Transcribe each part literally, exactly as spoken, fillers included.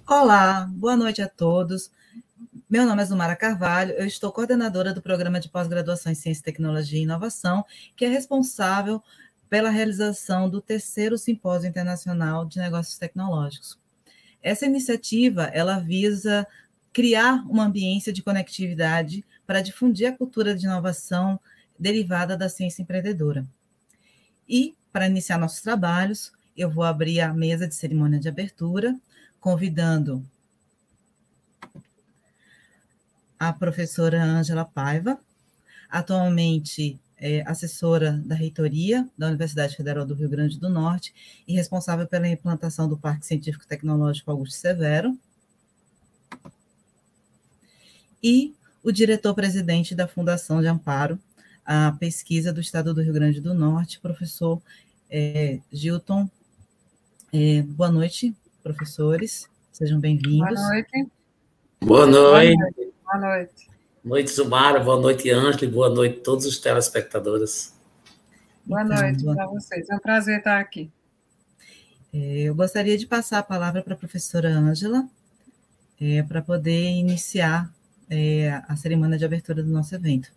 Olá, boa noite a todos. Meu nome é Zumara Carvalho, eu estou coordenadora do Programa de Pós-Graduação em Ciência, Tecnologia e Inovação, que é responsável pela realização do terceiro Simpósio Internacional de Negócios Tecnológicos. Essa iniciativa, ela visa criar uma ambiência de conectividade para difundir a cultura de inovação derivada da ciência empreendedora. E, para iniciar nossos trabalhos, eu vou abrir a mesa de cerimônia de abertura, convidando a professora Ângela Paiva, atualmente é assessora da reitoria da Universidade Federal do Rio Grande do Norte e responsável pela implantação do Parque Científico Tecnológico Augusto Severo, e o diretor-presidente da Fundação de Amparo à Pesquisa do Estado do Rio Grande do Norte, professor é, Gilton. É, boa noite, professores, sejam bem-vindos. Boa noite. Boa noite. Boa noite. Boa noite. Boa noite, Zumara. Boa noite, Ângela. E boa noite a todos os telespectadores. Boa Então, noite boa... para vocês. É um prazer estar aqui. É, eu gostaria de passar a palavra para a professora Ângela, é, para poder iniciar é, a cerimônia de abertura do nosso evento.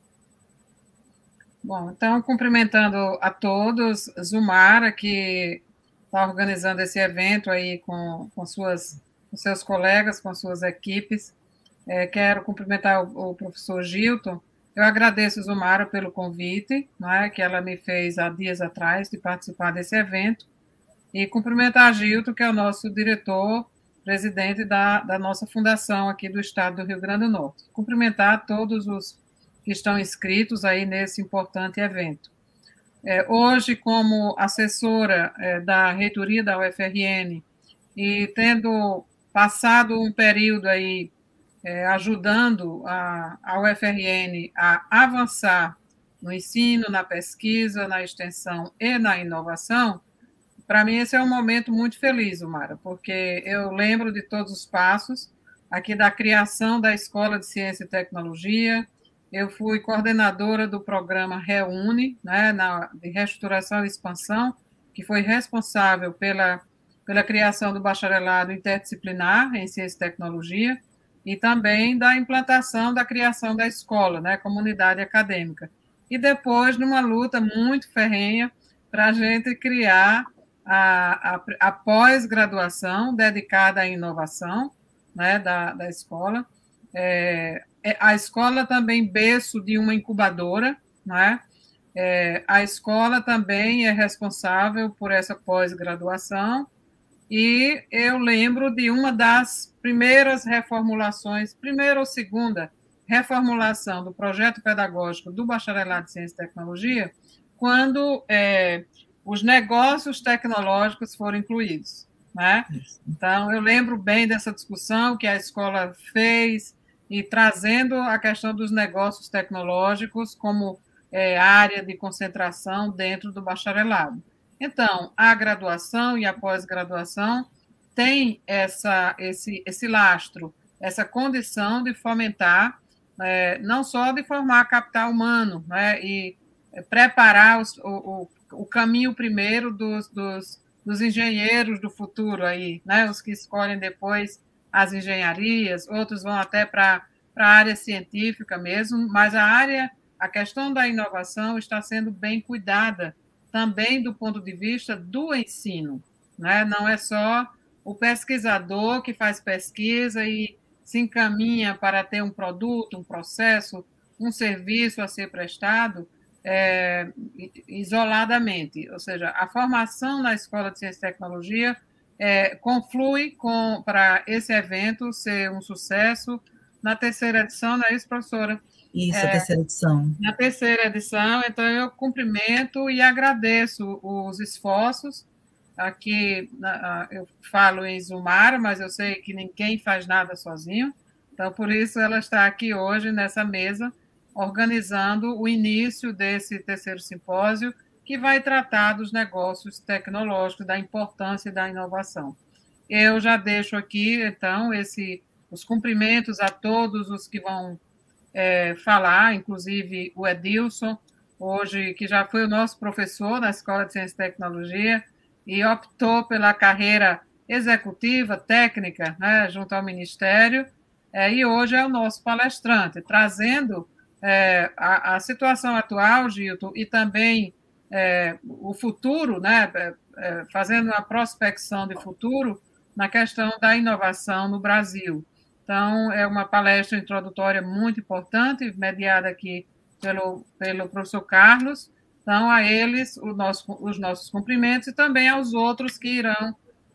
Bom, então, cumprimentando a todos, Zumara, que está organizando esse evento aí com, com, suas, com seus colegas, com suas equipes. É, quero cumprimentar o, o professor Gilton. Eu agradeço, Zumara, pelo convite, né, que ela me fez há dias atrás de participar desse evento, e cumprimentar a Gilton, que é o nosso diretor, presidente da, da nossa fundação aqui do estado do Rio Grande do Norte. Cumprimentar todos os que estão inscritos aí nesse importante evento. É, hoje, como assessora é, da reitoria da U F R N e tendo passado um período aí é, ajudando a, a U F R N a avançar no ensino, na pesquisa, na extensão e na inovação, para mim esse é um momento muito feliz, Mara, porque eu lembro de todos os passos aqui da criação da Escola de Ciência e Tecnologia. Eu fui coordenadora do programa Reúne, né, na, de reestruturação e expansão, que foi responsável pela, pela criação do bacharelado interdisciplinar em Ciência e Tecnologia e também da implantação da criação da escola, né, comunidade acadêmica. E depois, numa luta muito ferrenha para a gente criar a, a, a pós-graduação dedicada à inovação, né, da, da escola. É, a escola também berço de uma incubadora, né? É, a escola também é responsável por essa pós-graduação, e eu lembro de uma das primeiras reformulações, primeira ou segunda reformulação do projeto pedagógico do bacharelado de Ciência e Tecnologia, quando é, os negócios tecnológicos foram incluídos, né? Então, eu lembro bem dessa discussão que a escola fez, e trazendo a questão dos negócios tecnológicos como é, área de concentração dentro do bacharelado. Então, a graduação e a pós-graduação têm essa, esse, esse lastro, essa condição de fomentar, é, não só de formar capital humano, né, e preparar os, o, o, o caminho primeiro dos, dos, dos engenheiros do futuro, aí, né, os que escolhem depois as engenharias, outros vão até para a área científica mesmo, mas a área, a questão da inovação está sendo bem cuidada também do ponto de vista do ensino, né? Não é só o pesquisador que faz pesquisa e se encaminha para ter um produto, um processo, um serviço a ser prestado é, isoladamente, ou seja, a formação na Escola de Ciência e Tecnologia É, conflui com, para esse evento ser um sucesso na terceira edição, não é isso, professora? Isso, é, a terceira edição. Na terceira edição, então eu cumprimento e agradeço os esforços. Aqui eu falo em Zumara, mas eu sei que ninguém faz nada sozinho, então por isso ela está aqui hoje nessa mesa, organizando o início desse terceiro simpósio, que vai tratar dos negócios tecnológicos, da importância da inovação. Eu já deixo aqui, então, esse, os cumprimentos a todos os que vão é, falar, inclusive o Edilson, hoje, que já foi o nosso professor na Escola de Ciência e Tecnologia, e optou pela carreira executiva, técnica, né, junto ao Ministério, é, e hoje é o nosso palestrante, trazendo é, a, a situação atual, Gilton, e também é, o futuro, né, é, fazendo uma prospecção de futuro na questão da inovação no Brasil. Então, é uma palestra introdutória muito importante, mediada aqui pelo, pelo professor Carlos. Então, a eles, o nosso, os nossos cumprimentos e também aos outros que irão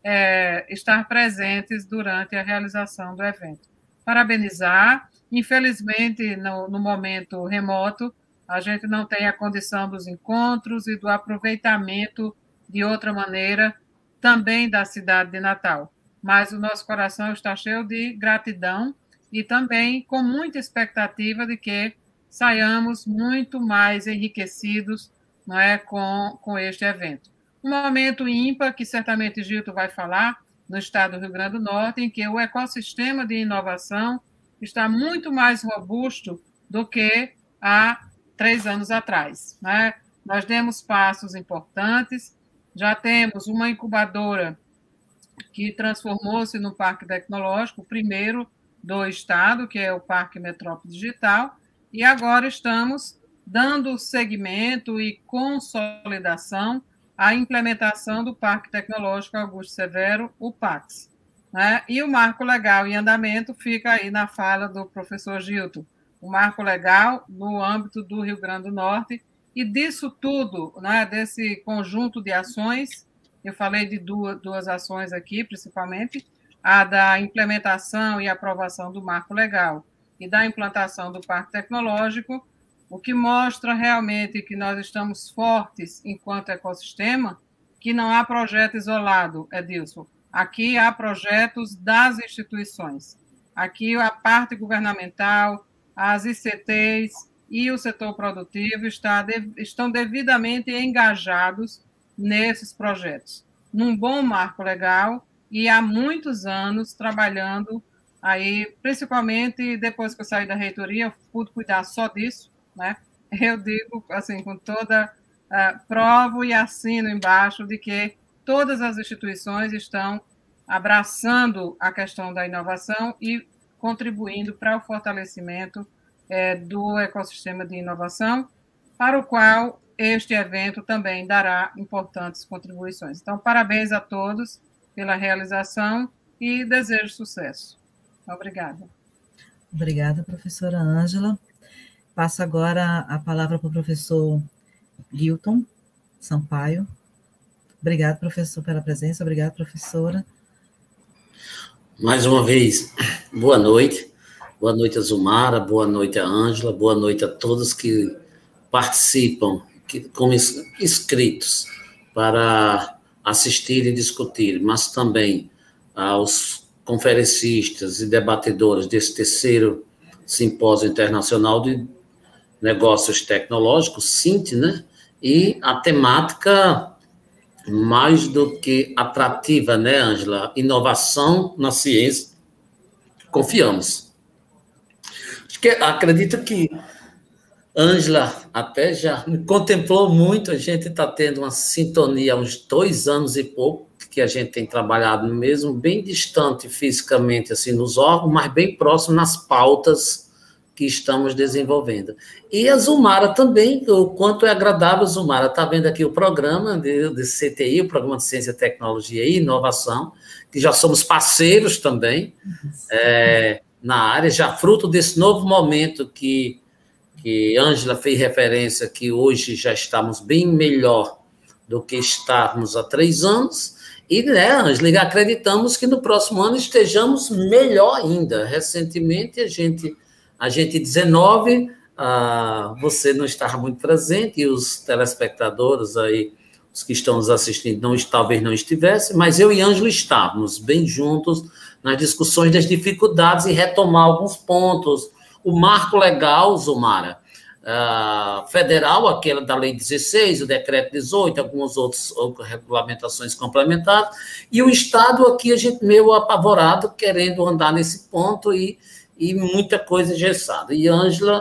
é, estar presentes durante a realização do evento. Parabenizar. Infelizmente, no, no momento remoto, a gente não tem a condição dos encontros e do aproveitamento de outra maneira também da cidade de Natal. Mas o nosso coração está cheio de gratidão e também com muita expectativa de que saiamos muito mais enriquecidos, não é, com, com este evento. Um momento ímpar, que certamente Gilton vai falar, no estado do Rio Grande do Norte, em que o ecossistema de inovação está muito mais robusto do que há três anos atrás, né? Nós demos passos importantes, já temos uma incubadora que transformou-se no Parque Tecnológico, o primeiro do estado, que é o Parque Metrópole Digital, e agora estamos dando segmento e consolidação à implementação do Parque Tecnológico Augusto Severo, o PAX. Né? E o marco legal em andamento fica aí na fala do professor Gilton. O marco legal no âmbito do Rio Grande do Norte, e disso tudo, né, desse conjunto de ações, eu falei de duas, duas ações aqui, principalmente, a da implementação e aprovação do marco legal e da implantação do Parque Tecnológico, o que mostra realmente que nós estamos fortes enquanto ecossistema, que não há projeto isolado, Edilson. Aqui há projetos das instituições. Aqui a parte governamental, as I C Tês e o setor produtivo está, estão devidamente engajados nesses projetos, num bom marco legal e há muitos anos trabalhando aí, principalmente depois que eu saí da reitoria, eu pude cuidar só disso, né? Eu digo, assim, com toda uh, provo e assino embaixo de que todas as instituições estão abraçando a questão da inovação e contribuindo para o fortalecimento é, do ecossistema de inovação, para o qual este evento também dará importantes contribuições. Então, parabéns a todos pela realização e desejo sucesso. Obrigada. Obrigada, professora Ângela. Passo agora a palavra para o professor Gilton Sampaio. Obrigado, professor, pela presença. Obrigada, professora. Mais uma vez, boa noite. Boa noite a Zumara, boa noite a Ângela, boa noite a todos que participam que, como inscritos para assistir e discutir, mas também aos conferencistas e debatedores desse terceiro Simpósio Internacional de Negócios Tecnológicos, SINT, né? E a temática mais do que atrativa, né, Ângela? Inovação na ciência. Confiamos. Acho que, acredito que Ângela até já me contemplou muito, a gente está tendo uma sintonia há uns dois anos e pouco, que a gente tem trabalhado mesmo, bem distante fisicamente, assim, nos órgãos, mas bem próximo nas pautas que estamos desenvolvendo. E a Zumara também, o quanto é agradável, Zumara, está vendo aqui o programa de, de C T I, o Programa de Ciência, Tecnologia e Inovação, que já somos parceiros também é, na área, já fruto desse novo momento que, que Ângela fez referência, que hoje já estamos bem melhor do que estávamos há três anos, e, né, Ângela, acreditamos que no próximo ano estejamos melhor ainda. Recentemente, a gente... A gente, dezenove, ah, você não estava muito presente, e os telespectadores aí, os que estão nos assistindo, não, talvez não estivessem, mas eu e Ângelo estávamos bem juntos nas discussões das dificuldades e retomar alguns pontos. O marco legal, Zumara, ah, federal, aquela da Lei dezesseis, o Decreto dezoito, algumas outras, outras regulamentações complementares, e o Estado aqui, a gente meio apavorado, querendo andar nesse ponto e e muita coisa engessada. E Ângela,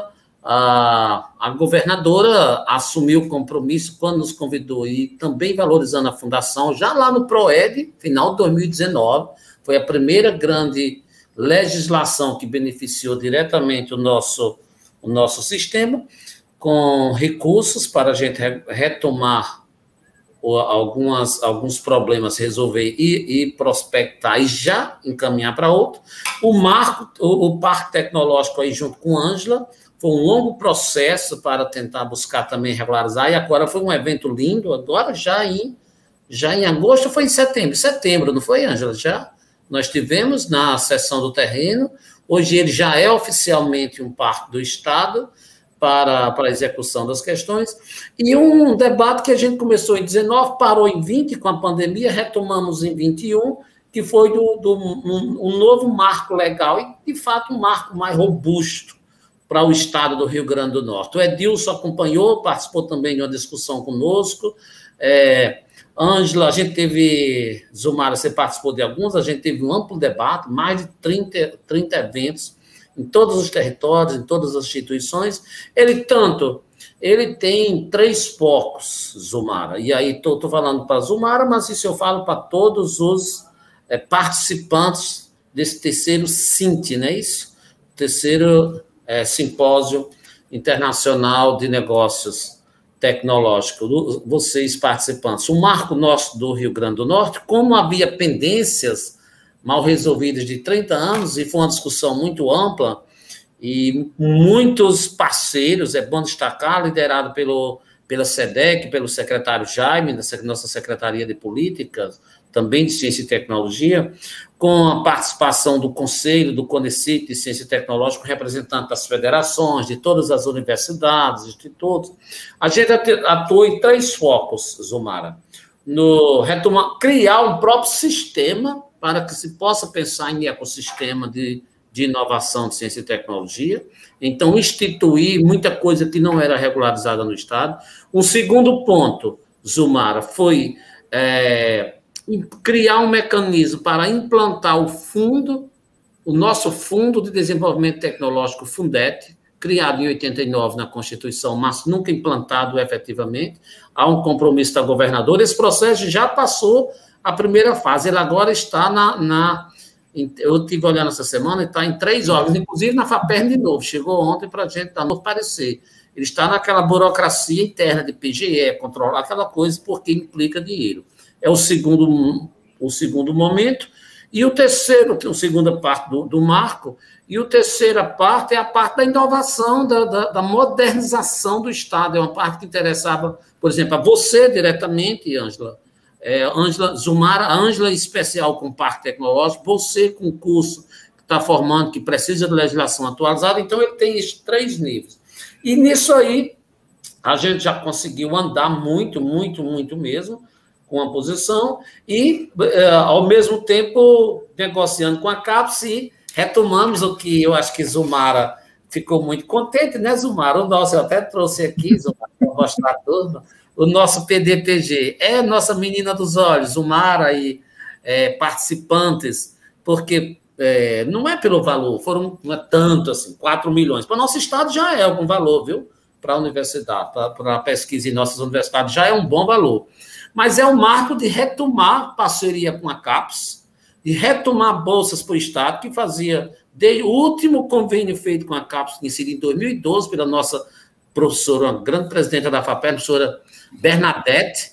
a, a governadora assumiu o compromisso quando nos convidou, e também valorizando a fundação, já lá no PROED, final de dois mil e dezenove, foi a primeira grande legislação que beneficiou diretamente o nosso, o nosso sistema, com recursos para a gente retomar algumas, alguns problemas, resolver e, e prospectar e já encaminhar para outro. O marco, o, o Parque Tecnológico aí junto com a Ângela, foi um longo processo para tentar buscar também regularizar, e agora foi um evento lindo, agora já em, já em agosto, foi em setembro, setembro, não foi, Ângela? Já nós tivemos na sessão do terreno, hoje ele já é oficialmente um parque do Estado, para, para a execução das questões, e um debate que a gente começou em dezenove, parou em vinte com a pandemia, retomamos em vinte e um, que foi do, do, um, um novo marco legal e, de fato, um marco mais robusto para o Estado do Rio Grande do Norte. O Edilson acompanhou, participou também de uma discussão conosco, é, Ângela, a gente teve, Zumara, você participou de alguns, a gente teve um amplo debate, mais de trinta, trinta eventos, em todos os territórios, em todas as instituições. Ele tanto, ele tem três focos, Zumara, e aí estou falando para Zumara, mas isso eu falo para todos os é, participantes desse terceiro SINTE, não é isso? Terceiro é, Simpósio Internacional de Negócios Tecnológicos, vocês participantes. O marco nosso do Rio Grande do Norte, como havia pendências mal resolvidas de trinta anos, e foi uma discussão muito ampla, e muitos parceiros, é bom destacar, liderado pelo, pela SEDEC, pelo secretário Jaime, da nossa Secretaria de Políticas, também de Ciência e Tecnologia, com a participação do Conselho, do CONECIT de Ciência e Tecnológica, representante das federações, de todas as universidades, institutos. A gente atua em três focos, Zumara, no retomar, criar um próprio sistema para que se possa pensar em ecossistema de, de inovação de ciência e tecnologia. Então, instituir muita coisa que não era regularizada no Estado. Um segundo ponto, Zumara, foi é, criar um mecanismo para implantar o fundo, o nosso Fundo de Desenvolvimento Tecnológico, Fundete, criado em oitenta e nove na Constituição, mas nunca implantado efetivamente. Há um compromisso da governadora. Esse processo já passou a primeira fase, ele agora está na... na eu estive olhando essa semana, está em três órgãos, inclusive na FAPERN de novo, chegou ontem para a gente dar novo parecer. Ele está naquela burocracia interna de P G E, controlar aquela coisa, porque implica dinheiro. É o segundo, o segundo momento. E o terceiro, que é a segunda parte do, do marco, e a terceira parte é a parte da inovação, da, da, da modernização do Estado. É uma parte que interessava, por exemplo, a você diretamente, Ângela, É, Ângela Zumara, Ângela especial com o Parque Tecnológico, você com o curso que está formando, que precisa de legislação atualizada, então ele tem esses três níveis. E nisso aí, a gente já conseguiu andar muito, muito, muito mesmo, com a posição, e, é, ao mesmo tempo, negociando com a CAPES, e retomamos o que eu acho que Zumara ficou muito contente, né, Zumara? O nosso, eu até trouxe aqui, Zumara, para mostrar tudo. O nosso P D P G é nossa menina dos olhos, Zumara e é, participantes, porque é, não é pelo valor, foram não é tanto assim, quatro milhões. Para o nosso estado já é algum valor, viu? Para a universidade, para a pesquisa em nossas universidades já é um bom valor. Mas é um marco de retomar parceria com a CAPES, de retomar bolsas para o Estado, que fazia, desde o último convênio feito com a CAPES, que iniciado em dois mil e doze, pela nossa professora, uma grande presidenta da FAPERN, professora Bernadette,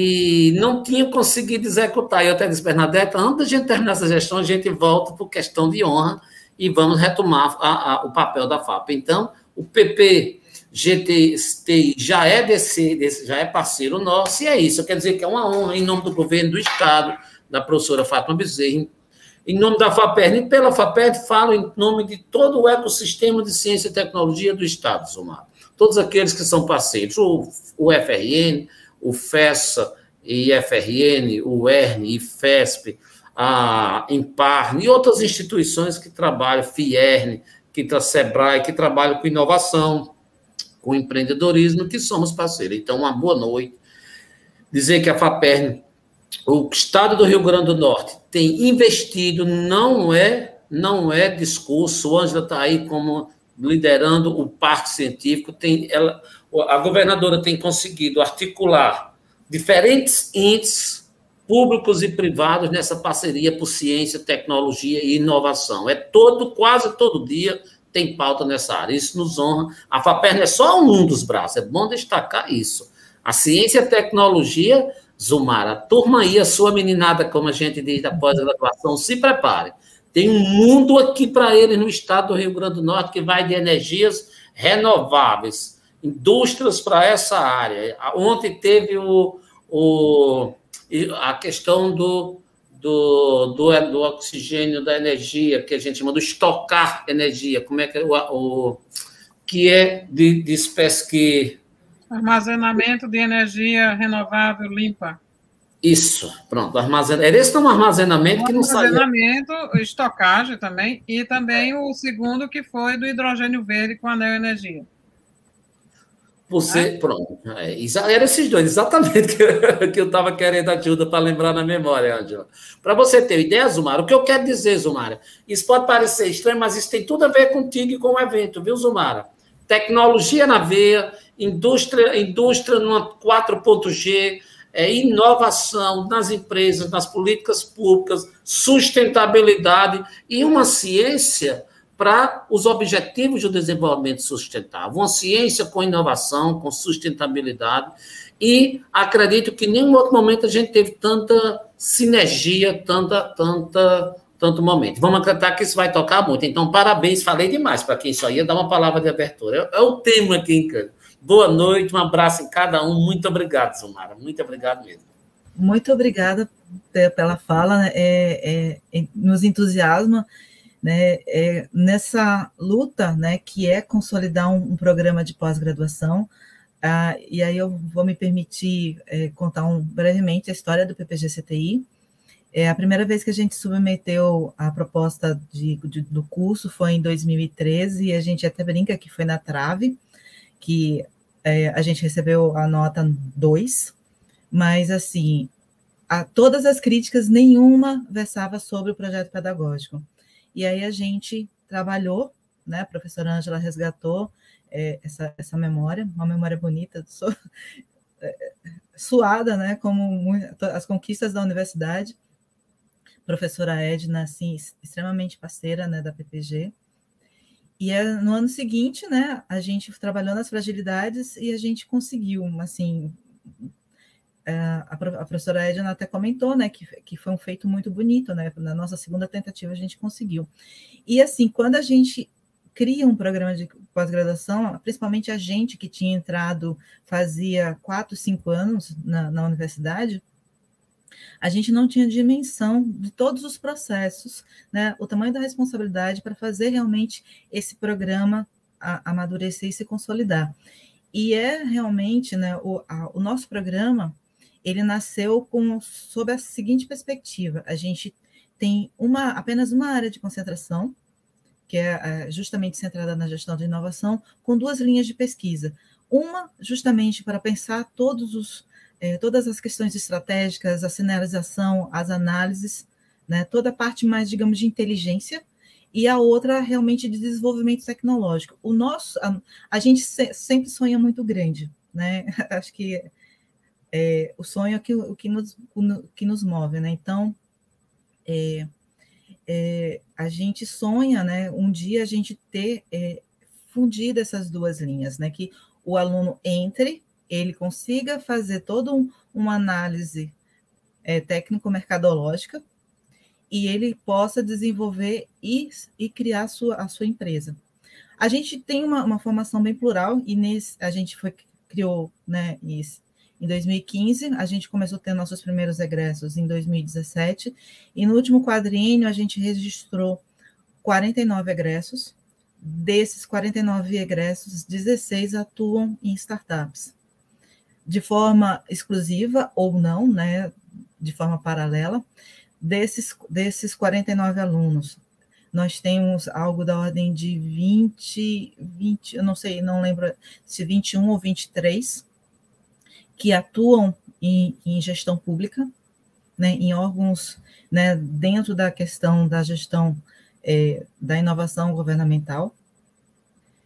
e não tinha conseguido executar. Eu até disse, Bernadette, antes de a gente terminar essa gestão, a gente volta por questão de honra e vamos retomar a, a, o papel da FAP. Então, o P P G T I já é, desse, desse, já é parceiro nosso, e é isso. Quer dizer que é uma honra, em nome do governo do Estado, da professora Fátima Bezerra, em nome da FAPERN, e pela FAPERN, falo em nome de todo o ecossistema de ciência e tecnologia do Estado, Zumara. Todos aqueles que são parceiros, o, o F R N, o FESA, I F R N, o E R N, IFESP, a Imparn e outras instituições que trabalham, FIERN, que tra SEBRAE, que trabalham com inovação, com empreendedorismo, que somos parceiros. Então, uma boa noite. Dizer que a FAPERN, o Estado do Rio Grande do Norte, tem investido, não é, não é discurso, o Ângela está aí como liderando o parque científico, tem, ela, a governadora tem conseguido articular diferentes entes públicos e privados nessa parceria por ciência, tecnologia e inovação. É todo, quase todo dia tem pauta nessa área. Isso nos honra. A FAPERN é só um dos braços, é bom destacar isso. A ciência e a tecnologia, Zumara, a turma aí, a sua meninada, como a gente diz, da pós-graduação, se prepare. Tem um mundo aqui para eles no estado do Rio Grande do Norte que vai de energias renováveis, indústrias para essa área. Ontem teve o, o, a questão do, do, do, do oxigênio, da energia, que a gente chama de estocar energia, como é que é o, o que é de, de espécie que... Armazenamento de energia renovável limpa. Isso, pronto, armazenamento. Era esse um armazenamento que não saiu. Armazenamento, estocagem também, e também o segundo que foi do hidrogênio verde com a neoenergia. Você, é? Pronto, é, eram esses dois, exatamente, que, que eu estava querendo ajuda para lembrar na memória, Ângela. Para você ter ideia, Zumara, o que eu quero dizer, Zumara, isso pode parecer estranho, mas isso tem tudo a ver contigo e com o evento, viu, Zumara? Tecnologia na veia, indústria, indústria no quatro ponto G, é, inovação nas empresas, nas políticas públicas, sustentabilidade e uma ciência para os objetivos do desenvolvimento sustentável. Uma ciência com inovação, com sustentabilidade, e acredito que em nenhum outro momento a gente teve tanta sinergia, tanta, tanta, tanto momento. Vamos acreditar que isso vai tocar muito. Então, parabéns, falei demais para quem só ia dar uma palavra de abertura. É, é o tema aqui, cara. Boa noite, um abraço em cada um. Muito obrigado, Zumara. Muito obrigado mesmo. Muito obrigada pela fala, né? é, é, nos entusiasma, né? É, nessa luta, né, que é consolidar um, um programa de pós-graduação. Ah, e aí eu vou me permitir é, contar um, brevemente a história do P P G C T I. É, a primeira vez que a gente submeteu a proposta de, de, do curso foi em dois mil e treze, e a gente até brinca que foi na trave, que é, a gente recebeu a nota dois, mas, assim, a, todas as críticas, nenhuma versava sobre o projeto pedagógico. E aí a gente trabalhou, né, a professora Ângela resgatou é, essa, essa memória, uma memória bonita, su, é, suada, né, como as conquistas da universidade. Professora Edna, assim, extremamente parceira, né, da P P G. E é, no ano seguinte, né, a gente trabalhou nas fragilidades e a gente conseguiu, assim, a, a professora Edna até comentou, né, que, que foi um feito muito bonito, né, na nossa segunda tentativa a gente conseguiu. E, assim, quando a gente cria um programa de pós-graduação, principalmente a gente que tinha entrado fazia quatro, cinco anos na, na universidade, a gente não tinha dimensão de todos os processos, né, o tamanho da responsabilidade para fazer realmente esse programa a, amadurecer e se consolidar. E é realmente, né, o, a, o nosso programa, ele nasceu com, sob a seguinte perspectiva: a gente tem uma, apenas uma área de concentração, que é, é justamente centrada na gestão de inovação, com duas linhas de pesquisa. Uma, justamente para pensar todos os É, todas as questões estratégicas, a sinalização, as análises, né, toda a parte mais, digamos, de inteligência, e a outra realmente de desenvolvimento tecnológico. O nosso, a, a gente se, sempre sonha muito grande, né? Acho que é, o sonho é que, o, que, nos, o que nos move, né? Então, é, é, a gente sonha, né, um dia a gente ter é, fundido essas duas linhas, né? Que o aluno entre, ele consiga fazer toda um, uma análise é, técnico-mercadológica e ele possa desenvolver e, e criar a sua, a sua empresa. A gente tem uma, uma formação bem plural e nesse, a gente foi, criou, né, isso, em dois mil e quinze, a gente começou a ter nossos primeiros egressos em dois mil e dezessete, e no último quadriênio a gente registrou quarenta e nove egressos. Desses quarenta e nove egressos, dezesseis atuam em startups, de forma exclusiva ou não, né, de forma paralela. Desses, desses quarenta e nove alunos, nós temos algo da ordem de vinte, vinte, eu não sei, não lembro se vinte e um ou vinte e três, que atuam em, em gestão pública, né, em órgãos, né, dentro da questão da gestão é, da inovação governamental.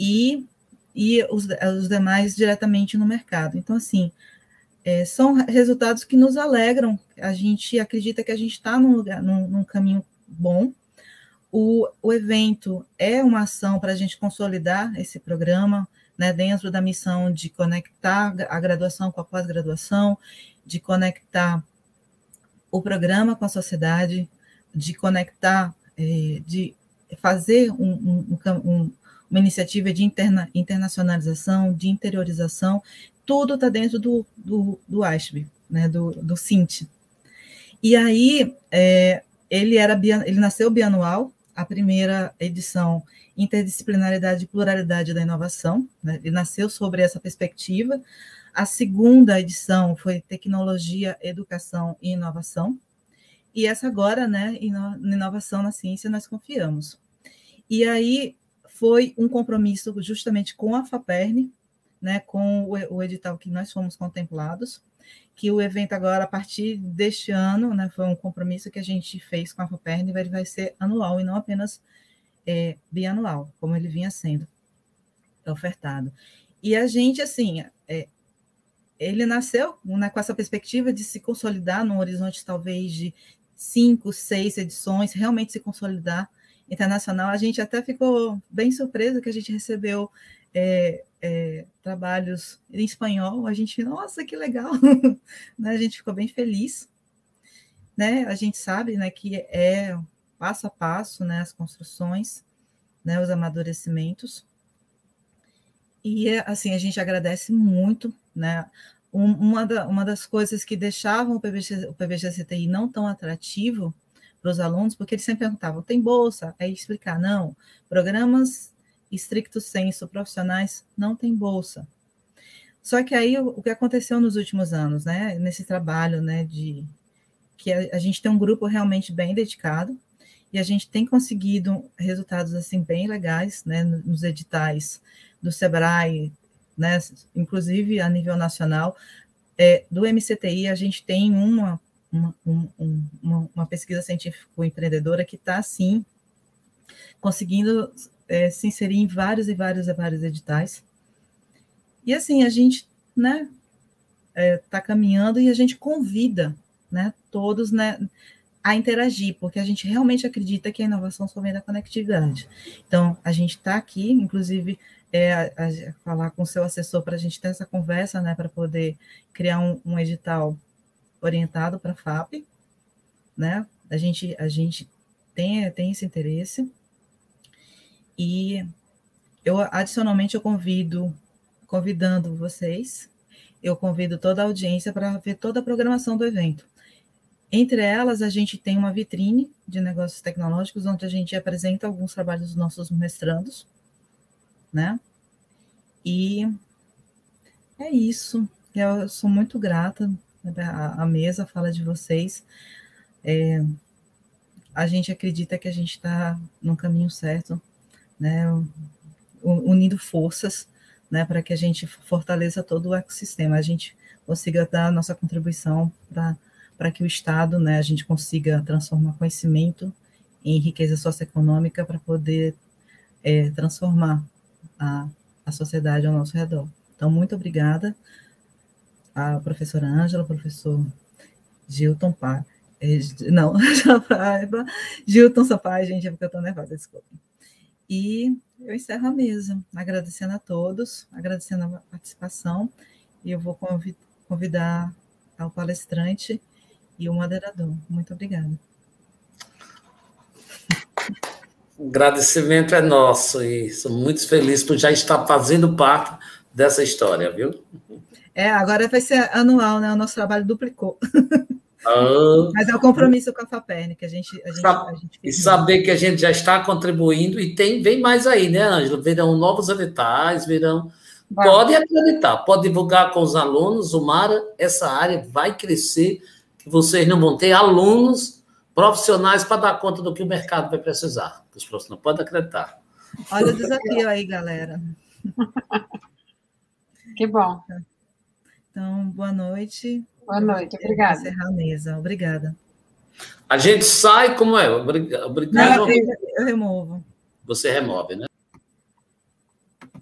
e, e os, os demais diretamente no mercado. Então, assim, é, são resultados que nos alegram, a gente acredita que a gente está num, lugar, num, num caminho bom. O, o evento é uma ação para a gente consolidar esse programa, né, dentro da missão de conectar a graduação com a pós-graduação, de conectar o programa com a sociedade, de conectar, é, de fazer um, um, um, uma iniciativa de interna, internacionalização, de interiorização, tudo está dentro do, do, do A S B, né, do, do Cint. E aí, é, ele, era, ele nasceu bianual, a primeira edição, Interdisciplinaridade e Pluralidade da Inovação, né, ele nasceu sobre essa perspectiva. A segunda edição foi Tecnologia, Educação e Inovação. E essa agora, né, Inovação na Ciência, nós confiamos. E aí foi um compromisso justamente com a FAPERN, né, com o, o edital que nós fomos contemplados, que o evento agora, a partir deste ano, né, foi um compromisso que a gente fez com a FAPERN, ele vai ser anual e não apenas é, bianual, como ele vinha sendo ofertado. E a gente, assim, é, ele nasceu, né, com essa perspectiva de se consolidar num horizonte talvez de cinco, seis edições, realmente se consolidar internacional. A gente até ficou bem surpresa que a gente recebeu é, é, trabalhos em espanhol. A gente, nossa, que legal! Né, a gente ficou bem feliz. Né? A gente sabe, né, que é passo a passo, né, as construções, né, os amadurecimentos. E, assim, a gente agradece muito, né? Uma, da, uma das coisas que deixavam o P B G C T I não tão atrativo para os alunos, porque eles sempre perguntavam, tem bolsa? Aí explicar, não, programas estricto sensu profissionais não tem bolsa. Só que aí o que aconteceu nos últimos anos, né, nesse trabalho, né, de que a, a gente tem um grupo realmente bem dedicado, e a gente tem conseguido resultados assim bem legais, né, nos editais do SEBRAE, né, inclusive a nível nacional. É, do M C T I, a gente tem uma, uma, um, uma, uma pesquisa científico-empreendedora que está, sim, conseguindo é, se inserir em vários e vários e vários editais. E, assim, a gente, né, está é, caminhando e a gente convida, né, todos, né, a interagir, porque a gente realmente acredita que a inovação só vem da conectividade. Então, a gente está aqui, inclusive, é, a, a falar com o seu assessor para a gente ter essa conversa, né, para poder criar um, um edital orientado para a F A P, né, a gente, a gente tem, tem esse interesse, e eu, adicionalmente, eu convido, convidando vocês, eu convido toda a audiência para ver toda a programação do evento. Entre elas, a gente tem uma vitrine de negócios tecnológicos, onde a gente apresenta alguns trabalhos dos nossos mestrandos, né? E é isso. Eu sou muito grata, a, a mesa fala de vocês. É, a gente acredita que a gente está no caminho certo, né? Unindo forças, né, para que a gente fortaleça todo o ecossistema, a gente consiga dar a nossa contribuição para para que o Estado, né, a gente consiga transformar conhecimento em riqueza socioeconômica para poder é, transformar a, a sociedade ao nosso redor. Então, muito obrigada à professora Ângela, ao professor Gilton Pá, é, não, Gilton Sampaio, gente, é porque eu estou nervosa, desculpem. E eu encerro a mesa, agradecendo a todos, agradecendo a participação, e eu vou convidar ao palestrante e o moderador. Muito obrigada. O agradecimento é nosso e sou muito feliz por já estar fazendo parte dessa história, viu? É, agora vai ser anual, né? O nosso trabalho duplicou. Ah, mas é o compromisso com a FAPERN, que a gente, a gente, a gente E saber que a gente já está contribuindo e tem, vem mais aí, né, Ângela? Virão novos editais, virão... Vai. Pode acreditar, pode divulgar com os alunos, o Mara, essa área vai crescer, que vocês não vão ter alunos profissionais para dar conta do que o mercado vai precisar. Os profissionais podem acreditar. Olha o desafio aí, galera. Que bom. Então, boa noite. Boa noite, obrigada. Vou encerrar a mesa, obrigada. A gente sai, como é? Obrigado. Não, eu removo. Você remove, né?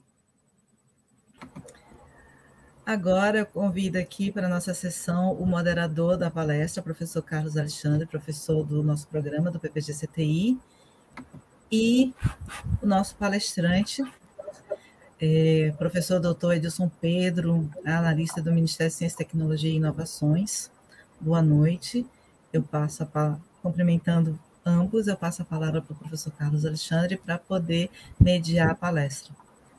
Agora eu convido aqui para a nossa sessão o moderador da palestra, professor Carlos Alexandre, professor do nosso programa do P P G C T I, e o nosso palestrante, é, professor doutor Edilson Pedro, analista do Ministério de Ciência, Tecnologia e Inovações. Boa noite. Eu passo a cumprimentando ambos, eu passo a palavra para o professor Carlos Alexandre para poder mediar a palestra.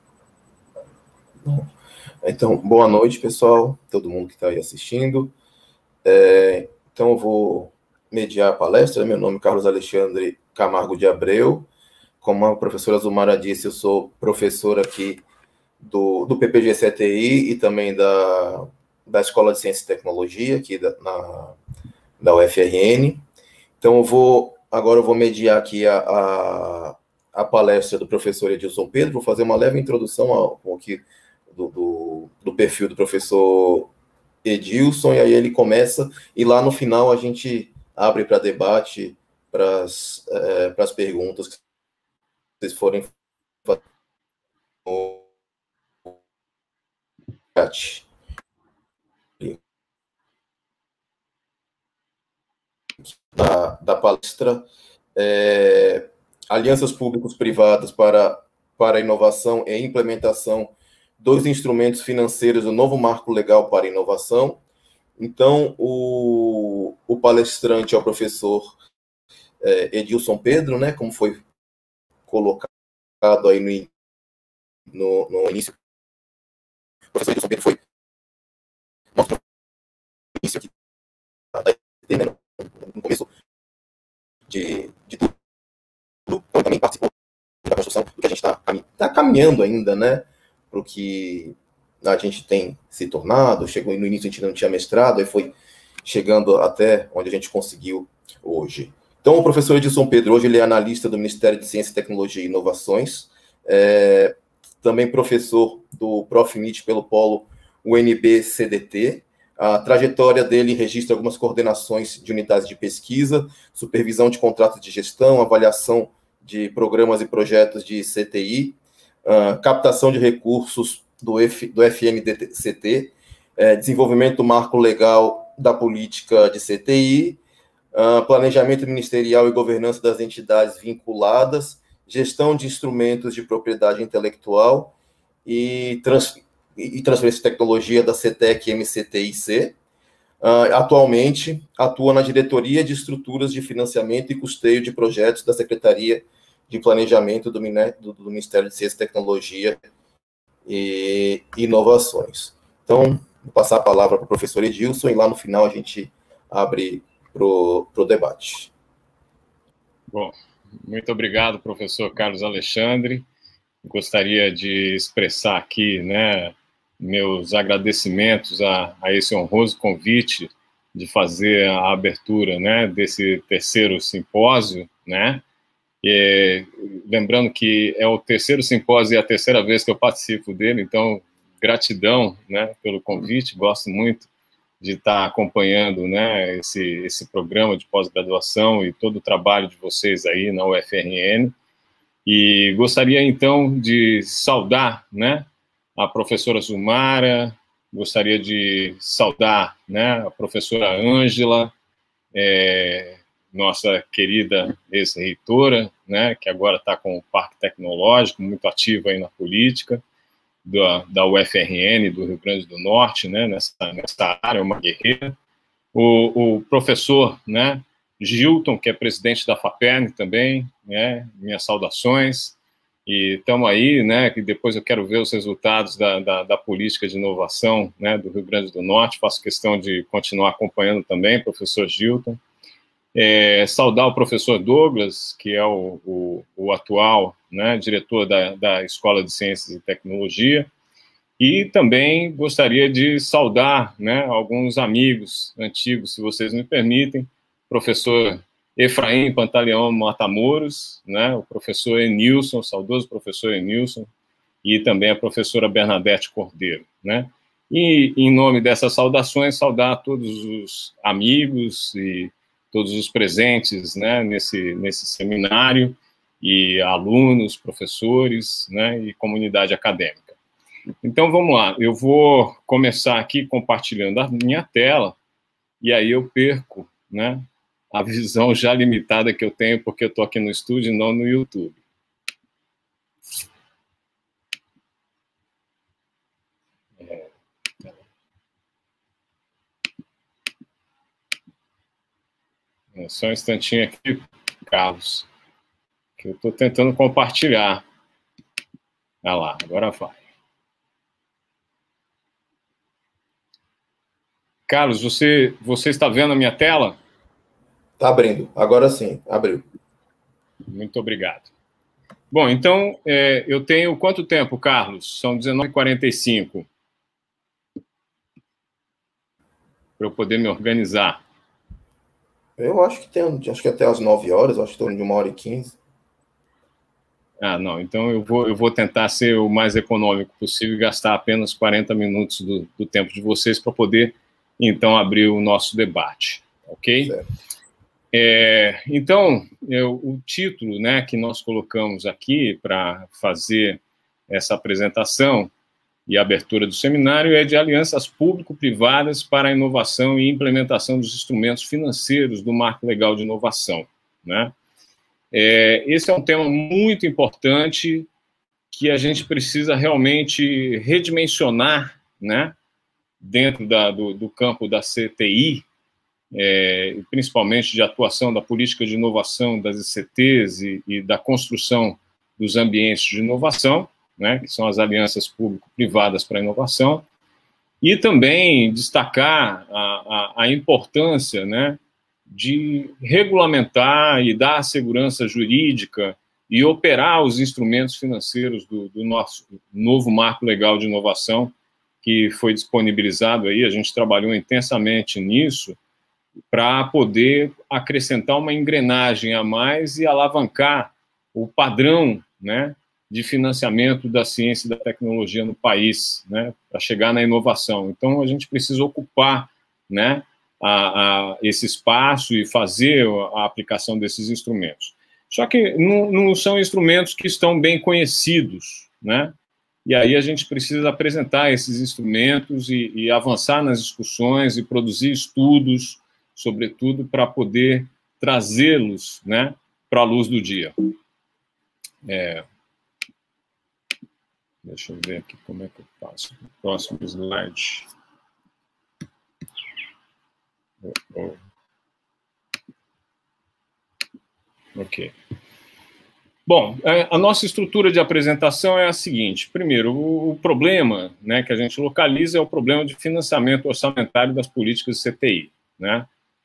Bom, então, boa noite, pessoal, todo mundo que está aí assistindo. É, então, eu vou mediar a palestra. Meu nome é Carlos Alexandre Camargo de Abreu. Como a professora Zumara disse, eu sou professor aqui do, do P P G C T I e também da, da Escola de Ciência e Tecnologia, aqui da, na, da U F R N. Então, eu vou, agora eu vou mediar aqui a, a, a palestra do professor Edilson Pedro, vou fazer uma leve introdução ao, ao que, do, do, do perfil do professor Edilson, e aí ele começa, e lá no final a gente abre para debate, para as é, perguntas que vocês forem fazer no chat. Da, da palestra, é, alianças públicos-privadas para, para a inovação e implementação dos instrumentos financeiros do novo marco legal para a inovação. Então, o, o palestrante é o professor é, Edilson Pedro, né, como foi colocado aí no, no, no início. O professor Edilson Pedro foi nosso início aqui da no começo de, de tudo, então também participou da construção do que a gente está tá caminhando ainda, né, para o que a gente tem se tornado. Chegou no início, a gente não tinha mestrado, aí foi chegando até onde a gente conseguiu hoje. Então, o professor Edilson Pedro, hoje ele é analista do Ministério de Ciência, Tecnologia e Inovações, é, também professor do Profimit pelo Polo U N B C D T. A trajetória dele registra algumas coordenações de unidades de pesquisa, supervisão de contratos de gestão, avaliação de programas e projetos de C T I, uh, captação de recursos do, F, do F M D C T, eh, desenvolvimento do marco legal da política de C T I, uh, planejamento ministerial e governança das entidades vinculadas, gestão de instrumentos de propriedade intelectual e transferência e transferência de tecnologia da CETEC M C T I C. Uh, atualmente, atua na diretoria de estruturas de financiamento e custeio de projetos da Secretaria de Planejamento do, do, do Ministério de Ciência, Tecnologia e Inovações. Então, vou passar a palavra para o professor Edilson e lá no final a gente abre para o debate. Bom, muito obrigado, professor Carlos Alexandre. Gostaria de expressar aqui, né, meus agradecimentos a, a esse honroso convite de fazer a abertura, né, desse terceiro simpósio, né, e, lembrando que é o terceiro simpósio e a terceira vez que eu participo dele, então, gratidão, né, pelo convite, gosto muito de estar acompanhando, né, esse, esse programa de pós-graduação e todo o trabalho de vocês aí na U F R N, e gostaria, então, de saudar, né, a professora Zumara, gostaria de saudar, né, a professora Ângela, é, nossa querida ex-reitora, né, que agora está com o Parque Tecnológico, muito ativa aí na política, da, da U F R N, do Rio Grande do Norte, né, nessa, nessa área, uma guerreira. O, o professor, né, Gilton, que é presidente da FAPERN também, né, minhas saudações. E estamos aí, né, que depois eu quero ver os resultados da, da, da política de inovação, né, do Rio Grande do Norte, faço questão de continuar acompanhando também, professor Gilton. É, saudar o professor Douglas, que é o, o, o atual, né, diretor da, da Escola de Ciências e Tecnologia, e também gostaria de saudar, né, alguns amigos antigos, se vocês me permitem, professor Efraim Pantaleão Matamoros, né, o professor Enilson, o saudoso professor Enilson, e também a professora Bernadette Cordeiro, né. E, em nome dessas saudações, saudar todos os amigos e todos os presentes, né, nesse, nesse seminário, e alunos, professores, né, e comunidade acadêmica. Então, vamos lá. Eu vou começar aqui compartilhando a minha tela, e aí eu perco, né, a visão já limitada que eu tenho, porque eu estou aqui no estúdio e não no YouTube. É... É só um instantinho aqui, Carlos, que eu estou tentando compartilhar. Ah lá, agora vai. Carlos, você, você está vendo a minha tela? Está abrindo, agora sim, abriu. Muito obrigado. Bom, então, é, eu tenho quanto tempo, Carlos? São dezenove e quarenta e cinco. Para eu poder me organizar. Eu acho que tem, acho que até as nove horas, acho que estou de uma hora e quinze. Ah, não, então eu vou, eu vou tentar ser o mais econômico possível e gastar apenas quarenta minutos do, do tempo de vocês para poder, então, abrir o nosso debate, ok? É, então, eu, o título, né, que nós colocamos aqui para fazer essa apresentação e abertura do seminário é de alianças público-privadas para a inovação e implementação dos instrumentos financeiros do Marco Legal de Inovação, né? É, esse é um tema muito importante que a gente precisa realmente redimensionar, né, dentro da, do, do campo da C T I, é, principalmente de atuação da política de inovação das I C Ts e, e da construção dos ambientes de inovação, né, que são as alianças público-privadas para a inovação, e também destacar a, a, a importância, né, de regulamentar e dar segurança jurídica e operar os instrumentos financeiros do, do nosso novo marco legal de inovação que foi disponibilizado aí. A gente trabalhou intensamente nisso para poder acrescentar uma engrenagem a mais e alavancar o padrão, né, de financiamento da ciência e da tecnologia no país, né, para chegar na inovação. Então, a gente precisa ocupar, né, A, a esse espaço e fazer a aplicação desses instrumentos. Só que não, não são instrumentos que estão bem conhecidos, né? E aí a gente precisa apresentar esses instrumentos e, e avançar nas discussões e produzir estudos, sobretudo, para poder trazê-los, né, para a luz do dia. É... Deixa eu ver aqui como é que eu faço. Próximo slide. Oh. Ok. Bom, a nossa estrutura de apresentação é a seguinte. Primeiro, o problema, né, que a gente localiza é o problema de financiamento orçamentário das políticas de C T I, né?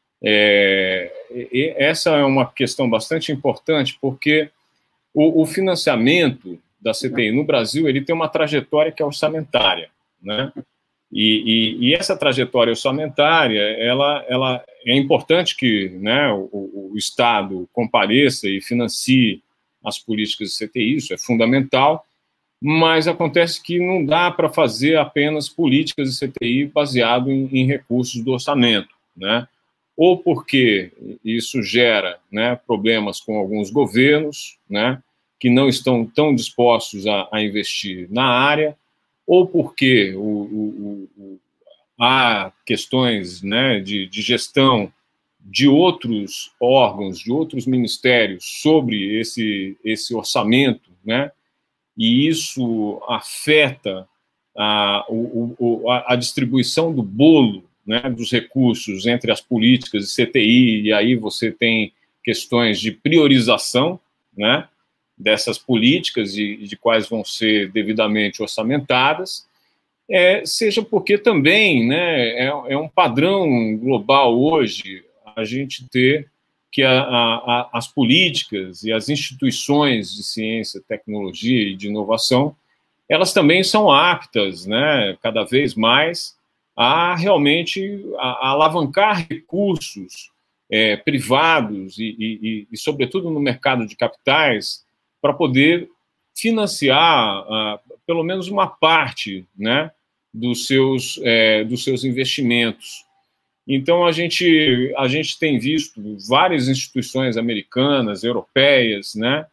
É, e essa é uma questão bastante importante porque o, o financiamento da C T I no Brasil ele tem uma trajetória que é orçamentária, né? E, e, e essa trajetória orçamentária, ela, ela é importante que, né, o, o Estado compareça e financie as políticas de C T I, isso é fundamental, mas acontece que não dá para fazer apenas políticas de C T I baseado em, em recursos do orçamento, né? Ou porque isso gera, né, problemas com alguns governos, né, que não estão tão dispostos a, a investir na área, ou porque o, o, o, há questões, né, de, de gestão de outros órgãos, de outros ministérios sobre esse, esse orçamento, né, e isso afeta a, o, a, a distribuição do bolo, né, dos recursos entre as políticas de C T I, e aí você tem questões de priorização, né, dessas políticas e de quais vão ser devidamente orçamentadas, é, seja porque também, né, é, é um padrão global hoje a gente ter que a, a, as políticas e as instituições de ciência, tecnologia e de inovação, elas também são aptas, né, cada vez mais, a realmente a, a alavancar recursos é, privados e, e, e, sobretudo, no mercado de capitais, para poder financiar uh, pelo menos uma parte, né, dos seus, é, dos seus investimentos. Então, a gente, a gente tem visto várias instituições americanas, europeias, né,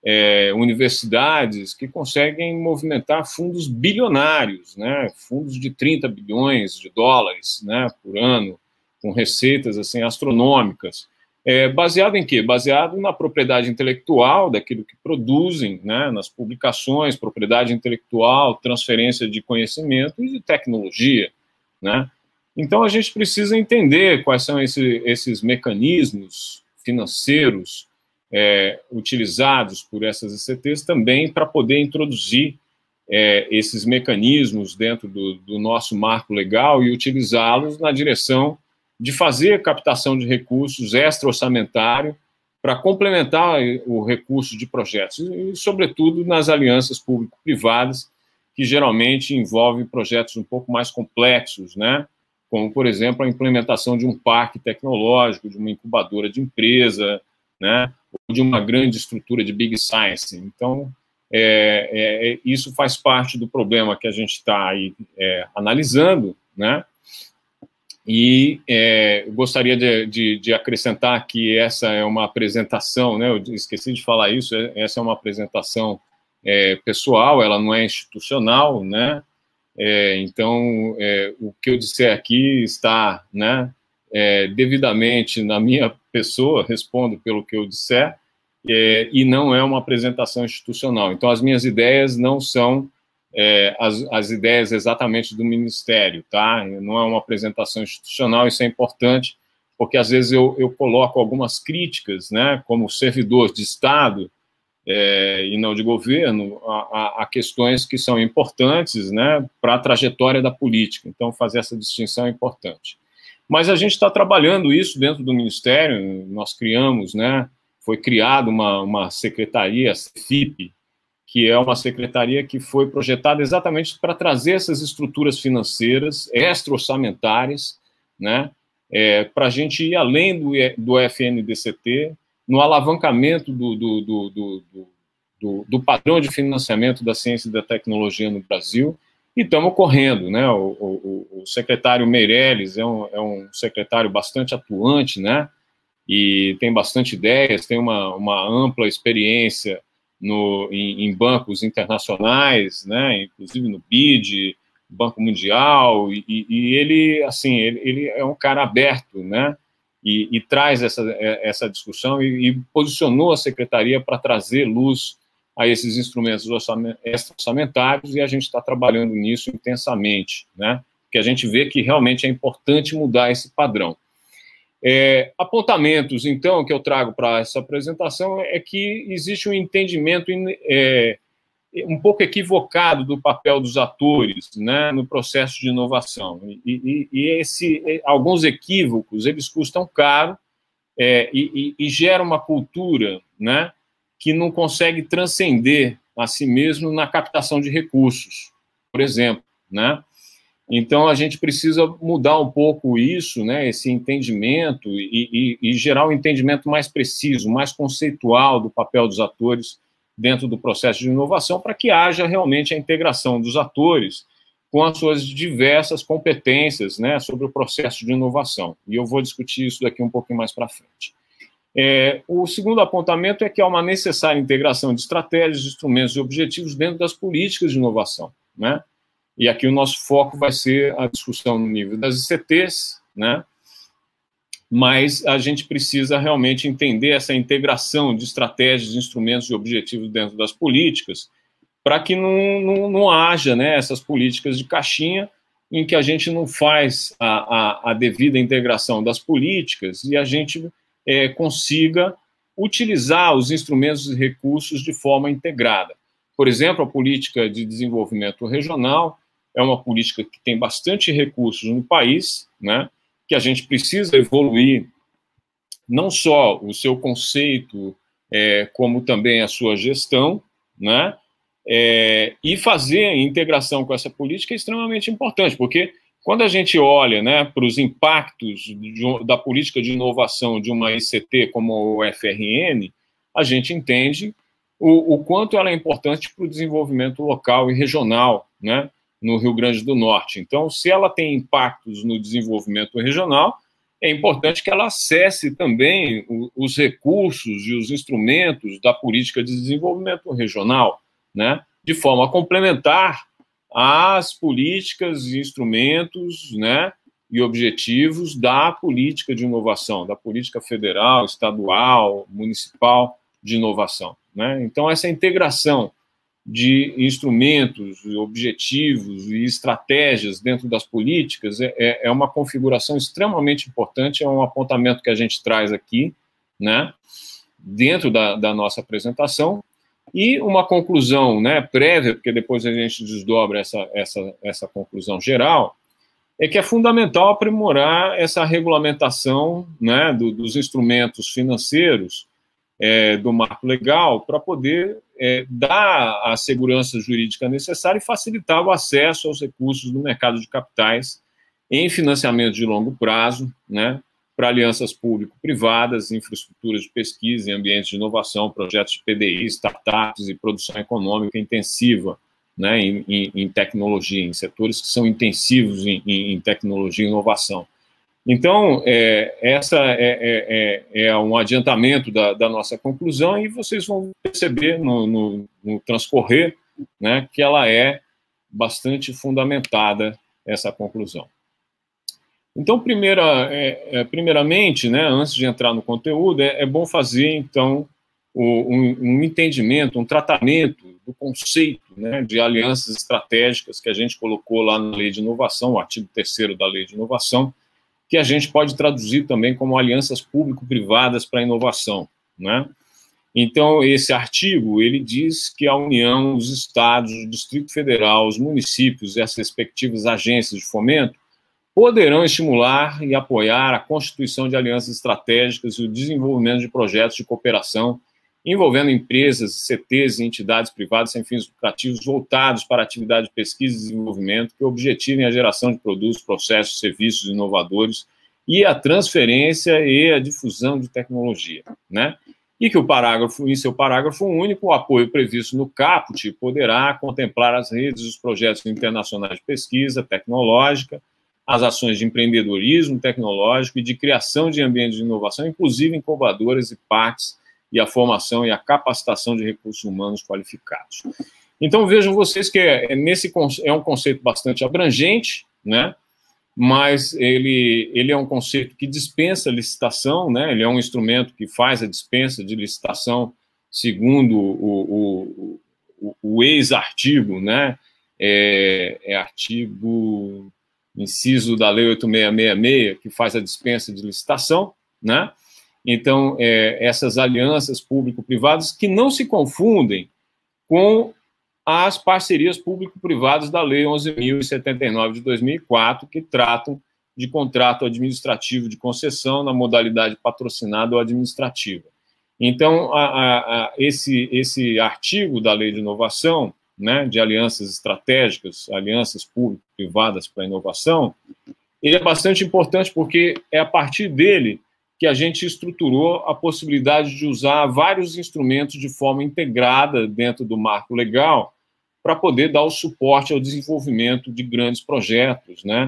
é, universidades que conseguem movimentar fundos bilionários, né, fundos de trinta bilhões de dólares, né, por ano, com receitas assim, astronômicas. É, baseado em quê? Baseado na propriedade intelectual daquilo que produzem, né, nas publicações, propriedade intelectual, transferência de conhecimento e de tecnologia, né? Então, a gente precisa entender quais são esse, esses mecanismos financeiros é, utilizados por essas I C Tês também para poder introduzir é, esses mecanismos dentro do, do nosso marco legal e utilizá-los na direção de fazer captação de recursos extra-orçamentário para complementar o recurso de projetos, e, sobretudo, nas alianças público-privadas, que geralmente envolvem projetos um pouco mais complexos, né? Como, por exemplo, a implementação de um parque tecnológico, de uma incubadora de empresa, né? Ou de uma grande estrutura de Big Science. Então, é, é, isso faz parte do problema que a gente está aí é, analisando, né? E é, gostaria de, de, de acrescentar que essa é uma apresentação, né, eu esqueci de falar isso, essa é uma apresentação é, pessoal, ela não é institucional, né, é, então é, o que eu disser aqui está, né, é, devidamente na minha pessoa, respondo pelo que eu disser, é, e não é uma apresentação institucional. Então as minhas ideias não são É, as, as ideias exatamente do Ministério, tá? Não é uma apresentação institucional, isso é importante, porque às vezes eu, eu coloco algumas críticas, né, como servidor de Estado é, e não de governo, a, a, a questões que são importantes, né, para a trajetória da política. Então, fazer essa distinção é importante. Mas a gente está trabalhando isso dentro do Ministério, nós criamos, né, foi criada uma, uma secretaria, a CEFIP, que é uma secretaria que foi projetada exatamente para trazer essas estruturas financeiras extra-orçamentárias, né, é, para a gente ir além do, do F N D C T, no alavancamento do, do, do, do, do, do padrão de financiamento da ciência e da tecnologia no Brasil, e estamos correndo, né, o, o, o secretário Meirelles é um, é um secretário bastante atuante, né, e tem bastante ideias, tem uma, uma ampla experiência No, em, em bancos internacionais, né, inclusive no B I D, Banco Mundial, e, e ele, assim, ele, ele é um cara aberto, né, e, e traz essa, essa discussão e, e posicionou a secretaria para trazer luz a esses instrumentos extra-orçamentários, e a gente está trabalhando nisso intensamente, né, porque a gente vê que realmente é importante mudar esse padrão. É, apontamentos, então, que eu trago para essa apresentação é que existe um entendimento é, um pouco equivocado do papel dos atores, né, no processo de inovação. E, e, e esse, alguns equívocos, eles custam caro é, e, e, e geram uma cultura, né, que não consegue transcender a si mesmo na captação de recursos, por exemplo, né? Então, a gente precisa mudar um pouco isso, né, esse entendimento, e, e, e gerar um entendimento mais preciso, mais conceitual do papel dos atores dentro do processo de inovação, para que haja realmente a integração dos atores com as suas diversas competências, né, sobre o processo de inovação. E eu vou discutir isso daqui um pouquinho mais para frente. É, o segundo apontamento é que há uma necessária integração de estratégias, instrumentos e objetivos dentro das políticas de inovação, né? E aqui o nosso foco vai ser a discussão no nível das I C Tês, né? Mas a gente precisa realmente entender essa integração de estratégias, instrumentos e objetivos dentro das políticas, para que não, não, não haja, né, essas políticas de caixinha em que a gente não faz a, a, a devida integração das políticas e a gente é, consiga utilizar os instrumentos e recursos de forma integrada. Por exemplo, a política de desenvolvimento regional é uma política que tem bastante recursos no país, né, que a gente precisa evoluir não só o seu conceito, é, como também a sua gestão, né, é, e fazer a integração com essa política é extremamente importante, porque quando a gente olha, né, para os impactos de, da política de inovação de uma I C T como o F R N, a gente entende o, o quanto ela é importante para o desenvolvimento local e regional, né, no Rio Grande do Norte. Então, se ela tem impactos no desenvolvimento regional, é importante que ela acesse também os recursos e os instrumentos da política de desenvolvimento regional, né, de forma complementar às políticas e instrumentos, né, e objetivos da política de inovação, da política federal, estadual, municipal de inovação, né? Então, essa integração de instrumentos, objetivos e estratégias dentro das políticas é, é uma configuração extremamente importante, é um apontamento que a gente traz aqui, né, dentro da, da nossa apresentação, e uma conclusão, né, prévia, porque depois a gente desdobra essa, essa, essa conclusão geral, é que é fundamental aprimorar essa regulamentação, né, do, dos instrumentos financeiros é, do marco legal para poder é, dar a segurança jurídica necessária e facilitar o acesso aos recursos do mercado de capitais em financiamento de longo prazo, né, para alianças público-privadas, infraestruturas de pesquisa, em ambientes de inovação, projetos de P D I, startups e produção econômica intensiva, né, em, em, em tecnologia, em setores que são intensivos em, em, em tecnologia e inovação. Então, é, essa é, é, é um adiantamento da, da nossa conclusão e vocês vão perceber no, no, no transcorrer, né, que ela é bastante fundamentada, essa conclusão. Então, primeira, é, é, primeiramente, né, antes de entrar no conteúdo, é, é bom fazer, então, o, um, um entendimento, um tratamento do conceito, né, de alianças estratégicas que a gente colocou lá na Lei de Inovação, o artigo terceiro da Lei de Inovação, que a gente pode traduzir também como alianças público-privadas para a inovação, né? Então, esse artigo, ele diz que a União, os estados, o Distrito Federal, os municípios e as respectivas agências de fomento poderão estimular e apoiar a constituição de alianças estratégicas e o desenvolvimento de projetos de cooperação envolvendo empresas, C Tês e entidades privadas sem fins lucrativos voltados para a atividade de pesquisa e desenvolvimento que objetivem a geração de produtos, processos, serviços inovadores e a transferência e a difusão de tecnologia, né? E que o parágrafo, em seu parágrafo único, o apoio previsto no caput poderá contemplar as redes e os projetos internacionais de pesquisa tecnológica, as ações de empreendedorismo tecnológico e de criação de ambientes de inovação, inclusive incubadoras e parques, e a formação e a capacitação de recursos humanos qualificados. Então, vejam vocês que é, nesse, é um conceito bastante abrangente, né? Mas ele, ele é um conceito que dispensa licitação, né? Ele é um instrumento que faz a dispensa de licitação segundo o, o, o, o ex-artigo, né? É, é artigo inciso da Lei oito mil seiscentos e sessenta e seis, que faz a dispensa de licitação, né? Então, é, essas alianças público-privadas que não se confundem com as parcerias público-privadas da Lei onze mil e setenta e nove de dois mil e quatro, que tratam de contrato administrativo de concessão na modalidade patrocinada ou administrativa. Então, a, a, a, esse, esse artigo da Lei de Inovação, né, de alianças estratégicas, alianças público-privadas para a inovação, ele é bastante importante porque é a partir dele que a gente estruturou a possibilidade de usar vários instrumentos de forma integrada dentro do marco legal para poder dar o suporte ao desenvolvimento de grandes projetos, né,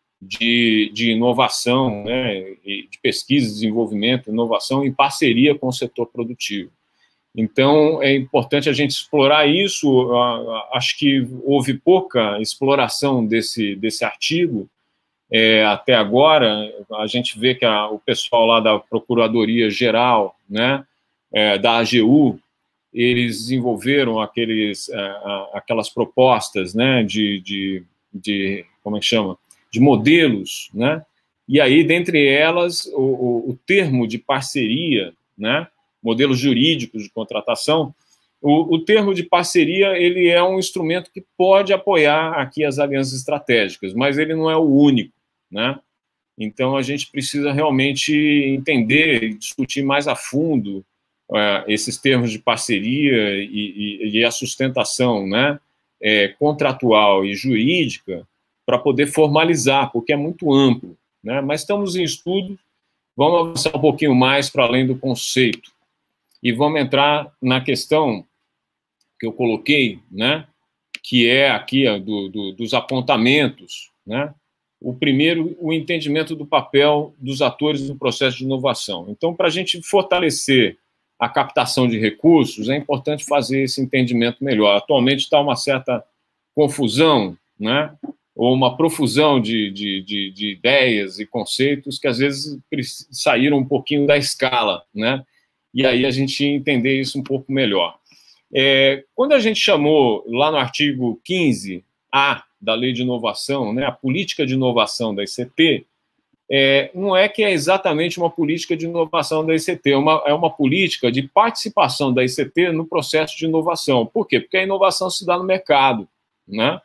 de, de inovação, né, de pesquisa, desenvolvimento, inovação em parceria com o setor produtivo. Então, é importante a gente explorar isso. Acho que houve pouca exploração desse, desse artigo, É, até agora. A gente vê que a, o pessoal lá da Procuradoria-Geral, né, é, da A G U, eles desenvolveram aqueles, é, aquelas propostas, né, de, de, de, como é que chama? De modelos, né, e aí, dentre elas, o, o, o termo de parceria, né, modelos jurídicos de contratação. O, o termo de parceria, ele é um instrumento que pode apoiar aqui as alianças estratégicas, mas ele não é o único, né? Então, a gente precisa realmente entender e discutir mais a fundo uh, esses termos de parceria e, e, e a sustentação, né, é, contratual e jurídica para poder formalizar, porque é muito amplo, né? Mas estamos em estudo, vamos avançar um pouquinho mais para além do conceito e vamos entrar na questão que eu coloquei, né, que é aqui do, do, dos apontamentos, né, O primeiro, o entendimento do papel dos atores no processo de inovação. Então, para a gente fortalecer a captação de recursos, é importante fazer esse entendimento melhor. Atualmente está uma certa confusão, né? Ou uma profusão de, de, de, de ideias e conceitos que, às vezes, saíram um pouquinho da escala, né? E aí a gente entender isso um pouco melhor. É, quando a gente chamou, lá no artigo quinze A da Lei de Inovação, né, a política de inovação da I C T, é, não é que é exatamente uma política de inovação da I C T, é uma, é uma política de participação da I C T no processo de inovação. Por quê? Porque a inovação se dá no mercado, né?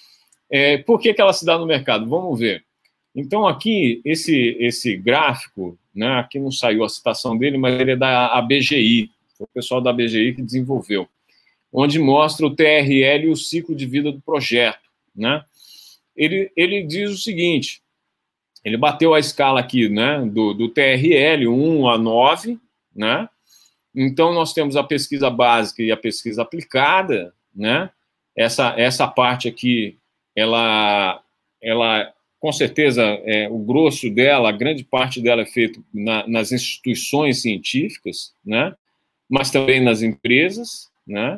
É, por que, que ela se dá no mercado? Vamos ver. Então, aqui, esse, esse gráfico, né, aqui não saiu a citação dele, mas ele é da A B G I, foi o pessoal da A B G I que desenvolveu, onde mostra o T R L e o ciclo de vida do projeto, né? Ele, ele diz o seguinte, ele bateu a escala aqui, né, do, do T R L, um a nove, né? Então, nós temos a pesquisa básica e a pesquisa aplicada, né? Essa, essa parte aqui, ela, ela com certeza, é, o grosso dela, a grande parte dela é feito na, nas instituições científicas, né? Mas também nas empresas, né?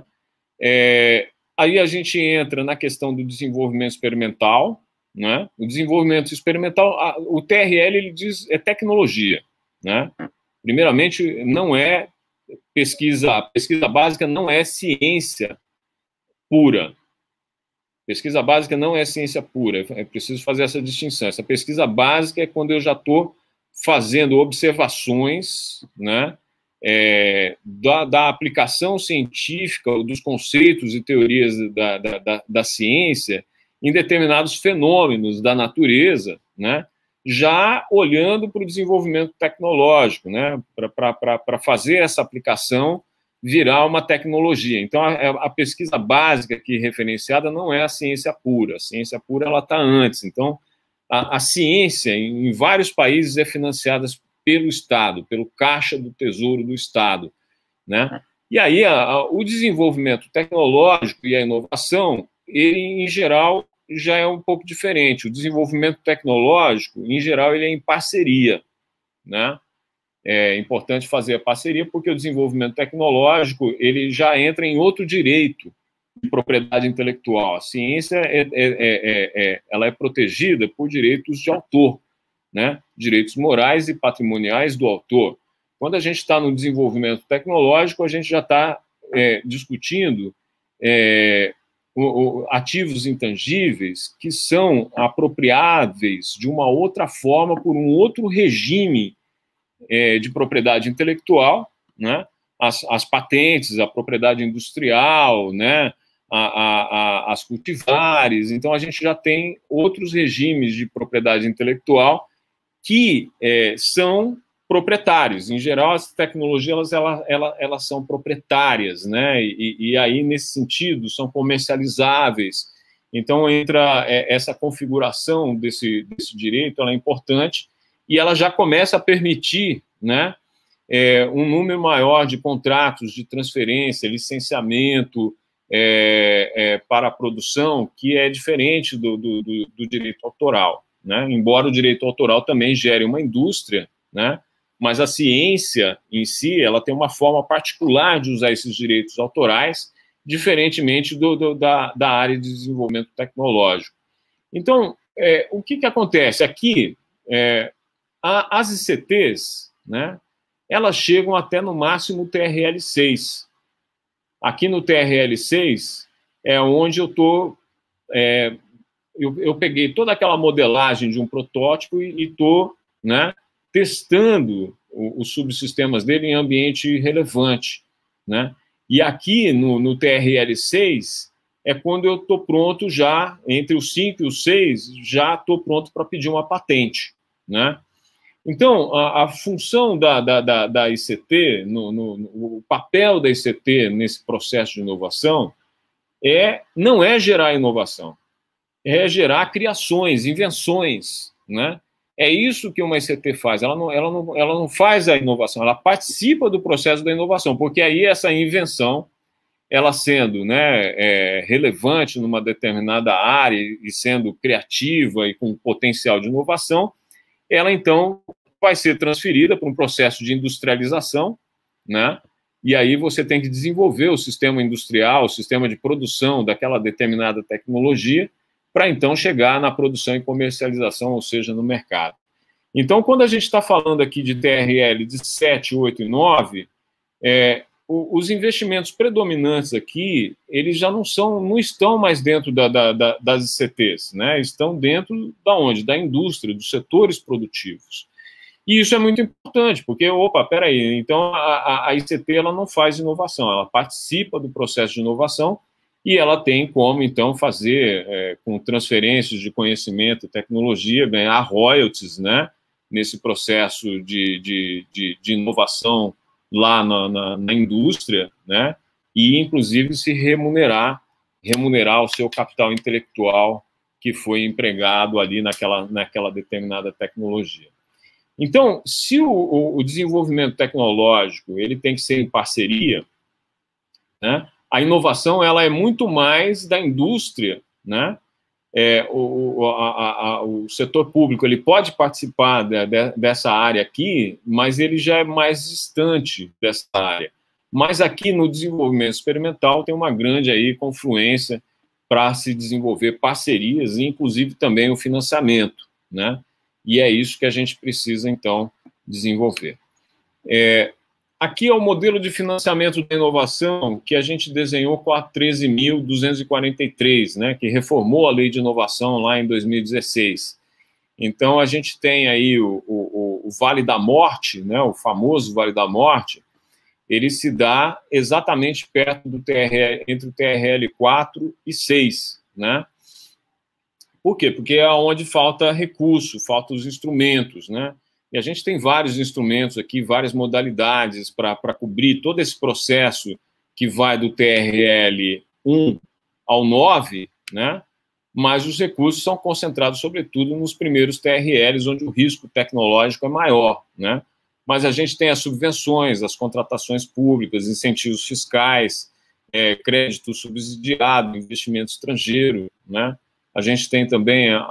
É, aí a gente entra na questão do desenvolvimento experimental, né? O desenvolvimento experimental, a, o T R L, ele diz, é tecnologia, né? Primeiramente, não é pesquisa, pesquisa básica não é ciência pura. Pesquisa básica não é ciência pura, é preciso fazer essa distinção. Essa pesquisa básica é quando eu já estou fazendo observações, né, é, da, da aplicação científica, dos conceitos e teorias da, da, da, da ciência em determinados fenômenos da natureza, né, já olhando para o desenvolvimento tecnológico, né, para fazer essa aplicação virar uma tecnologia. Então, a, a pesquisa básica aqui referenciada não é a ciência pura. A ciência pura ela está antes. Então, a, a ciência, em, em vários países, é financiada pelo Estado, pelo Caixa do Tesouro do Estado, né? E aí, a, a, o desenvolvimento tecnológico e a inovação, ele, em geral, já é um pouco diferente. O desenvolvimento tecnológico, em geral, ele é em parceria, né? É importante fazer a parceria porque o desenvolvimento tecnológico ele já entra em outro direito de propriedade intelectual. A ciência é, é, é, é, ela é protegida por direitos de autor, né? Direitos morais e patrimoniais do autor. Quando a gente está no desenvolvimento tecnológico, a gente já está é, discutindo é, o, o, ativos intangíveis que são apropriáveis de uma outra forma por um outro regime É, de propriedade intelectual, né? as, as patentes, a propriedade industrial, né? a, a, a, as cultivares. Então, a gente já tem outros regimes de propriedade intelectual que é, são proprietários. Em geral, as tecnologias elas, elas, elas são proprietárias, né? e, e aí, nesse sentido, são comercializáveis. Então, entra é, essa configuração desse, desse direito, ela é importante, e ela já começa a permitir, né, é, um número maior de contratos de transferência, licenciamento é, é, para a produção, que é diferente do, do, do, do direito autoral, né? Embora o direito autoral também gere uma indústria, né, mas a ciência em si ela tem uma forma particular de usar esses direitos autorais, diferentemente do, do, da, da área de desenvolvimento tecnológico. Então, é, o que, que acontece? Aqui, é, as I C Ts, né, elas chegam até no máximo T R L seis. Aqui no T R L seis é onde eu estou... É, eu, eu peguei toda aquela modelagem de um protótipo e estou, né, testando o, os subsistemas dele em ambiente relevante, né? E aqui no, no T R L seis é quando eu estou pronto já, entre os cinco e os seis, já estou pronto para pedir uma patente, né? Então, a, a função da, da, da, da I C T, no, no, no, o papel da I C T nesse processo de inovação, é, não é gerar inovação, é gerar criações, invenções, né? É isso que uma I C T faz, ela não, ela, não, ela não faz a inovação, ela participa do processo da inovação, porque aí essa invenção, ela sendo, né, é, relevante numa determinada área e sendo criativa e com potencial de inovação, ela, então, vai ser transferida para um processo de industrialização, né? E aí você tem que desenvolver o sistema industrial, o sistema de produção daquela determinada tecnologia, para, então, chegar na produção e comercialização, ou seja, no mercado. Então, quando a gente está falando aqui de T R L de sete, oito e nove, é, os investimentos predominantes aqui, eles já não são, não estão mais dentro da, da, da, das I C Ts, né? Estão dentro da onde? Da indústria, dos setores produtivos. E isso é muito importante, porque, opa, peraí, então a, a I C T ela não faz inovação, ela participa do processo de inovação e ela tem como, então, fazer, é, com transferências de conhecimento, tecnologia, ganhar royalties, né? Nesse processo de, de, de, de inovação lá na, na, na indústria, né? E, inclusive, se remunerar, remunerar o seu capital intelectual que foi empregado ali naquela, naquela determinada tecnologia. Então, se o, o desenvolvimento tecnológico ele tem que ser em parceria, né? A inovação ela é muito mais da indústria, né? É, o, a, a, o setor público ele pode participar de, de, dessa área aqui, mas ele já é mais distante dessa área. Mas aqui no desenvolvimento experimental tem uma grande aí confluência para se desenvolver parcerias, e inclusive também o financiamento, né? E é isso que a gente precisa, então, desenvolver. É, aqui é o modelo de financiamento da inovação que a gente desenhou com a treze mil duzentos e quarenta e três, né, que reformou a Lei de Inovação lá em dois mil e dezesseis. Então, a gente tem aí o, o, o Vale da Morte, né, o famoso Vale da Morte, ele se dá exatamente perto do T R L, entre o T R L quatro e seis, né? Por quê? Porque é onde falta recurso, faltam os instrumentos, né? E a gente tem vários instrumentos aqui, várias modalidades para cobrir todo esse processo que vai do T R L um ao nove, né? Mas os recursos são concentrados, sobretudo, nos primeiros T R Ls, onde o risco tecnológico é maior, né? Mas a gente tem as subvenções, as contratações públicas, incentivos fiscais, é, crédito subsidiado, investimento estrangeiro, né? A gente tem também a, a,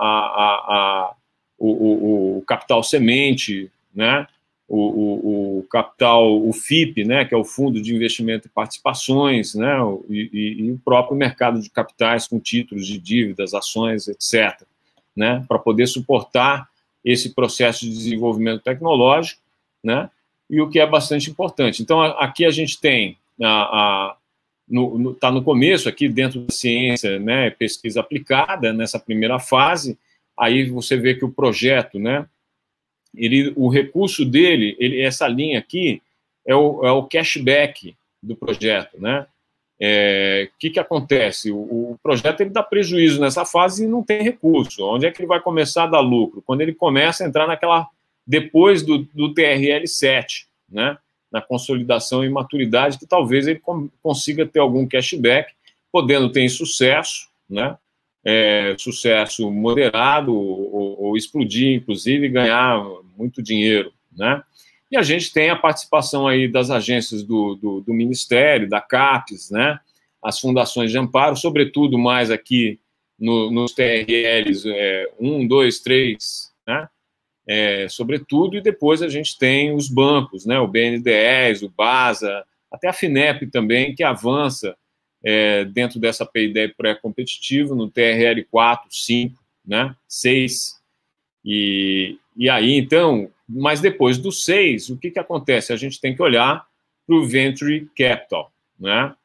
a, o, o, o capital semente, né? o, o, o capital, o F I P, né? Que é o Fundo de Investimento e Participações, né? e, e, e o próprio mercado de capitais com títulos de dívidas, ações, etcétera, né? Para poder suportar esse processo de desenvolvimento tecnológico, né? E o que é bastante importante. Então, aqui a gente tem a, a No, no, tá no começo aqui, dentro da ciência, né, pesquisa aplicada, nessa primeira fase, aí você vê que o projeto, né, ele, o recurso dele, ele, essa linha aqui, é o, é o cashback do projeto, né? É, que que acontece? O, o projeto, ele dá prejuízo nessa fase e não tem recurso. Onde é que ele vai começar a dar lucro? Quando ele começa a entrar naquela, depois do, do T R L sete, né? Na consolidação e maturidade, que talvez ele consiga ter algum cashback, podendo ter sucesso, né? É, sucesso moderado, ou, ou explodir, inclusive, e ganhar muito dinheiro, né? E a gente tem a participação aí das agências do, do, do Ministério, da CAPES, né? As fundações de amparo, sobretudo mais aqui no, nos T R Ls é, um, dois, três, né? É, sobretudo, e depois a gente tem os bancos, né, o B N D E S, o BASA, até a FINEP também, que avança é, dentro dessa P I D E pré-competitivo, no T R L quatro, cinco, né, seis, e, e aí, então, mas depois do seis, o que, que acontece? A gente tem que olhar para o Venture Capital, né,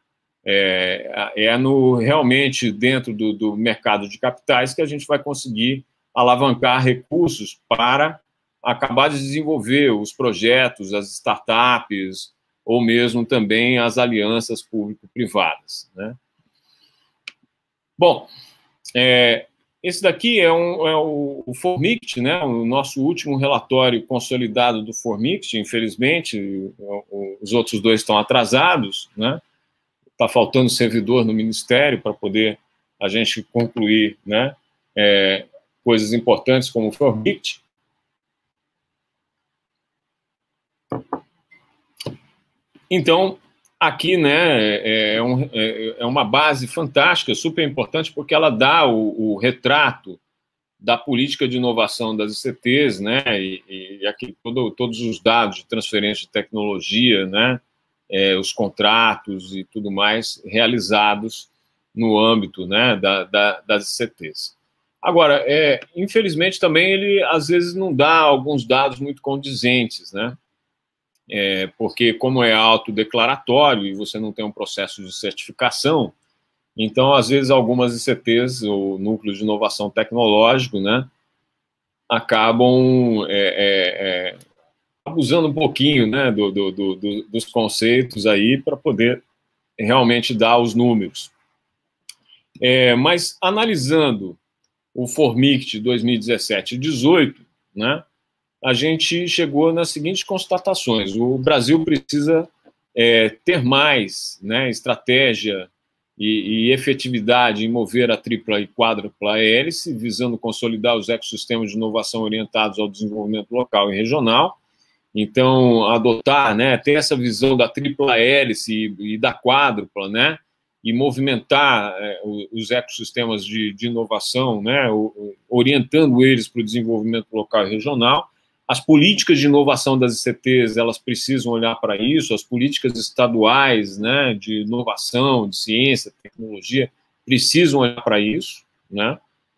é, é no, realmente dentro do, do mercado de capitais que a gente vai conseguir alavancar recursos para acabar de desenvolver os projetos, as startups, ou mesmo também as alianças público-privadas, né? Bom, é, esse daqui é, um, é o, o Formict, né? O nosso último relatório consolidado do Formict, infelizmente, os outros dois estão atrasados, né? Está faltando servidor no Ministério para poder a gente concluir, né? É, coisas importantes como o Formict. Então, aqui, né, é, um, é uma base fantástica, super importante, porque ela dá o, o retrato da política de inovação das I C Tês, né, e, e aqui todo, todos os dados de transferência de tecnologia, né, é, os contratos e tudo mais realizados no âmbito, né, da, da, das I C Tês. Agora, é, infelizmente também ele às vezes não dá alguns dados muito condizentes, né, é, porque como é autodeclaratório e você não tem um processo de certificação, então, às vezes, algumas I C Tês, o Núcleo de Inovação Tecnológico, né, acabam é, é, é, abusando um pouquinho, né, do, do, do, dos conceitos aí para poder realmente dar os números. É, mas, analisando o Formict dois mil e dezessete e dezoito, né, a gente chegou nas seguintes constatações. O Brasil precisa é, ter mais, né, estratégia E, e efetividade em mover a tripla e quádrupla hélice, visando consolidar os ecossistemas de inovação orientados ao desenvolvimento local e regional. Então, adotar, né, ter essa visão da tripla hélice e, e da quádrupla, né, e movimentar é, os ecossistemas de, de inovação, né, orientando eles para o desenvolvimento local e regional. As políticas de inovação das I C Tês, elas precisam olhar para isso, as políticas estaduais, né, de inovação, de ciência, tecnologia, precisam olhar para isso, né,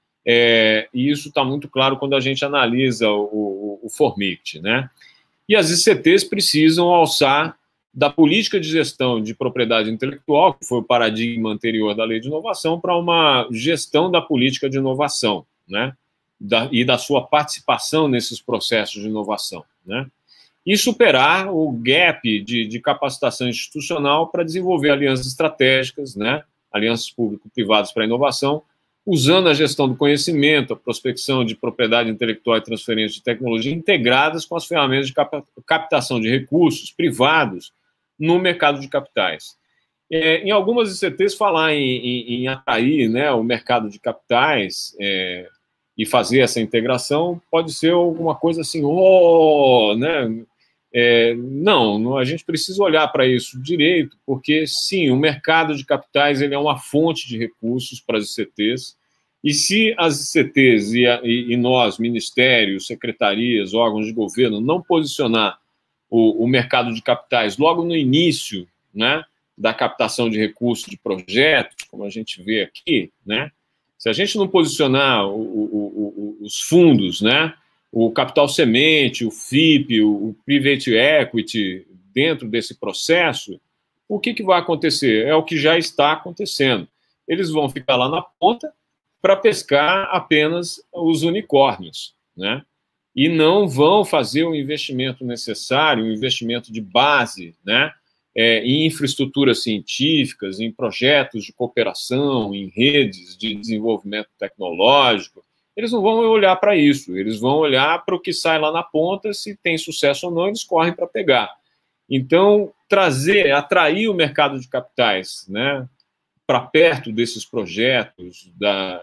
é, e isso está muito claro quando a gente analisa o, o, o Formict, né, e as I C Tês precisam alçar da política de gestão de propriedade intelectual, que foi o paradigma anterior da lei de inovação, para uma gestão da política de inovação, né, Da, e da sua participação nesses processos de inovação, né? E superar o gap de, de capacitação institucional para desenvolver alianças estratégicas, né? Alianças público-privadas para a inovação, usando a gestão do conhecimento, a prospecção de propriedade intelectual e transferência de tecnologia integradas com as ferramentas de cap captação de recursos privados no mercado de capitais. É, em algumas I C Tês, falar em, em, em atrair, né, o mercado de capitais é, e fazer essa integração pode ser alguma coisa assim, oh, né? É, não, a gente precisa olhar para isso direito, porque, sim, o mercado de capitais ele é uma fonte de recursos para as I C Tês, e se as I C Tês e, a, e nós, ministérios, secretarias, órgãos de governo, não posicionar o, o mercado de capitais logo no início, né, da captação de recursos de projetos, como a gente vê aqui, né, se a gente não posicionar o, o, o, os fundos, né, o capital semente, o F I P, o Private Equity, dentro desse processo, o que, que vai acontecer? É o que já está acontecendo. Eles vão ficar lá na ponta para pescar apenas os unicórnios, né, e não vão fazer o investimento necessário, o investimento de base, né, É, em infraestruturas científicas, em projetos de cooperação, em redes de desenvolvimento tecnológico. Eles não vão olhar para isso, eles vão olhar para o que sai lá na ponta, se tem sucesso ou não, eles correm para pegar. Então, trazer, atrair o mercado de capitais, né, para perto desses projetos, da,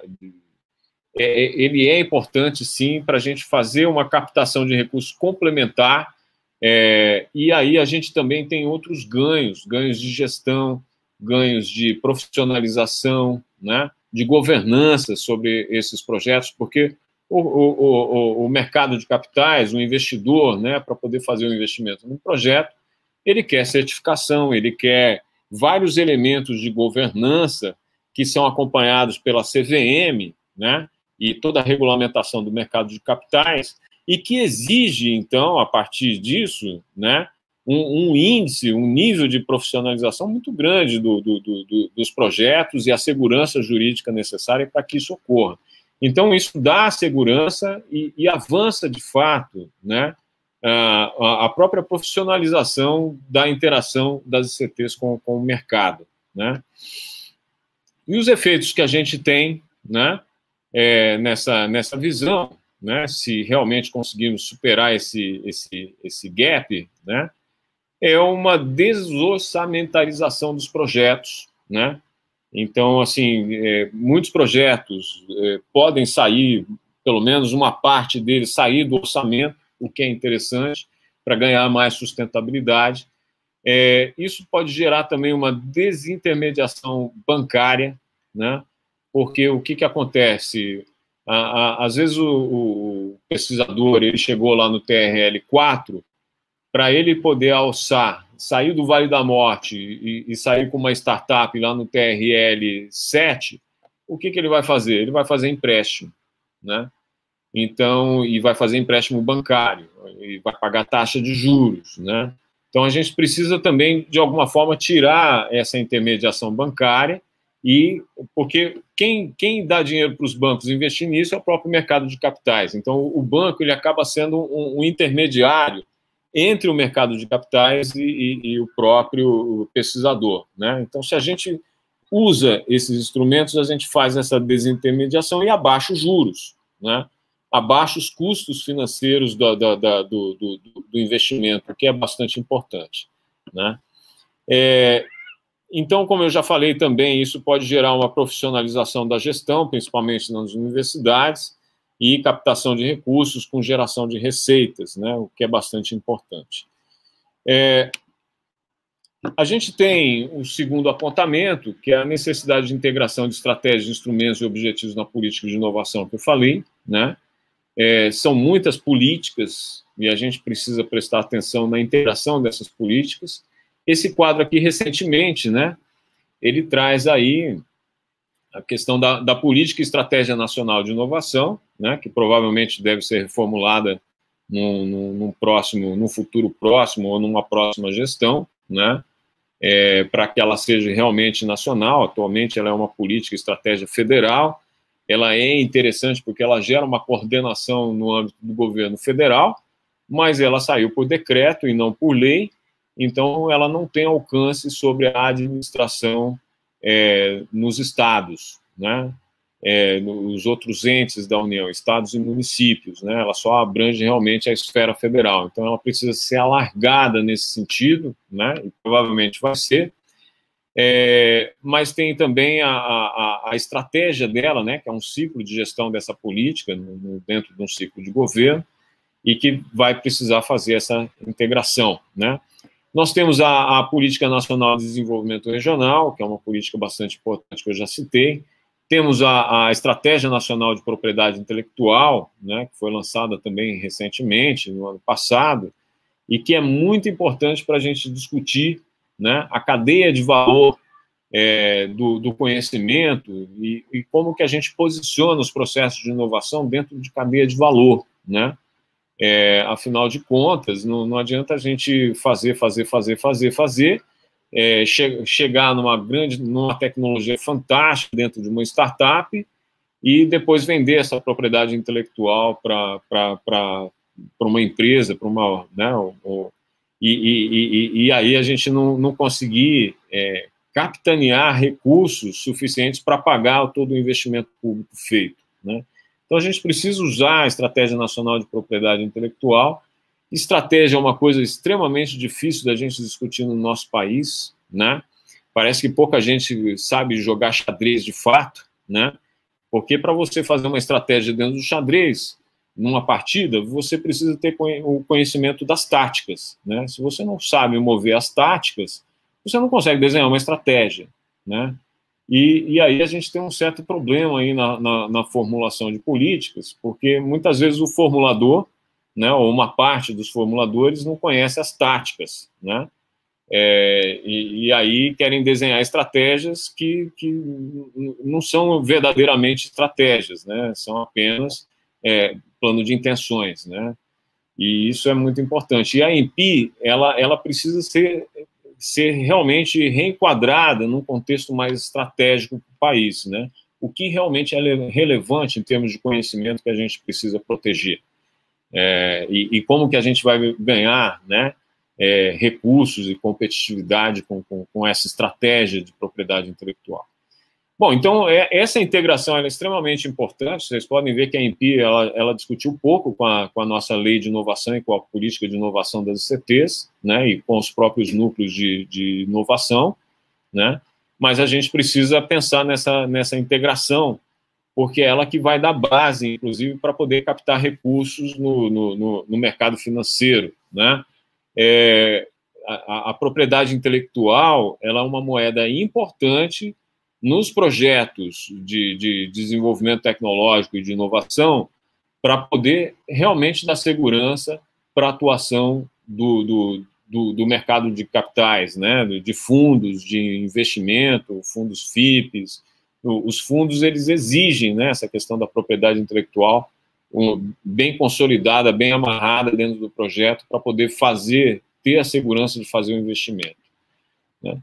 é, ele é importante, sim, para a gente fazer uma captação de recursos complementar. É, e aí a gente também tem outros ganhos, ganhos de gestão, ganhos de profissionalização, né, de governança sobre esses projetos, porque o, o, o, o mercado de capitais, o investidor, né, para poder fazer o um investimento num projeto, ele quer certificação, ele quer vários elementos de governança que são acompanhados pela C V M, né, e toda a regulamentação do mercado de capitais, e que exige, então, a partir disso, né, um, um índice, um nível de profissionalização muito grande do, do, do, dos projetos e a segurança jurídica necessária para que isso ocorra. Então, isso dá segurança e, e avança, de fato, né, a, a própria profissionalização da interação das I C Tês com, com o mercado, né. E os efeitos que a gente tem, né, é, nessa, nessa visão, né, se realmente conseguirmos superar esse, esse, esse gap, né, é uma desorçamentalização dos projetos, né. Então, assim, é, muitos projetos é, podem sair, pelo menos uma parte deles sair do orçamento, o que é interessante, para ganhar mais sustentabilidade. É, isso pode gerar também uma desintermediação bancária, né? Porque o que, que acontece? À, à, às vezes o, o pesquisador ele chegou lá no T R L quatro, para ele poder alçar, sair do Vale da Morte e, e sair com uma startup lá no T R L sete, o que, que ele vai fazer? Ele vai fazer empréstimo, né? Então, e vai fazer empréstimo bancário, e vai pagar taxa de juros, né? Então, a gente precisa também, de alguma forma, tirar essa intermediação bancária, e porque quem, quem dá dinheiro para os bancos investir nisso é o próprio mercado de capitais. Então, o banco ele acaba sendo um, um intermediário entre o mercado de capitais e, e, e o próprio pesquisador, né? Então, se a gente usa esses instrumentos, a gente faz essa desintermediação e abaixa os juros, né? Abaixa os custos financeiros do, do, do, do, do investimento, que é bastante importante, né? É, então, como eu já falei também, isso pode gerar uma profissionalização da gestão, principalmente nas universidades, e captação de recursos com geração de receitas, né? O que é bastante importante. É, a gente tem um segundo apontamento, que é a necessidade de integração de estratégias, instrumentos e objetivos na política de inovação que eu falei, né? É, são muitas políticas e a gente precisa prestar atenção na integração dessas políticas. Esse quadro aqui, recentemente, né, ele traz aí a questão da, da Política e Estratégia Nacional de Inovação, né, que provavelmente deve ser reformulada num, num, num próximo, num futuro próximo ou numa próxima gestão, né, é, para que ela seja realmente nacional. Atualmente ela é uma política e estratégia federal. Ela é interessante porque ela gera uma coordenação no âmbito do governo federal, mas ela saiu por decreto e não por lei, então ela não tem alcance sobre a administração é, nos estados, né? É, nos outros entes da União, estados e municípios, né? Ela só abrange realmente a esfera federal, então ela precisa ser alargada nesse sentido, né? E provavelmente vai ser. É, mas tem também a, a, a estratégia dela, né, que é um ciclo de gestão dessa política no, no, dentro de um ciclo de governo e que vai precisar fazer essa integração, né? Nós temos a, a Política Nacional de Desenvolvimento Regional, que é uma política bastante importante que eu já citei. Temos a, a Estratégia Nacional de Propriedade Intelectual, né, que foi lançada também recentemente, no ano passado, e que é muito importante para a gente discutir, né, a cadeia de valor é, do, do conhecimento e, e como que a gente posiciona os processos de inovação dentro de cadeia de valor, né? É, afinal de contas, não, não adianta a gente fazer, fazer, fazer, fazer, fazer, é, che chegar numa grande, numa tecnologia fantástica dentro de uma startup e depois vender essa propriedade intelectual para uma empresa, para uma, né, ou, E, e, e, e aí a gente não, não conseguir é, capitanear recursos suficientes para pagar todo o investimento público feito, né? Então a gente precisa usar a Estratégia Nacional de Propriedade Intelectual. Estratégia é uma coisa extremamente difícil da gente discutir no nosso país, né? Parece que pouca gente sabe jogar xadrez de fato, né? Porque para você fazer uma estratégia dentro do xadrez, numa partida, você precisa ter o conhecimento das táticas, né? Se você não sabe mover as táticas, você não consegue desenhar uma estratégia, né? E, e aí a gente tem um certo problema aí na, na, na formulação de políticas, porque muitas vezes o formulador, né, ou uma parte dos formuladores não conhece as táticas, né? É, e, e aí querem desenhar estratégias que, que não são verdadeiramente estratégias, né? São apenas é, plano de intenções, né? E isso é muito importante. E a ANPI, ela, ela precisa ser, ser realmente reenquadrada num contexto mais estratégico para o país, né? O que realmente é relevante em termos de conhecimento que a gente precisa proteger. É, e, e como que a gente vai ganhar, né, é, recursos e competitividade com, com, com essa estratégia de propriedade intelectual. Bom, então, é, essa integração é extremamente importante. Vocês podem ver que a ANPI, ela, ela discutiu pouco com a, com a nossa lei de inovação e com a política de inovação das I C Ts, né, e com os próprios núcleos de, de inovação, né, mas a gente precisa pensar nessa, nessa integração, porque é ela que vai dar base, inclusive, para poder captar recursos no, no, no, no mercado financeiro, né. É, a, a propriedade intelectual ela é uma moeda importante nos projetos de, de desenvolvimento tecnológico e de inovação para poder realmente dar segurança para a atuação do, do, do, do mercado de capitais, né, de fundos de investimento, fundos F I Ps. Os fundos eles exigem, né, essa questão da propriedade intelectual um, bem consolidada, bem amarrada dentro do projeto para poder fazer, ter a segurança de fazer o investimento, né?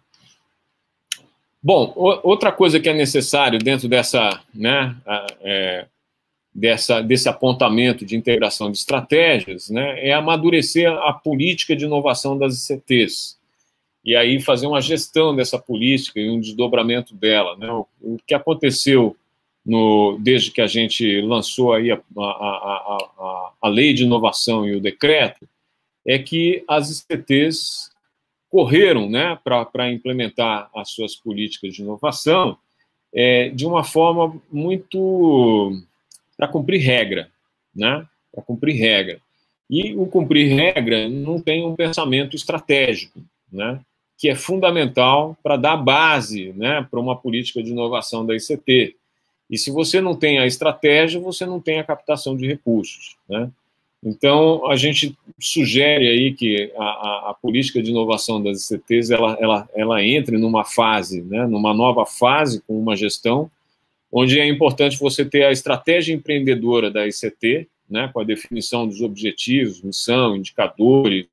Bom, outra coisa que é necessário dentro dessa, né, é, dessa, desse apontamento de integração de estratégias, né, é amadurecer a política de inovação das I C Ts. E aí fazer uma gestão dessa política e um desdobramento dela, né? O, o que aconteceu no, desde que a gente lançou aí a, a, a, a, a lei de inovação e o decreto, é que as I C Ts correram, né, para implementar as suas políticas de inovação é, de uma forma muito para cumprir regra, né, para cumprir regra. E o cumprir regra não tem um pensamento estratégico, né, que é fundamental para dar base, né, para uma política de inovação da I C T. E se você não tem a estratégia, você não tem a captação de recursos, né? Então, a gente sugere aí que a, a, a política de inovação das I C Ts, ela, ela, ela entre numa fase, né, numa nova fase com uma gestão, onde é importante você ter a estratégia empreendedora da I C T, né, com a definição dos objetivos, missão, indicadores,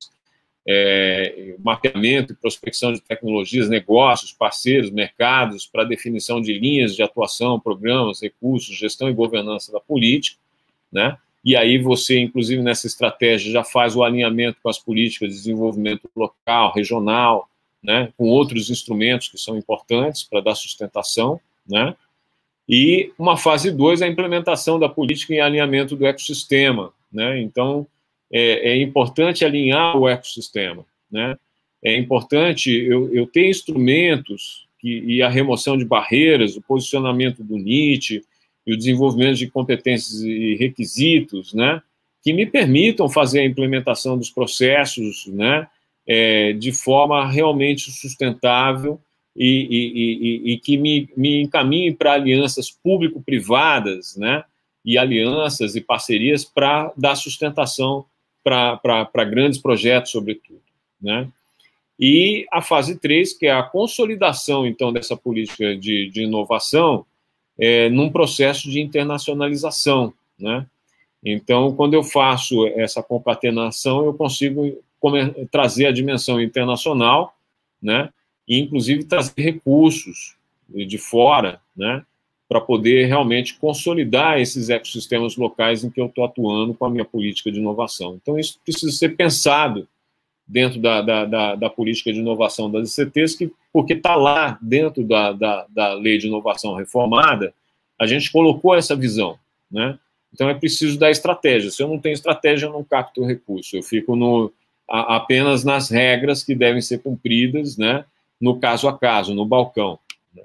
é, mapeamento e prospecção de tecnologias, negócios, parceiros, mercados, para definição de linhas de atuação, programas, recursos, gestão e governança da política, né? E aí você, inclusive, nessa estratégia, já faz o alinhamento com as políticas de desenvolvimento local, regional, né, com outros instrumentos que são importantes para dar sustentação, né? E uma fase dois é a implementação da política em alinhamento do ecossistema, né? Então, é, é importante alinhar o ecossistema, né? É importante eu, eu ter instrumentos que, e a remoção de barreiras, o posicionamento do N I T, e o desenvolvimento de competências e requisitos, né, que me permitam fazer a implementação dos processos, né, é, de forma realmente sustentável e, e, e, e que me, me encaminhe para alianças público-privadas, né, e alianças e parcerias para dar sustentação para grandes projetos, sobretudo, né. E a fase três, que é a consolidação, então, dessa política de, de inovação, É, num processo de internacionalização, né? Então, quando eu faço essa concatenação, eu consigo trazer a dimensão internacional, né? E, inclusive, trazer recursos de fora, né? Para poder realmente consolidar esses ecossistemas locais em que eu estou atuando com a minha política de inovação. Então, isso precisa ser pensado dentro da, da, da, da política de inovação das I C Ts, que, porque está lá dentro da, da, da lei de inovação reformada, a gente colocou essa visão, né? Então é preciso dar estratégia. Se eu não tenho estratégia, eu não capto o recurso, eu fico no, a, apenas nas regras que devem ser cumpridas, né, no caso a caso, no balcão, né?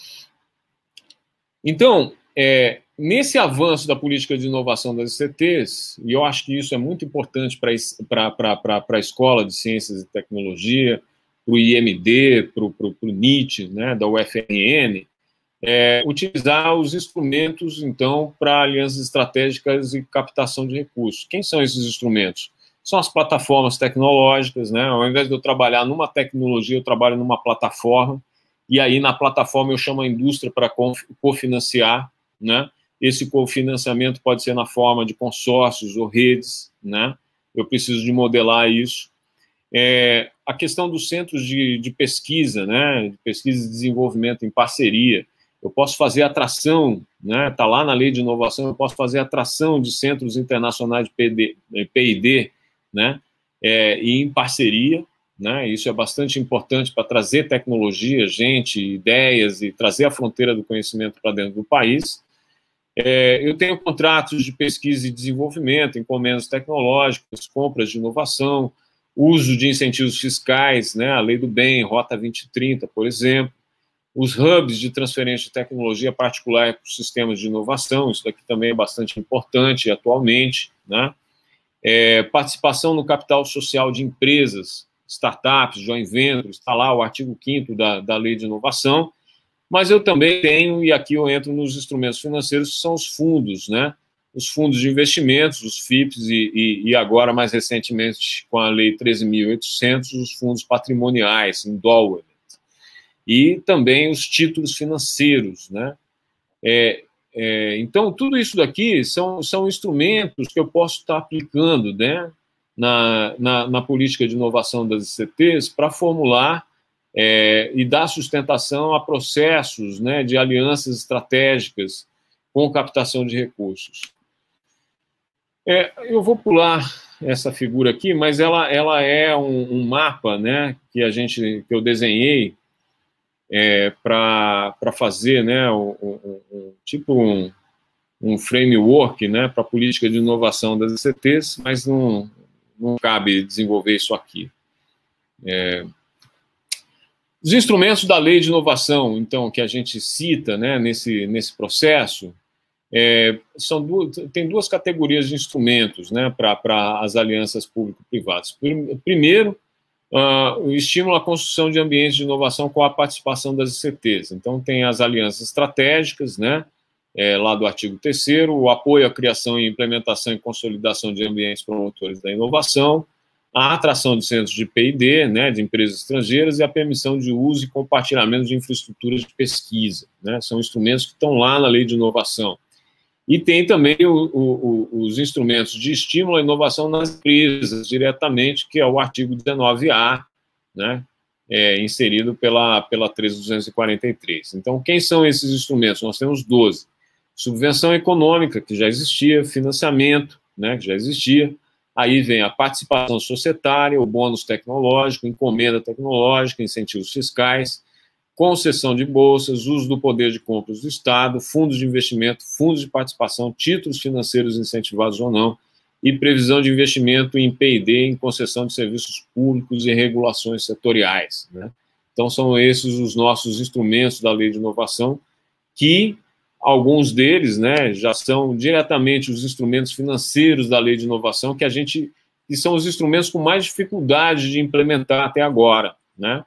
Então, é, nesse avanço da política de inovação das I C Ts, e eu acho que isso é muito importante para a Escola de Ciências e Tecnologia, para o I M D, para o N I T, né, da U F R N, é, utilizar os instrumentos, então, para alianças estratégicas e captação de recursos. Quem são esses instrumentos? São as plataformas tecnológicas, né? Ao invés de eu trabalhar numa tecnologia, eu trabalho numa plataforma, e aí na plataforma eu chamo a indústria para cofinanciar, né? Esse cofinanciamento pode ser na forma de consórcios ou redes, né? Eu preciso de modelar isso. É, a questão dos centros de, de pesquisa, né? De pesquisa e desenvolvimento em parceria. Eu posso fazer atração, né? Está lá na lei de inovação, eu posso fazer atração de centros internacionais de P I D, né? É, e em parceria, né? Isso é bastante importante para trazer tecnologia, gente, ideias e trazer a fronteira do conhecimento para dentro do país. É, eu tenho contratos de pesquisa e desenvolvimento, encomendas tecnológicas, compras de inovação, uso de incentivos fiscais, né? A Lei do Bem, Rota vinte trinta, por exemplo. Os hubs de transferência de tecnologia particular para os sistemas de inovação, isso daqui também é bastante importante atualmente, né? É, participação no capital social de empresas startups, joint ventures, está lá o artigo quinto da, da Lei de Inovação, mas eu também tenho, e aqui eu entro nos instrumentos financeiros, que são os fundos, né? Os fundos de investimentos, os F I Ps, e, e, e agora, mais recentemente, com a Lei treze mil e oitocentos, os fundos patrimoniais, endowment, e também os títulos financeiros, né? É, é, então, tudo isso daqui são, são instrumentos que eu posso estar aplicando, né, na, na, na política de inovação das I C Ts para formular é, e dar sustentação a processos, né, de alianças estratégicas com captação de recursos. É, eu vou pular essa figura aqui, mas ela, ela é um, um mapa, né, que, a gente, que eu desenhei é, para fazer, né, um, um, um, tipo um, um framework, né, para a política de inovação das I C Ts, mas não, não cabe desenvolver isso aqui. É, os instrumentos da Lei de Inovação, então, que a gente cita, né, nesse, nesse processo, É, são duas, tem duas categorias de instrumentos, né, para as alianças público-privadas. Primeiro, uh, o estímulo à construção de ambientes de inovação com a participação das I C Ts. Então, tem as alianças estratégicas, né, é, lá do artigo terceiro, o apoio à criação e implementação e consolidação de ambientes promotores da inovação, a atração de centros de P e D, né, de empresas estrangeiras, e a permissão de uso e compartilhamento de infraestruturas de pesquisa, né, são instrumentos que estão lá na Lei de Inovação. E tem também o, o, os instrumentos de estímulo à inovação nas empresas, diretamente, que é o artigo dezenove A, né, é, inserido pela, pela treze mil duzentos e quarenta e três. Então, quem são esses instrumentos? Nós temos doze. Subvenção econômica, que já existia, financiamento, né, que já existia, aí vem a participação societária, o bônus tecnológico, encomenda tecnológica, incentivos fiscais, concessão de bolsas, uso do poder de compras do Estado, fundos de investimento, fundos de participação, títulos financeiros incentivados ou não, e previsão de investimento em P e D, em concessão de serviços públicos e regulações setoriais, né? Então, são esses os nossos instrumentos da Lei de Inovação, que alguns deles, né, já são diretamente os instrumentos financeiros da Lei de Inovação, que a gente, que são os instrumentos com mais dificuldade de implementar até agora, né?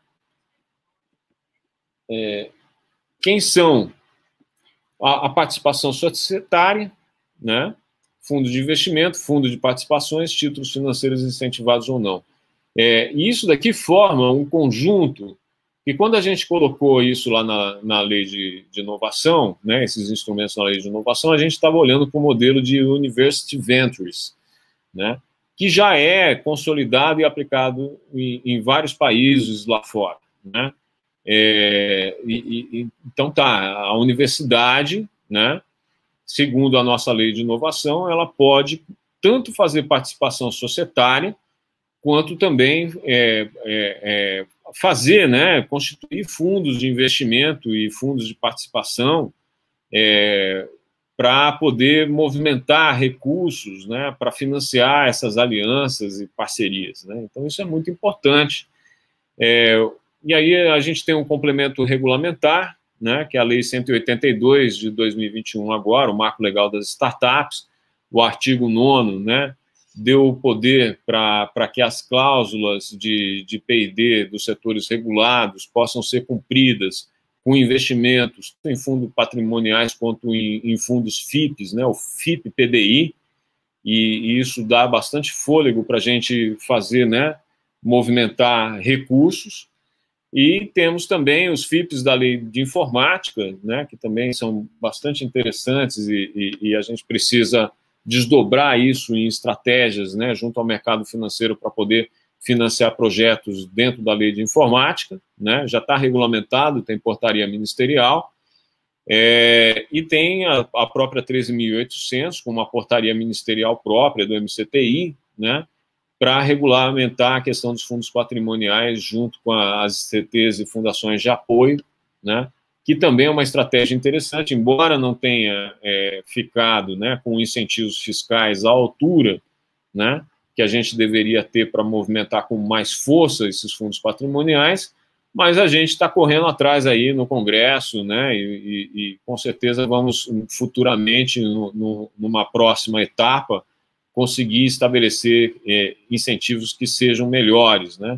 É, quem são? A, a participação societária, né? Fundo de investimento, fundo de participações, títulos financeiros incentivados ou não. É, e isso daqui forma um conjunto que, quando a gente colocou isso lá na, na Lei de, de Inovação, né, esses instrumentos na Lei de Inovação, a gente estava olhando para o modelo de University Ventures, né, que já é consolidado e aplicado em, em vários países lá fora, né? É, e, e, então tá, a universidade, né, segundo a nossa Lei de Inovação, ela pode tanto fazer participação societária, quanto também é, é, é, fazer, né, constituir fundos de investimento e fundos de participação é, para poder movimentar recursos, né, para financiar essas alianças e parcerias, né? Então, isso é muito importante. É, E aí a gente tem um complemento regulamentar, né, que é a Lei cento e oitenta e dois de dois mil e vinte e um agora, o Marco Legal das Startups, o artigo nono, né, deu poder para que as cláusulas de, de P e D dos setores regulados possam ser cumpridas com investimentos em fundos patrimoniais quanto em, em fundos F I Ps, né, o F I P-P D I, e, e isso dá bastante fôlego para a gente fazer, né, movimentar recursos. E temos também os F I Ps da Lei de Informática, né, que também são bastante interessantes e, e, e a gente precisa desdobrar isso em estratégias, né, junto ao mercado financeiro para poder financiar projetos dentro da Lei de Informática, né, já está regulamentado, tem portaria ministerial, é, e tem a, a própria treze mil e oitocentos, com uma portaria ministerial própria do M C T I, né, para regulamentar a questão dos fundos patrimoniais junto com as I C Ts e fundações de apoio, né, que também é uma estratégia interessante, embora não tenha é, ficado, né, com incentivos fiscais à altura, né, que a gente deveria ter para movimentar com mais força esses fundos patrimoniais, mas a gente está correndo atrás aí no Congresso, né, e, e, e com certeza vamos futuramente, no, no, numa próxima etapa, conseguir estabelecer é, incentivos que sejam melhores, né?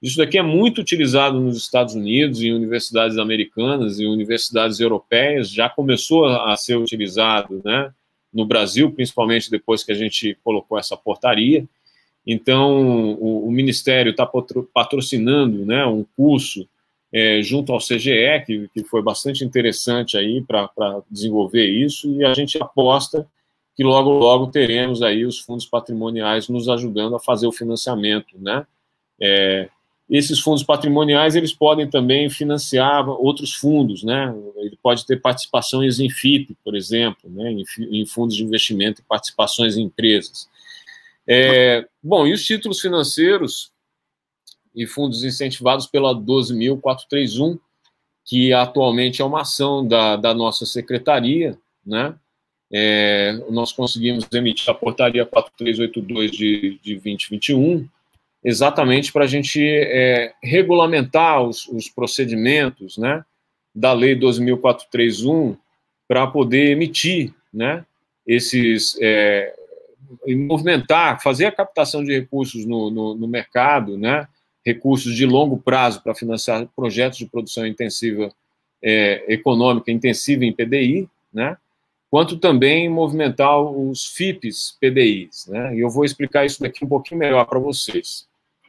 Isso daqui é muito utilizado nos Estados Unidos, em universidades americanas e universidades europeias, já começou a ser utilizado, né, no Brasil, principalmente depois que a gente colocou essa portaria. Então, o, o Ministério está patrocinando, né, um curso é, junto ao C G E, que, que foi bastante interessante aí para desenvolver isso, e a gente aposta que logo, logo teremos aí os fundos patrimoniais nos ajudando a fazer o financiamento, né? É, esses fundos patrimoniais, eles podem também financiar outros fundos, né? Ele pode ter participações em F I P, por exemplo, né? em, em fundos de investimento e participações em empresas. É, bom, e os títulos financeiros e fundos incentivados pela doze mil quatrocentos e trinta e um, que atualmente é uma ação da, da nossa secretaria, né? É, nós conseguimos emitir a portaria quatro mil trezentos e oitenta e dois de, de dois mil e vinte e um, exatamente para a gente é, regulamentar os, os procedimentos, né, da Lei doze mil quatrocentos e trinta e um, para poder emitir, né, esses, é, movimentar, fazer a captação de recursos no, no, no mercado, né, recursos de longo prazo para financiar projetos de produção intensiva, é, econômica intensiva em P D I, né, quanto também movimentar os F I Ps P D Is, né? E eu vou explicar isso daqui um pouquinho melhor para vocês.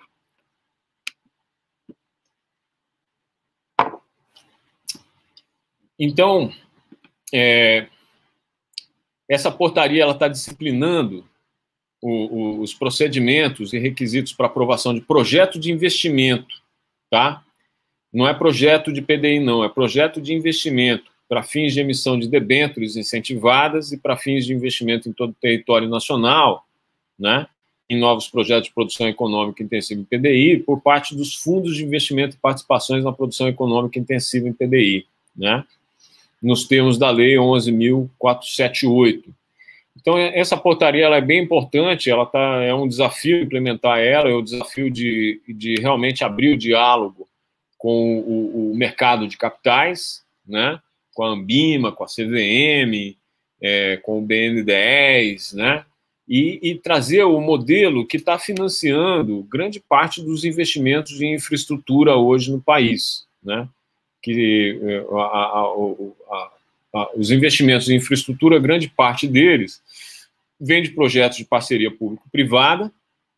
Então, é, essa portaria ela está disciplinando o, o, os procedimentos e requisitos para aprovação de projeto de investimento, tá? Não é projeto de P D I, não, é projeto de investimento para fins de emissão de debêntures incentivadas e para fins de investimento em todo o território nacional, né, em novos projetos de produção econômica intensiva em P D I, por parte dos fundos de investimento e participações na produção econômica intensiva em P D I, né, nos termos da Lei onze mil quatrocentos e setenta e oito. Então, essa portaria ela é bem importante, ela tá, é um desafio implementar ela, é o desafio de, de realmente abrir o diálogo com o, o mercado de capitais, né, com a Ambima, com a C V M, é, com o B N dez, né? E, e trazer o modelo que está financiando grande parte dos investimentos em infraestrutura hoje no país, né? Que a, a, a, a, os investimentos em infraestrutura, grande parte deles vem de projetos de parceria público-privada,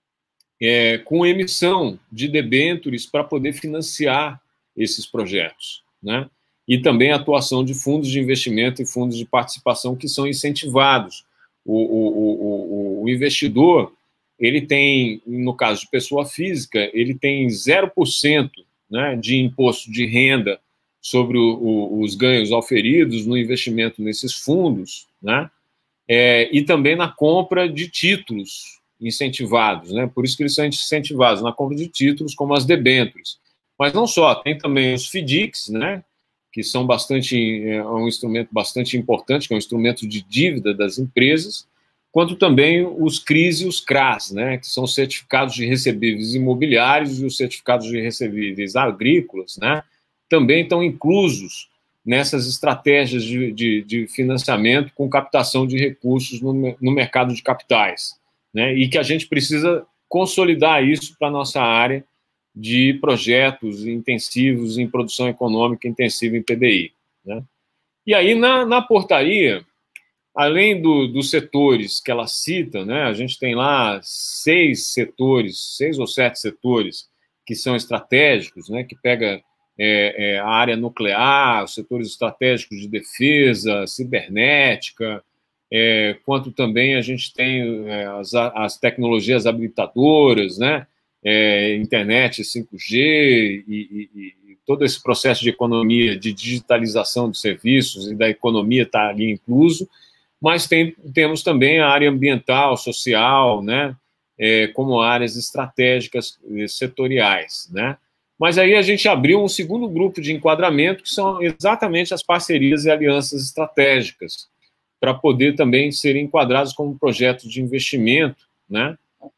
é, com emissão de debêntures para poder financiar esses projetos, né? E também a atuação de fundos de investimento e fundos de participação que são incentivados. O, o, o, o investidor, ele tem, no caso de pessoa física, ele tem zero por cento, né, de imposto de renda sobre o, o, os ganhos auferidos no investimento nesses fundos, né, é, e também na compra de títulos incentivados, né, por isso que eles são incentivados na compra de títulos como as debêntures. Mas não só, tem também os FDICs, né, que são bastante, é um instrumento bastante importante, que é um instrumento de dívida das empresas, quanto também os C R Is e os C R As, né, que são os certificados de recebíveis imobiliários e os certificados de recebíveis agrícolas, né, também estão inclusos nessas estratégias de, de, de financiamento com captação de recursos no, no mercado de capitais, né, e que a gente precisa consolidar isso para a nossa área de projetos intensivos em produção econômica intensiva em P D I, né? E aí, na, na portaria, além do, dos setores que ela cita, né, a gente tem lá seis setores, seis ou sete setores que são estratégicos, né, que pega é, é, a área nuclear, os setores estratégicos de defesa, cibernética, é, quanto também a gente tem é, as, as tecnologias habilitadoras, né, É, internet cinco G e, e, e todo esse processo de economia, de digitalização dos serviços e da economia está ali incluso, mas tem, temos também a área ambiental, social, né, é, como áreas estratégicas setoriais, né. Mas aí a gente abriu um segundo grupo de enquadramento, que são exatamente as parcerias e alianças estratégicas, para poder também serem enquadrados como projetos de investimento, né.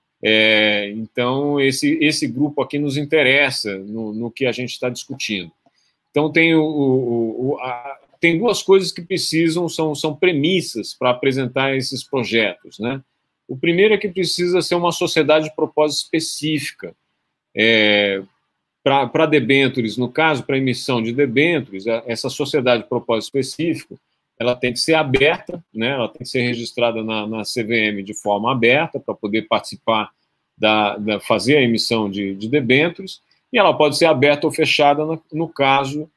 É, então, esse, esse grupo aqui nos interessa no, no que a gente está discutindo. Então, tem, o, o, o, a, tem duas coisas que precisam, são, são premissas para apresentar esses projetos, né? O primeiro é que precisa ser uma sociedade de propósito específica, é, para debêntures, no caso, para emissão de debêntures, essa sociedade de propósito específico, ela tem que ser aberta, né? Ela tem que ser registrada na, na C V M de forma aberta para poder participar, da, da, fazer a emissão de, de debêntures, e ela pode ser aberta ou fechada no, no caso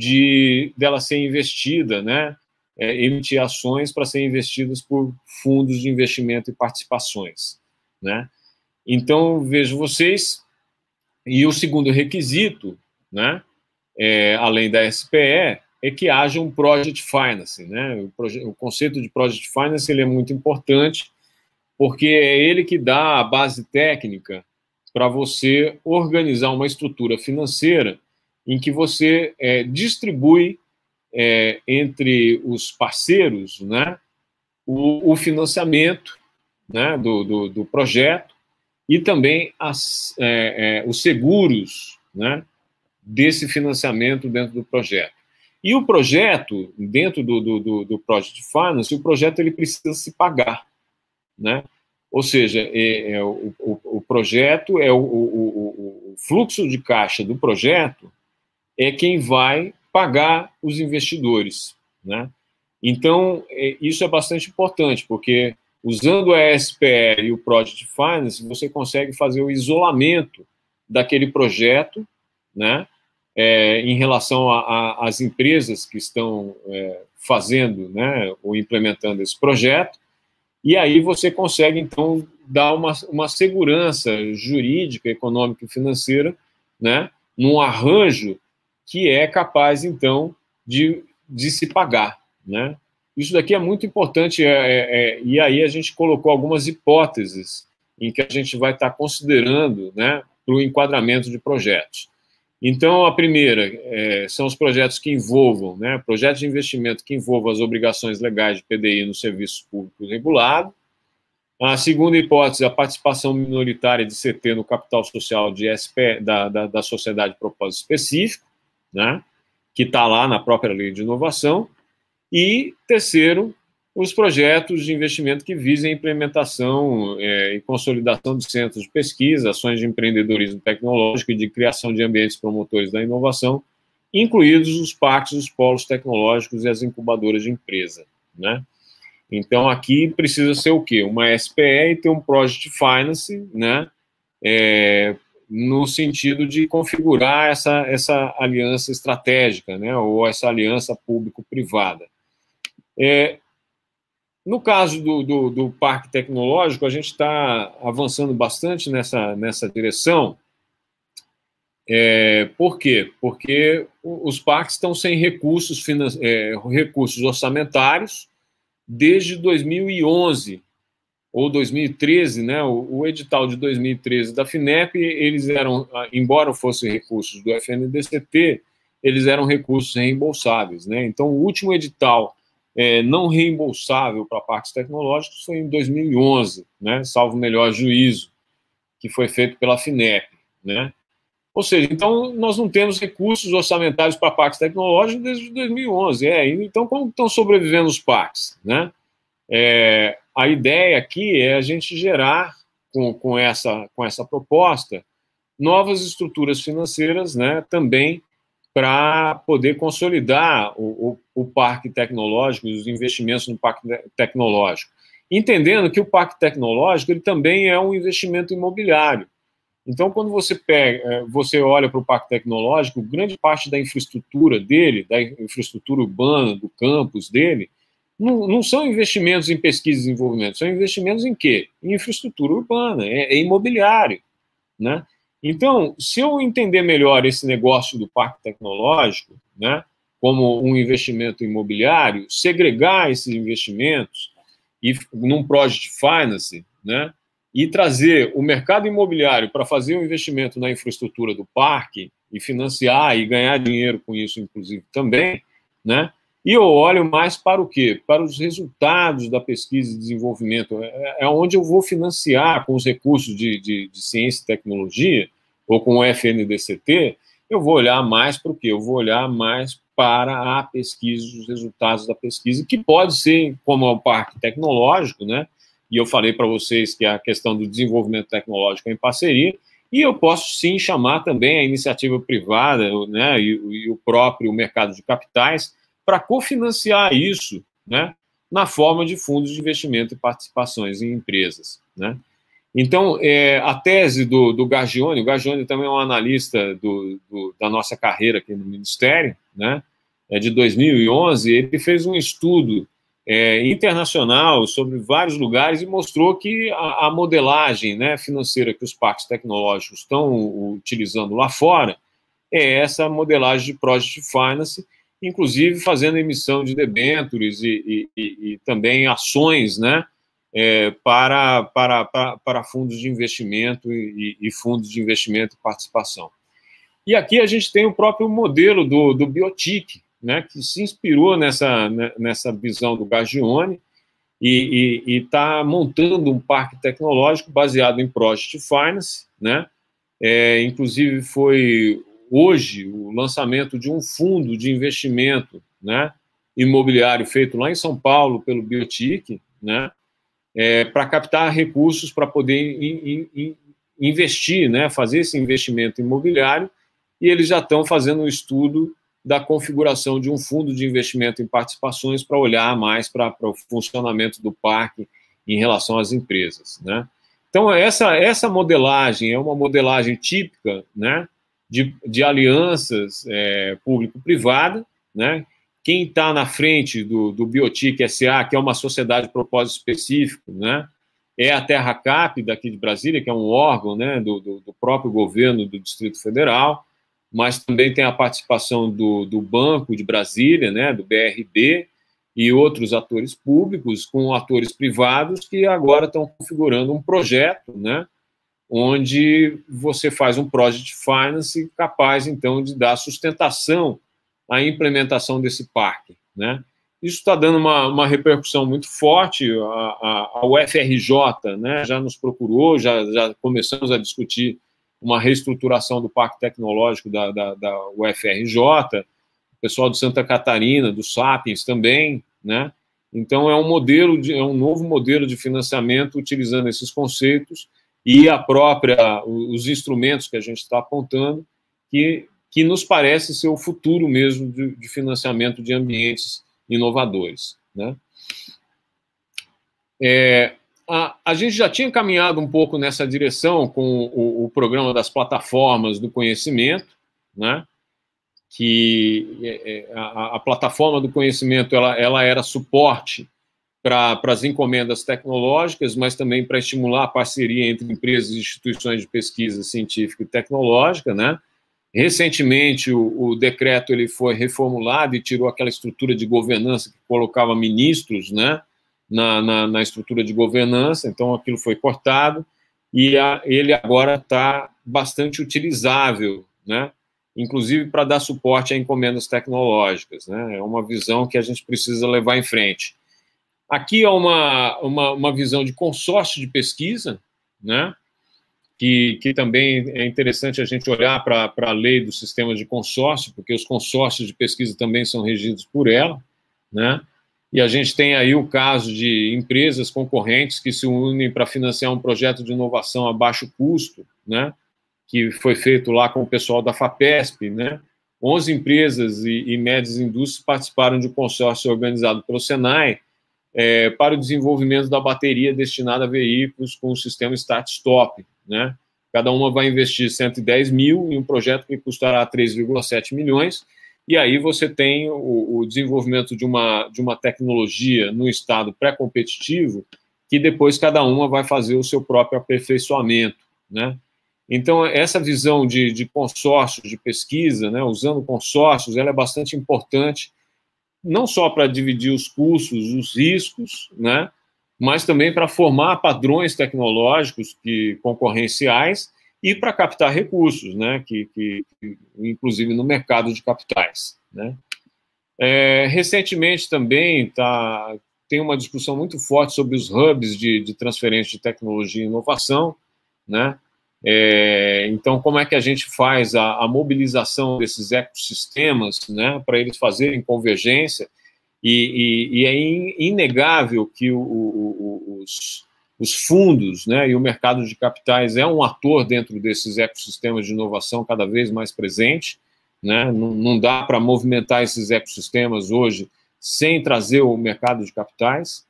de dela ser investida, né? É, emitir ações para serem investidas por fundos de investimento e participações, né? Então, vejo vocês, e o segundo requisito, né, é, além da S P E, é que haja um Project Finance, né? O, proje o conceito de Project Finance ele é muito importante, porque é ele que dá a base técnica para você organizar uma estrutura financeira em que você é, distribui é, entre os parceiros, né, o, o financiamento, né, do, do, do projeto e também as, é, é, os seguros, né, desse financiamento dentro do projeto. E o projeto, dentro do, do, do, do Project Finance, o projeto ele precisa se pagar, né? Ou seja, é, é, o, o, o projeto, é o, o, o, o fluxo de caixa do projeto é quem vai pagar os investidores, né? Então, é, isso é bastante importante, porque usando a S P E e o Project Finance, você consegue fazer o isolamento daquele projeto, né? É, em relação às empresas que estão é, fazendo, né, ou implementando esse projeto, e aí você consegue, então, dar uma, uma segurança jurídica, econômica e financeira, né, num arranjo que é capaz, então, de, de se pagar, né? Isso daqui é muito importante, é, é, e aí a gente colocou algumas hipóteses em que a gente vai estar considerando, né, para o enquadramento de projetos. Então, a primeira é, são os projetos que envolvam, né, projetos de investimento que envolvam as obrigações legais de P D I no serviço público regulado. A segunda hipótese, a participação minoritária de C T no capital social de S P, da, da, da sociedade de propósito específico, né, que está lá na própria lei de inovação. E, terceiro, os projetos de investimento que visem a implementação é, e consolidação de centros de pesquisa, ações de empreendedorismo tecnológico e de criação de ambientes promotores da inovação, incluídos os parques, os polos tecnológicos e as incubadoras de empresa, né? Então, aqui precisa ser o quê? Uma S P E e ter um Project Finance, né? É, no sentido de configurar essa, essa aliança estratégica, né? Ou essa aliança público-privada. É, no caso do, do, do Parque Tecnológico, a gente está avançando bastante nessa, nessa direção. É, por quê? Porque os parques estão sem recursos, é, recursos orçamentários desde dois mil e onze ou dois mil e treze, né? O, o edital de dois mil e treze da FINEP, eles eram, embora fossem recursos do F N D C T, eles eram recursos reembolsáveis, né? Então, o último edital É, não reembolsável para parques tecnológicos foi em dois mil e onze, né, salvo melhor juízo, que foi feito pela FINEP, né? Ou seja, então nós não temos recursos orçamentários para parques tecnológicos desde dois mil e onze. É, então como estão sobrevivendo os parques, né? É, a ideia aqui é a gente gerar, com, com, essa, com essa proposta, novas estruturas financeiras, né, também para poder consolidar o, o, o parque tecnológico, os investimentos no parque tecnológico. Entendendo que o parque tecnológico ele também é um investimento imobiliário. Então, quando você, pega, você olha para o parque tecnológico, grande parte da infraestrutura dele, da infraestrutura urbana, do campus dele, não, não são investimentos em pesquisa e desenvolvimento, são investimentos em quê? Em infraestrutura urbana, é, é imobiliário, né? Então, se eu entender melhor esse negócio do parque tecnológico, né, como um investimento imobiliário, segregar esses investimentos e num Project Finance, né, e trazer o mercado imobiliário para fazer o um investimento na infraestrutura do parque e financiar e ganhar dinheiro com isso, inclusive, também, né, e eu olho mais para o quê? Para os resultados da pesquisa e desenvolvimento. É onde eu vou financiar com os recursos de, de, de ciência e tecnologia, ou com o F N D C T, eu vou olhar mais para o quê? Eu vou olhar mais para a pesquisa, os resultados da pesquisa, que pode ser, como é o parque tecnológico, né? E eu falei para vocês que a questão do desenvolvimento tecnológico é em parceria, E eu posso, sim, chamar também a iniciativa privada, né, e, e o próprio mercado de capitais para cofinanciar isso, né, na forma de fundos de investimento e participações em empresas, né. Então, é, a tese do, do Gargione, o Gargione também é um analista do, do, da nossa carreira aqui no Ministério, né, é de dois mil e onze, ele fez um estudo é, internacional sobre vários lugares e mostrou que a, a modelagem, né, financeira que os parques tecnológicos estão utilizando lá fora é essa modelagem de Project Finance, inclusive fazendo emissão de debêntures e, e, e, e também ações, né, É, para, para, para, para fundos de investimento e, e fundos de investimento e participação. E aqui a gente tem o próprio modelo do, do Biotic, né, que se inspirou nessa, nessa visão do Gargione e está montando um parque tecnológico baseado em Project Finance, né, é, inclusive foi hoje o lançamento de um fundo de investimento, né, imobiliário feito lá em São Paulo pelo Biotic, né, É, para captar recursos para poder in, in, investir, né, fazer esse investimento imobiliário, e eles já estão fazendo um estudo da configuração de um fundo de investimento em participações para olhar mais para o funcionamento do parque em relação às empresas, né. Então, essa, essa modelagem é uma modelagem típica, né, de, de alianças é, público-privada, né. Quem está na frente do, do Biotic S A, que é uma sociedade de propósito específico, né, é a TerraCap, daqui de Brasília, que é um órgão, né, do, do, do próprio governo do Distrito Federal, mas também tem a participação do, do Banco de Brasília, né, do B R B, e outros atores públicos, com atores privados, que agora estão configurando um projeto, né, onde você faz um Project Finance capaz, então, de dar sustentação a implementação desse parque, né? Isso está dando uma, uma repercussão muito forte. A, a, a U F R J, né, já nos procurou, já, já começamos a discutir uma reestruturação do parque tecnológico da, da, da U F R J, o pessoal de Santa Catarina, do Sapiens também, né? Então é um modelo de, é um novo modelo de financiamento utilizando esses conceitos e a própria os instrumentos que a gente está apontando que que nos parece ser o futuro mesmo de, de financiamento de ambientes inovadores, né? É, a, a gente já tinha caminhado um pouco nessa direção com o, o programa das plataformas do conhecimento, né? Que a, a plataforma do conhecimento ela, ela era suporte para as encomendas tecnológicas, mas também para estimular a parceria entre empresas e instituições de pesquisa científica e tecnológica, né? Recentemente, o, o decreto ele foi reformulado e tirou aquela estrutura de governança que colocava ministros, né, na, na, na estrutura de governança, então aquilo foi cortado, e a, ele agora está bastante utilizável, né, inclusive para dar suporte a encomendas tecnológicas, né, é uma visão que a gente precisa levar em frente. Aqui é uma, uma, uma visão de consórcio de pesquisa, né, Que, que também é interessante a gente olhar para a lei dos sistemas de consórcio, porque os consórcios de pesquisa também são regidos por ela, né? E a gente tem aí o caso de empresas concorrentes que se unem para financiar um projeto de inovação a baixo custo, né? Que foi feito lá com o pessoal da FAPESP, né? onze empresas e, e médias indústrias participaram de um consórcio organizado pelo Senai é, para o desenvolvimento da bateria destinada a veículos com o sistema start-stop, né? Cada uma vai investir cento e dez mil em um projeto que custará três vírgula sete milhões, e aí você tem o, o desenvolvimento de uma, de uma tecnologia no estado pré-competitivo, que depois cada uma vai fazer o seu próprio aperfeiçoamento, né? Então, essa visão de, de consórcios de pesquisa, né, usando consórcios, ela é bastante importante, não só para dividir os custos, os riscos, né, mas também para formar padrões tecnológicos que, concorrenciais e para captar recursos, né, que, que, inclusive no mercado de capitais, né. É, recentemente também tá, tem uma discussão muito forte sobre os hubs de, de transferência de tecnologia e inovação, né. É, então, como é que a gente faz a, a mobilização desses ecossistemas, né, para eles fazerem convergência? E, e, e é in, inegável que o, o, os, os fundos, né, e o mercado de capitais é um ator dentro desses ecossistemas de inovação cada vez mais presente, né? Não, não dá para movimentar esses ecossistemas hoje sem trazer o mercado de capitais.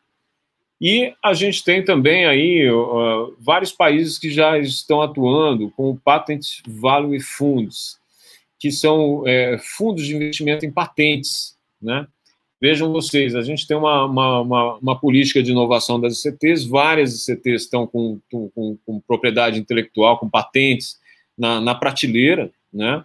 E a gente tem também aí uh, vários países que já estão atuando com o Patent Value Funds, que são é, fundos de investimento em patentes, né? Vejam vocês, a gente tem uma, uma, uma, uma política de inovação das I C Ts, várias I C Ts estão com, com, com propriedade intelectual, com patentes na, na prateleira, né?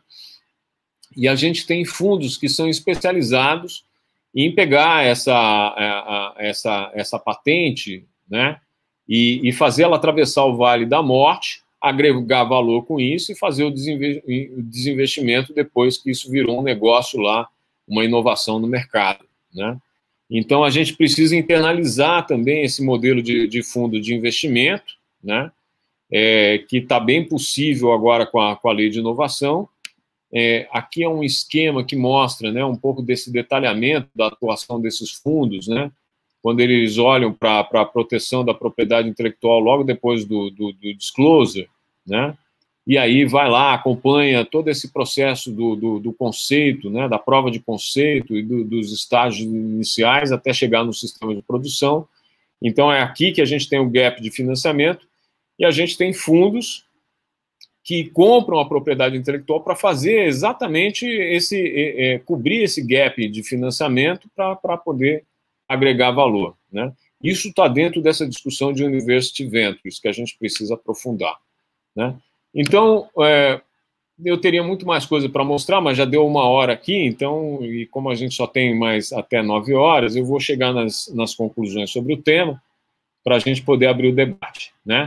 E a gente tem fundos que são especializados em pegar essa, a, a, essa, essa patente, né? E, e fazer ela atravessar o Vale da Morte, agregar valor com isso e fazer o desinvestimento depois que isso virou um negócio lá, uma inovação no mercado, né? Então, a gente precisa internalizar também esse modelo de, de fundo de investimento, né? É, que está bem possível agora com a, com a lei de inovação. É, aqui é um esquema que mostra, né, um pouco desse detalhamento da atuação desses fundos, né? Quando eles olham para a proteção da propriedade intelectual logo depois do, do, do disclosure, né? E aí vai lá, acompanha todo esse processo do, do, do conceito, né, da prova de conceito e do, dos estágios iniciais até chegar no sistema de produção. Então, é aqui que a gente tem o gap de financiamento e a gente tem fundos que compram a propriedade intelectual para fazer exatamente esse, é, é, cobrir esse gap de financiamento para poder agregar valor, né? Isso está dentro dessa discussão de University Ventures, que a gente precisa aprofundar, né? Então, é, eu teria muito mais coisa para mostrar, mas já deu uma hora aqui, então, e como a gente só tem mais até nove horas, eu vou chegar nas, nas conclusões sobre o tema, para a gente poder abrir o debate, né?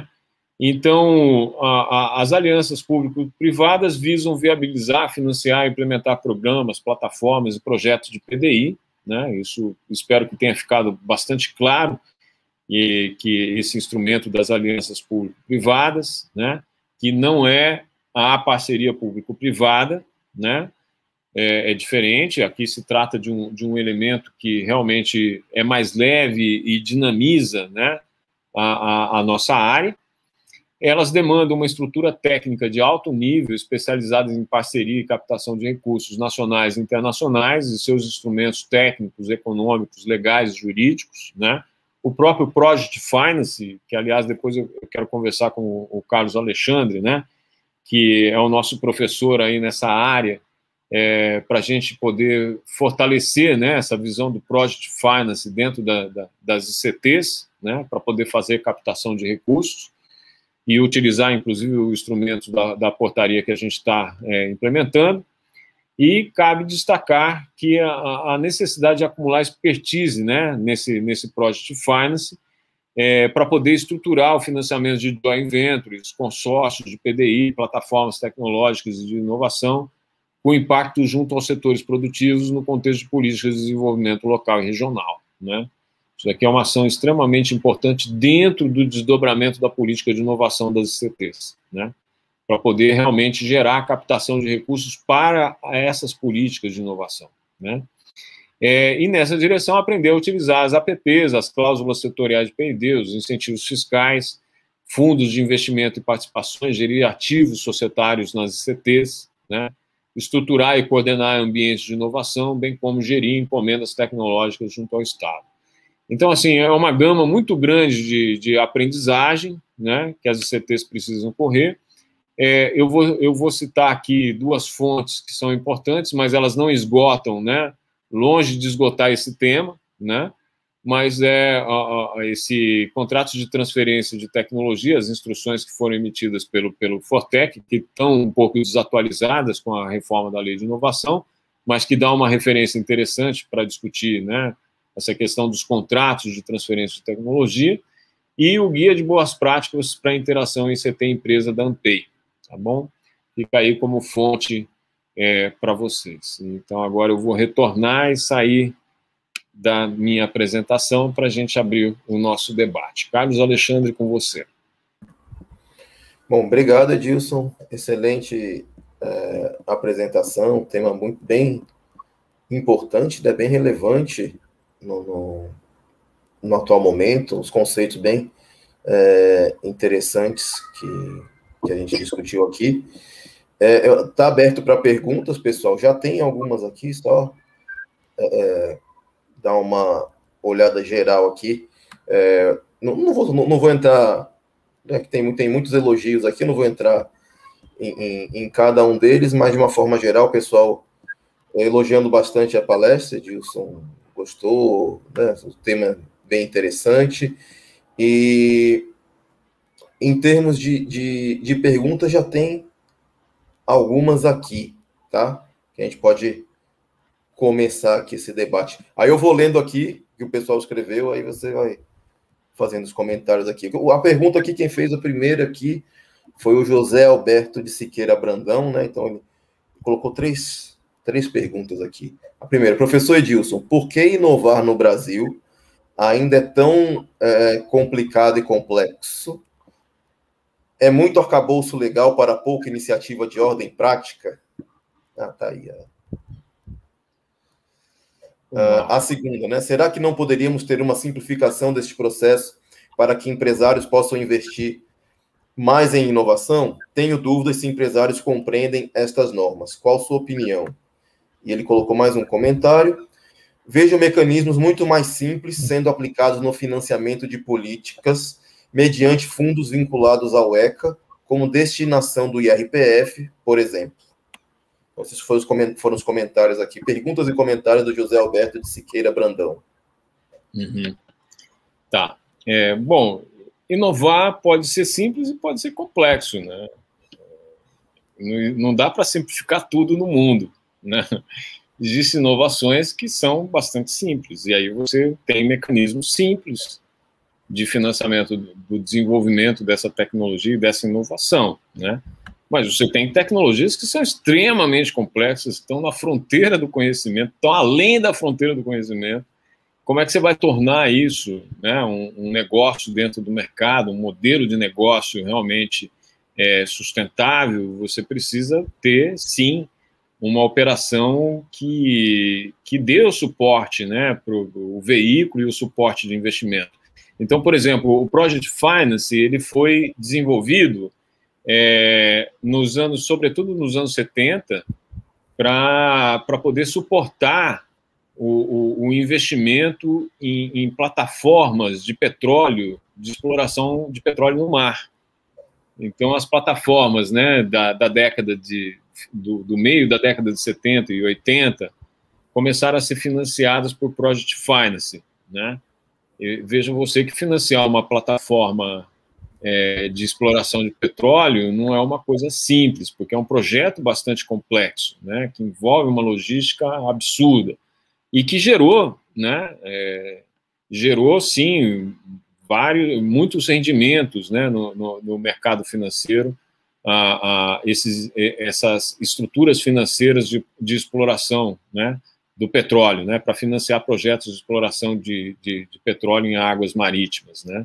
Então, a, a, as alianças público-privadas visam viabilizar, financiar e implementar programas, plataformas e projetos de P D I, né? Isso espero que tenha ficado bastante claro, e que esse instrumento das alianças público-privadas, né, que não é a parceria público-privada, né, é, é diferente. Aqui se trata de um, de um elemento que realmente é mais leve e dinamiza, né, a, a, a nossa área. Elas demandam uma estrutura técnica de alto nível, especializada em parceria e captação de recursos nacionais e internacionais, e seus instrumentos técnicos, econômicos, legais e jurídicos, né? O próprio Project Finance, que, aliás, depois eu quero conversar com o Carlos Alexandre, né, que é o nosso professor aí nessa área, é, para a gente poder fortalecer, né, essa visão do Project Finance dentro da, da, das I C Ts, né, para poder fazer captação de recursos e utilizar, inclusive, o instrumento da, da portaria que a gente está é, implementando. E cabe destacar que a, a necessidade de acumular expertise, né, nesse, nesse Project Finance, é, para poder estruturar o financiamento de joint ventures, consórcios de P D I, plataformas tecnológicas e de inovação, com impacto junto aos setores produtivos no contexto de políticas de desenvolvimento local e regional, né? Isso aqui é uma ação extremamente importante dentro do desdobramento da política de inovação das I C Ts, né? Para poder realmente gerar a captação de recursos para essas políticas de inovação, né? É, e nessa direção, aprender a utilizar as A P Ps, as cláusulas setoriais de P e D, os incentivos fiscais, fundos de investimento e participações, gerir ativos societários nas I C Ts, né? Estruturar e coordenar ambientes de inovação, bem como gerir encomendas tecnológicas junto ao Estado. Então, assim, é uma gama muito grande de, de aprendizagem, né, que as I C Ts precisam correr. É, eu, vou, eu vou citar aqui duas fontes que são importantes, mas elas não esgotam, né, longe de esgotar esse tema, né, mas é a, a, esse contrato de transferência de tecnologia, as instruções que foram emitidas pelo, pelo Fortec, que estão um pouco desatualizadas com a reforma da Lei de Inovação, mas que dá uma referência interessante para discutir, né, essa questão dos contratos de transferência de tecnologia, e o Guia de Boas Práticas para a Interação I C T-Empresa da ANPEI, tá bom? Fica aí como fonte é, para vocês. Então, agora eu vou retornar e sair da minha apresentação para a gente abrir o nosso debate. Carlos Alexandre, com você. Bom, obrigado, Edilson. Excelente é, apresentação, tema muito bem importante, né, bem relevante no, no, no atual momento, os conceitos bem é, interessantes que, que a gente discutiu aqui. Está é, aberto para perguntas, pessoal. Já tem algumas aqui, só é, dar uma olhada geral aqui. É, não, não, vou, não, não vou entrar, né, que tem, tem muitos elogios aqui, não vou entrar em, em, em cada um deles, mas de uma forma geral, o pessoal elogiando bastante a palestra. Edilson gostou, né, o tema é bem interessante. E em termos de, de, de perguntas, já tem algumas aqui, tá? Que a gente pode começar aqui esse debate. Aí eu vou lendo aqui o que o pessoal escreveu, aí você vai fazendo os comentários aqui. A pergunta aqui, quem fez a primeira aqui foi o José Alberto de Siqueira Brandão, né? Então ele colocou três, três perguntas aqui. A primeira, professor Edilson, por que inovar no Brasil ainda é tão é, complicado e complexo? É muito arcabouço legal para pouca iniciativa de ordem prática? Ah, tá aí. Ah, a segunda, né? Será que não poderíamos ter uma simplificação deste processo para que empresários possam investir mais em inovação? Tenho dúvidas se empresários compreendem estas normas. Qual sua opinião? E ele colocou mais um comentário. Vejo mecanismos muito mais simples sendo aplicados no financiamento de políticas mediante fundos vinculados ao ECA, como destinação do I R P F, por exemplo. Então, esses foram os, foram os comentários aqui. Perguntas e comentários do José Alberto de Siqueira Brandão. Uhum. Tá. É, bom, inovar pode ser simples e pode ser complexo, né? Não dá para simplificar tudo no mundo, né? Existem inovações que são bastante simples, e aí você tem mecanismos simples de financiamento do desenvolvimento dessa tecnologia e dessa inovação, né? Mas você tem tecnologias que são extremamente complexas, estão na fronteira do conhecimento, estão além da fronteira do conhecimento. Como é que você vai tornar isso, né, um, um negócio dentro do mercado, um modelo de negócio realmente é, sustentável? Você precisa ter, sim, uma operação que, que dê o suporte, né, para o veículo e o suporte de investimento. Então, por exemplo, o Project Finance ele foi desenvolvido é, nos anos, sobretudo nos anos setenta, para poder suportar o, o, o investimento em, em plataformas de petróleo, de exploração de petróleo no mar. Então, as plataformas, né, da, da década de, do, do meio da década de setenta e oitenta começaram a ser financiadas por Project Finance, né? E veja você que financiar uma plataforma é, de exploração de petróleo não é uma coisa simples, porque é um projeto bastante complexo, né, que envolve uma logística absurda e que gerou, né, é, gerou, sim, vários, muitos rendimentos, né, no, no, no mercado financeiro, a, a esses, essas estruturas financeiras de, de exploração, né, do petróleo, né, para financiar projetos de exploração de, de, de petróleo em águas marítimas, né.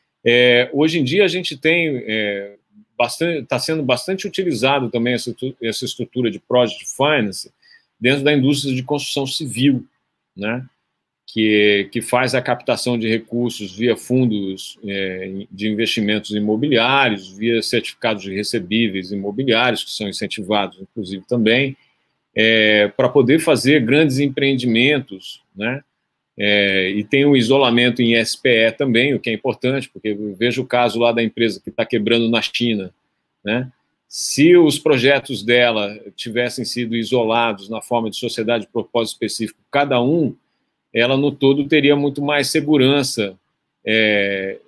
É, hoje em dia a gente tem é, bastante, está sendo bastante utilizado também essa, essa estrutura de Project Finance dentro da indústria de construção civil, né, que, que faz a captação de recursos via fundos é, de investimentos imobiliários, via certificados de recebíveis imobiliários, que são incentivados, inclusive, também, É, para poder fazer grandes empreendimentos, né? É, e tem o isolamento em S P E também, o que é importante, porque eu vejo o caso lá da empresa que está quebrando na China, né? Se os projetos dela tivessem sido isolados na forma de sociedade de propósito específico, cada um, ela no todo teria muito mais segurança é,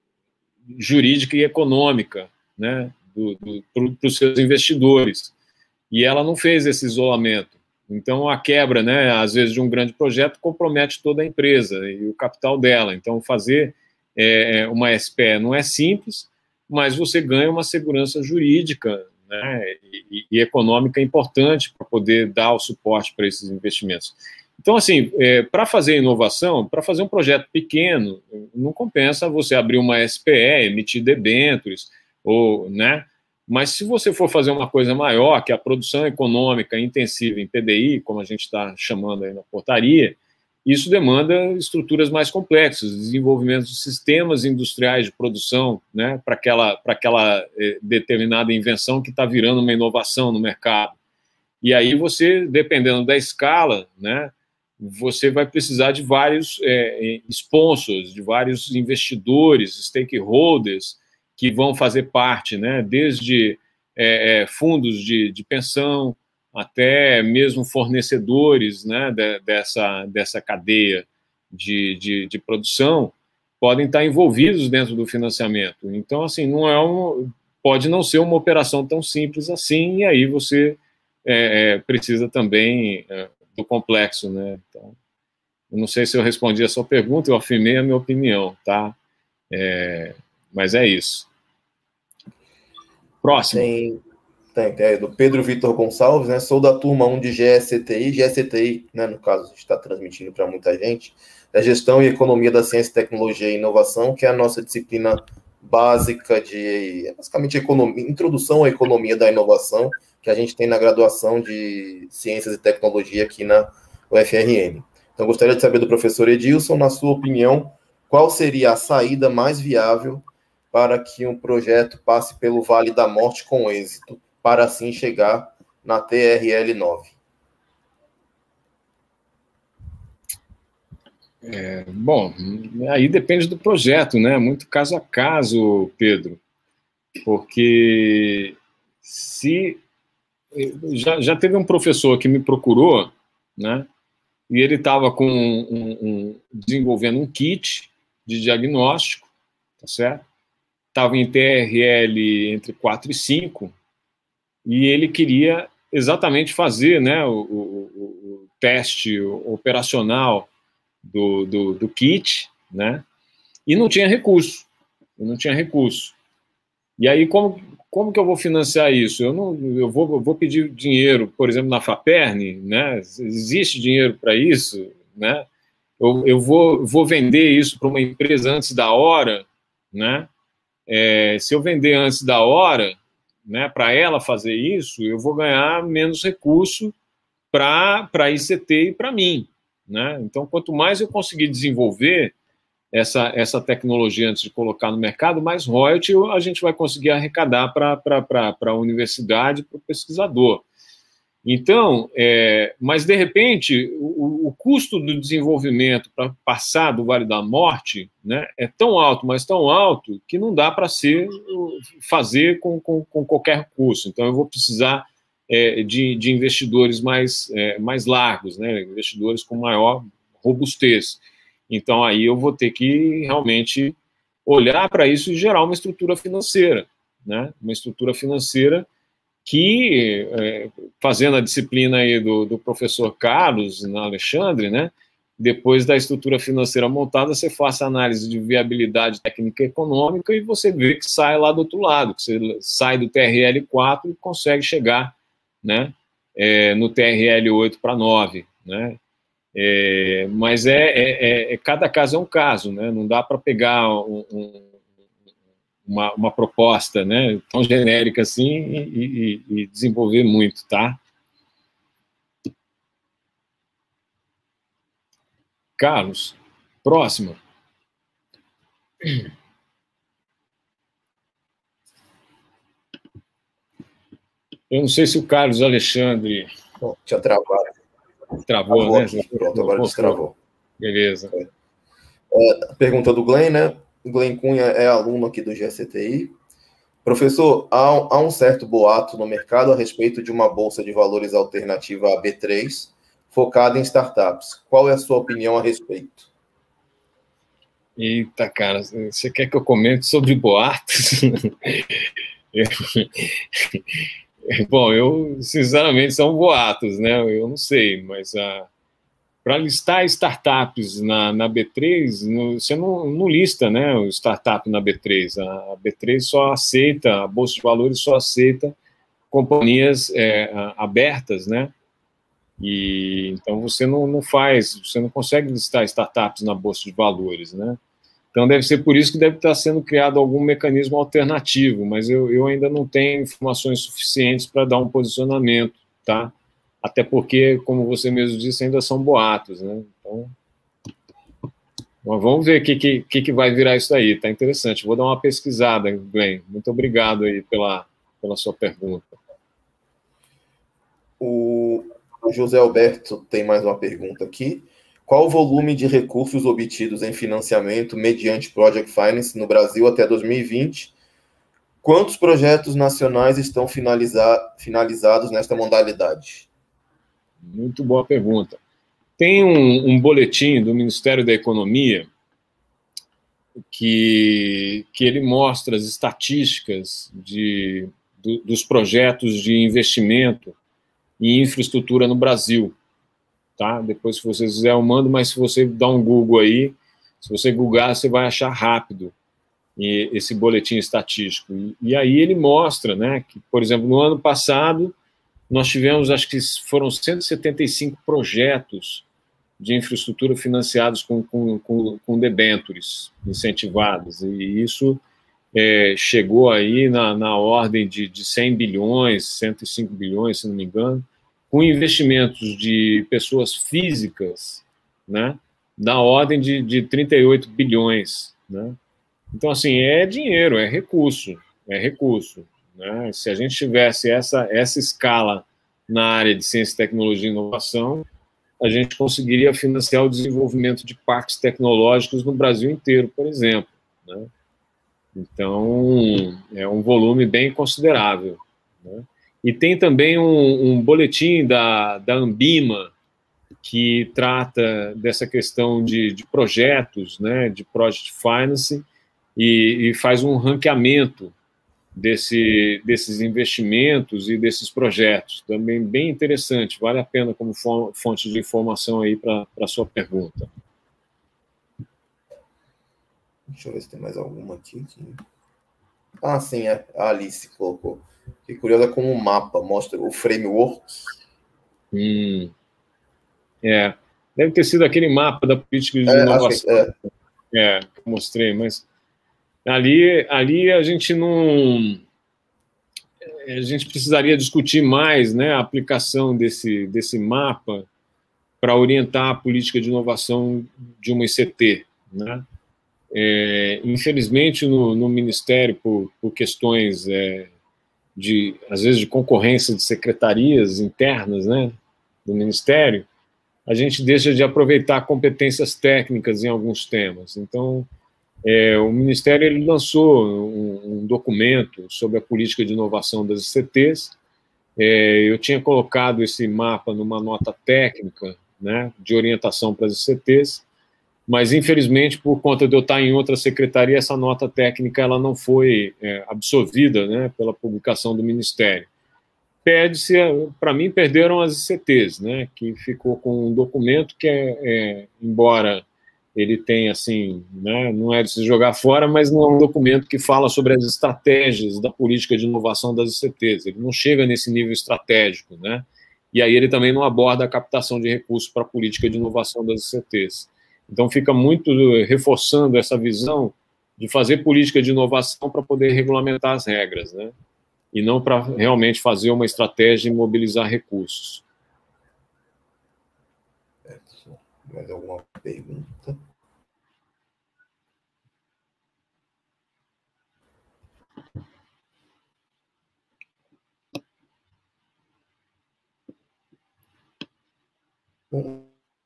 jurídica e econômica, né? Para os seus investidores. E ela não fez esse isolamento. Então, a quebra, né, às vezes, de um grande projeto compromete toda a empresa e o capital dela. Então, fazer é, uma S P E não é simples, mas você ganha uma segurança jurídica, né, e, e econômica importante para poder dar o suporte para esses investimentos. Então, assim, é, para fazer inovação, para fazer um projeto pequeno, não compensa você abrir uma S P E, emitir debêntures, ou, né, mas se você for fazer uma coisa maior, que é a produção econômica intensiva em P D I, como a gente está chamando aí na portaria, isso demanda estruturas mais complexas, desenvolvimento de sistemas industriais de produção, né, para aquela, para aquela eh, determinada invenção que está virando uma inovação no mercado. E aí você, dependendo da escala, né, você vai precisar de vários é, sponsors, de vários investidores, stakeholders, que vão fazer parte, né, desde é, fundos de, de pensão até mesmo fornecedores, né, de, dessa, dessa cadeia de, de, de produção, podem estar envolvidos dentro do financiamento. Então, assim, não é um, pode não ser uma operação tão simples assim, e aí você é, é, precisa também é, do complexo, né? Então, eu não sei se eu respondi a sua pergunta, eu afirmei a minha opinião, tá? É, mas é isso. Próximo. Tem, tem, tem do Pedro Vitor Gonçalves, né? Sou da turma um de G S C T I. G S C T I, né, no caso, está transmitindo para muita gente, é Gestão e Economia da Ciência, Tecnologia e Inovação, que é a nossa disciplina básica de, basicamente, economia, introdução à economia da inovação, que a gente tem na graduação de Ciências e Tecnologia aqui na U F R N. Então, gostaria de saber do professor Edilson, na sua opinião, qual seria a saída mais viável para que um projeto passe pelo Vale da Morte com êxito, para assim chegar na T R L nove? É, bom, aí depende do projeto, né? Muito caso a caso, Pedro, porque se já, já teve um professor que me procurou, né? E ele estava com um, um, desenvolvendo um kit de diagnóstico, tá certo? Estava em T R L entre quatro e cinco, e ele queria exatamente fazer, né, o, o, o teste operacional do, do, do kit, né, e não tinha recurso, não tinha recurso. E aí, como, como que eu vou financiar isso? Eu, não, eu, vou, eu vou pedir dinheiro, por exemplo, na FAPERN, né, existe dinheiro para isso, né, eu, eu vou, vou vender isso para uma empresa antes da hora, né, é, se eu vender antes da hora, né, para ela fazer isso, eu vou ganhar menos recurso para a I C T e para mim, né? Então, quanto mais eu conseguir desenvolver essa, essa tecnologia antes de colocar no mercado, mais royalty a gente vai conseguir arrecadar para a universidade, para o pesquisador. Então, é, mas de repente, o, o custo do desenvolvimento para passar do Vale da Morte, né, é tão alto, mas tão alto, que não dá para ser fazer com, com, com qualquer recurso. Então, eu vou precisar é, de, de investidores mais, é, mais largos, né, investidores com maior robustez. Então, aí eu vou ter que realmente olhar para isso e gerar uma estrutura financeira, né, uma estrutura financeira que, é, fazendo a disciplina aí do, do professor Carlos, na Alexandre, né, depois da estrutura financeira montada, você faça análise de viabilidade técnica e econômica e você vê que sai lá do outro lado, que você sai do T R L quatro e consegue chegar, né, é, no T R L oito para nove, né, é, mas é, é, é, cada caso é um caso, né, não dá para pegar um, um Uma, uma proposta, né, tão genérica assim e, e, e desenvolver muito, tá? Carlos, próximo. Eu não sei se o Carlos Alexandre... Bom, tinha travado. Travou, Travou né? aqui. Pronto, agora destravou. Beleza. É. É, pergunta do Glenn, né? O Glenn Cunha é aluno aqui do G S C T I. Professor, há, há um certo boato no mercado a respeito de uma bolsa de valores alternativa a B três, focada em startups. Qual é a sua opinião a respeito? Eita, cara, você quer que eu comente sobre boatos? Bom, eu, sinceramente, são boatos, né? Eu não sei, mas... Uh... Para listar startups na, na B três, no, você não, não lista, né, o startup na B três. A, a B três só aceita, a Bolsa de Valores só aceita companhias é, abertas, né? E, então você não, não faz, você não consegue listar startups na Bolsa de Valores, né? Então deve ser por isso que deve estar sendo criado algum mecanismo alternativo, mas eu, eu ainda não tenho informações suficientes para dar um posicionamento, tá? Até porque, como você mesmo disse, ainda são boatos, né? Então, Mas vamos ver o que, que, que vai virar isso aí. Está interessante. Vou dar uma pesquisada, Glenn. Muito obrigado aí pela, pela sua pergunta. O José Alberto tem mais uma pergunta aqui. Qual o volume de recursos obtidos em financiamento mediante Project Finance no Brasil até dois mil e vinte? Quantos projetos nacionais estão finaliza- finalizados nesta modalidade? Muito boa pergunta. Tem um, um boletim do Ministério da Economia que, que ele mostra as estatísticas de, do, dos projetos de investimento em infraestrutura no Brasil. Tá? Depois, se você quiser, eu mando, mas se você dar um Google aí, se você googlar, você vai achar rápido esse boletim estatístico. E, e aí ele mostra, né, que, por exemplo, no ano passado, nós tivemos, acho que foram cento e setenta e cinco projetos de infraestrutura financiados com, com, com, com debêntures incentivadas, e isso é, chegou aí na, na ordem de, de cem bilhões, cento e cinco bilhões, se não me engano, com investimentos de pessoas físicas, né, na ordem de, de trinta e oito bilhões, né? Então, assim, é dinheiro, é recurso, é recurso, né? Se a gente tivesse essa, essa escala na área de ciência, tecnologia e inovação, a gente conseguiria financiar o desenvolvimento de parques tecnológicos no Brasil inteiro, por exemplo, né? Então, é um volume bem considerável, né? E tem também um, um boletim da, da Ambima, que trata dessa questão de, de projetos, né, de Project Finance, e, e faz um ranqueamento desse, desses investimentos e desses projetos. Também bem interessante, vale a pena como fonte de informação aí para a sua pergunta. Deixa eu ver se tem mais alguma aqui. Ah, sim, é. A Alice colocou. Fiquei curiosa com o mapa, mostra o framework. Hum. É, deve ter sido aquele mapa da política de é, inovação é. É, que eu mostrei, mas ali, ali a gente não... A gente precisaria discutir mais, né, a aplicação desse, desse mapa para orientar a política de inovação de uma I C T, né? É, infelizmente, no, no Ministério, por, por questões é, de, às vezes, de concorrência de secretarias internas, né, do Ministério, a gente deixa de aproveitar competências técnicas em alguns temas. Então, é, o Ministério ele lançou um, um documento sobre a política de inovação das I C Ts. É, eu tinha colocado esse mapa numa nota técnica, né, de orientação para as I C Ts, mas, infelizmente, por conta de eu estar em outra secretaria, essa nota técnica ela não foi é, absorvida, né, pela publicação do Ministério. Perde-se, para mim, perderam as I C Ts, né, que ficou com um documento que, é, é, embora ele tenha, assim, né, não é de se jogar fora, mas não é um documento que fala sobre as estratégias da política de inovação das I C Ts. Ele não chega nesse nível estratégico, né, e aí ele também não aborda a captação de recursos para a política de inovação das I C Ts. Então, fica muito reforçando essa visão de fazer política de inovação para poder regulamentar as regras, né? E não para realmente fazer uma estratégia e mobilizar recursos. Mais alguma pergunta? Bom.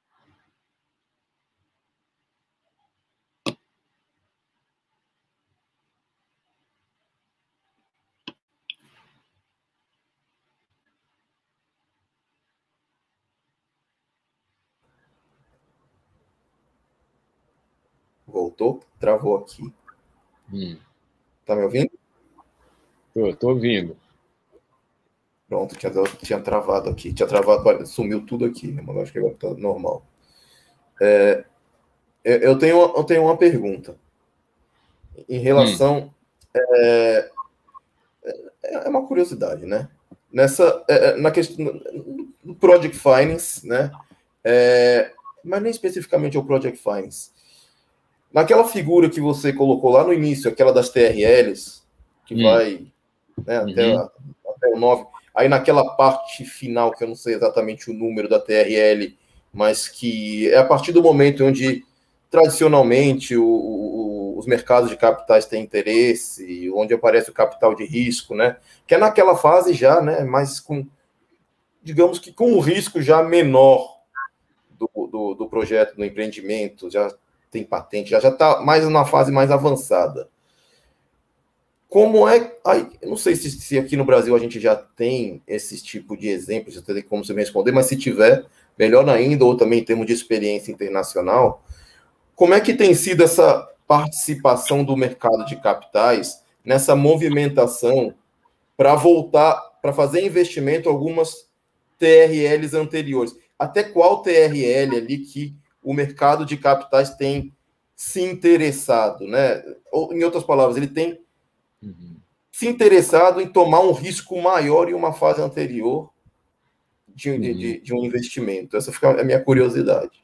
Voltou? Travou aqui. Hum. Tá me ouvindo? Tô, tô ouvindo. Pronto, tinha, tinha travado aqui. Tinha travado, sumiu tudo aqui, né? Mas acho que agora tá normal. É, eu, tenho, eu tenho uma pergunta. Em relação... Hum. É, é uma curiosidade, né? Nessa, é, na questão do Project Finance, né? É, mas nem especificamente o Project Finance. Naquela figura que você colocou lá no início, aquela das T R Ls, que hum. vai, né, uhum. até, até o nove, aí naquela parte final, que eu não sei exatamente o número da T R L, mas que é a partir do momento onde tradicionalmente o, o, os mercados de capitais têm interesse, onde aparece o capital de risco, né? Que é naquela fase já, né? Mas com, digamos que com um risco já menor do, do, do projeto, do empreendimento, já tem patente, já está mais na fase mais avançada. Como é... Ai, eu não sei se, se aqui no Brasil a gente já tem esse tipo de exemplos, eu tenho como você me responder, mas se tiver, melhor ainda, ou também em termos de experiência internacional, como é que tem sido essa participação do mercado de capitais nessa movimentação para voltar, para fazer investimento em algumas T R Ls anteriores? Até qual T R L ali que o mercado de capitais tem se interessado, né? Ou, em outras palavras, ele tem uhum. se interessado em tomar um risco maior em uma fase anterior de, uhum. de, de um investimento. Essa fica a minha curiosidade.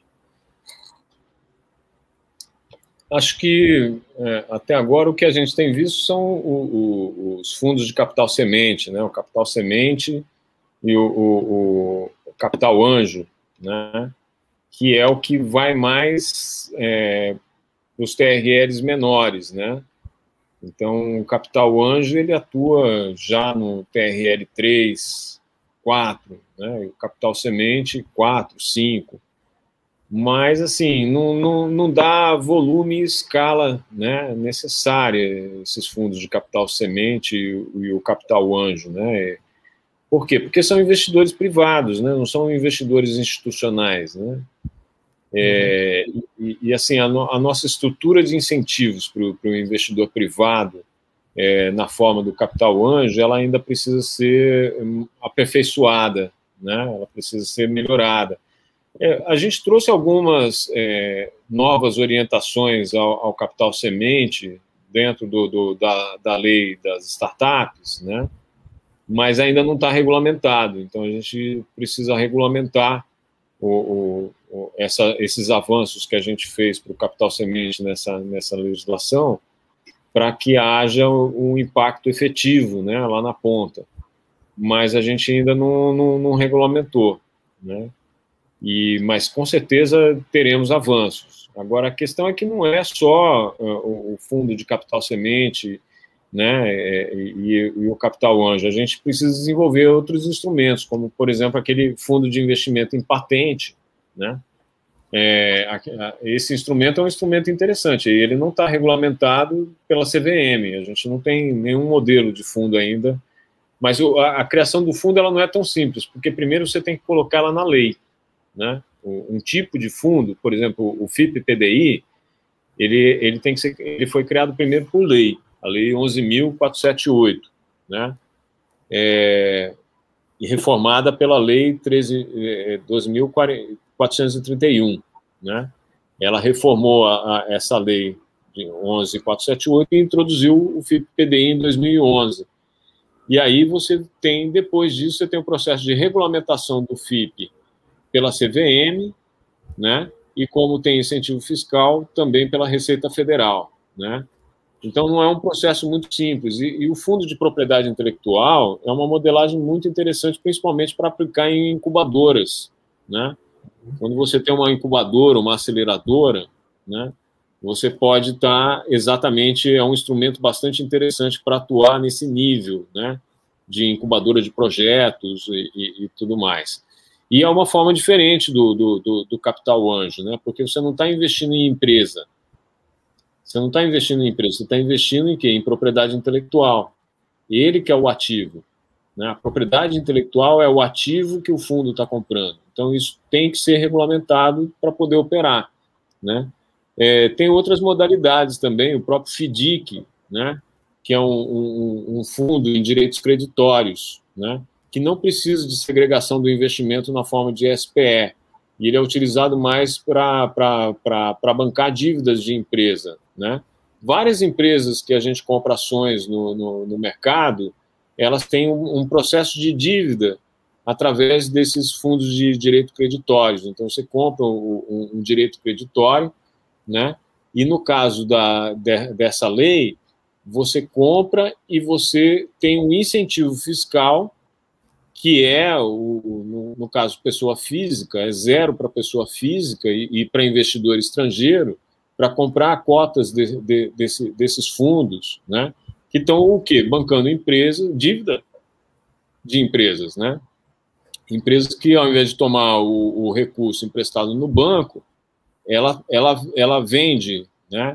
Acho que, é, até agora, o que a gente tem visto são o, o, os fundos de capital semente, né? O capital semente e o, o, o capital anjo, né? Que é o que vai mais é, os T R Ls menores, né? Então, o capital anjo, ele atua já no T R L três, quatro, né? E o capital semente, quatro, cinco. Mas, assim, não, não, não dá volume e escala, né, necessária esses fundos de capital semente e, e o capital anjo, né? Por quê? Porque são investidores privados, né? Não são investidores institucionais, né? É, uhum. e, e, assim, a, no, a nossa estrutura de incentivos para o investidor privado, é, na forma do capital anjo, ela ainda precisa ser um, aperfeiçoada, né? Ela precisa ser melhorada. É, a gente trouxe algumas é, novas orientações ao, ao capital semente dentro do, do, da, da lei das startups, né? Mas ainda não está regulamentado, então a gente precisa regulamentar o, o, o, essa, esses avanços que a gente fez para o capital semente nessa, nessa legislação, para que haja um impacto efetivo, né, lá na ponta. Mas a gente ainda não, não, não regulamentou, né? E, mas com certeza teremos avanços. Agora, a questão é que não é só uh, o fundo de capital semente, né, e, e, e o capital anjo. A gente precisa desenvolver outros instrumentos, como, por exemplo, aquele fundo de investimento em patente, né? É, a, a, esse instrumento é um instrumento interessante, ele não está regulamentado pela C V M, a gente não tem nenhum modelo de fundo ainda, mas o, a, a criação do fundo ela não é tão simples, porque primeiro você tem que colocar ela na lei, né? Um tipo de fundo, por exemplo, o F I P P D I, ele, ele, tem que ser, ele foi criado primeiro por lei, a lei onze mil quatrocentos e setenta e oito, né? É, e reformada pela lei doze mil quatrocentos e trinta e um, né? Ela reformou a, a, essa lei de onze mil quatrocentos e setenta e oito e introduziu o F I P P D I em dois mil e onze. E aí você tem, depois disso, você tem o processo de regulamentação do F I P pela C V M, né? E como tem incentivo fiscal, também pela Receita Federal, né? Então, não é um processo muito simples. E, e o Fundo de Propriedade Intelectual é uma modelagem muito interessante, principalmente para aplicar em incubadoras, né? Quando você tem uma incubadora, uma aceleradora, né? Você pode estar exatamente, é um instrumento bastante interessante para atuar nesse nível, né? De incubadora de projetos e, e, e tudo mais. E é uma forma diferente do, do, do, do capital anjo, né? Porque você não está investindo em empresa. Você não está investindo em empresa, você está investindo em quê? Em propriedade intelectual. Ele que é o ativo, né? A propriedade intelectual é o ativo que o fundo está comprando. Então, isso tem que ser regulamentado para poder operar, né? É, tem outras modalidades também, o próprio FDIC, né? Que é um, um, um fundo em direitos creditórios, né? Que não precisa de segregação do investimento na forma de S P E. E ele é utilizado mais para bancar dívidas de empresa, né? Várias empresas que a gente compra ações no, no, no mercado, elas têm um, um processo de dívida através desses fundos de direito creditórios. Então, você compra um, um direito creditório, né? E no caso da, de, dessa lei, você compra e você tem um incentivo fiscal que é, o, no, no caso, pessoa física, é zero para pessoa física e, e para investidor estrangeiro, para comprar cotas de, de, desse, desses fundos, né, que estão o quê? Bancando empresa, dívida de empresas, né? Empresas que, ao invés de tomar o, o recurso emprestado no banco, ela, ela, ela vende, né,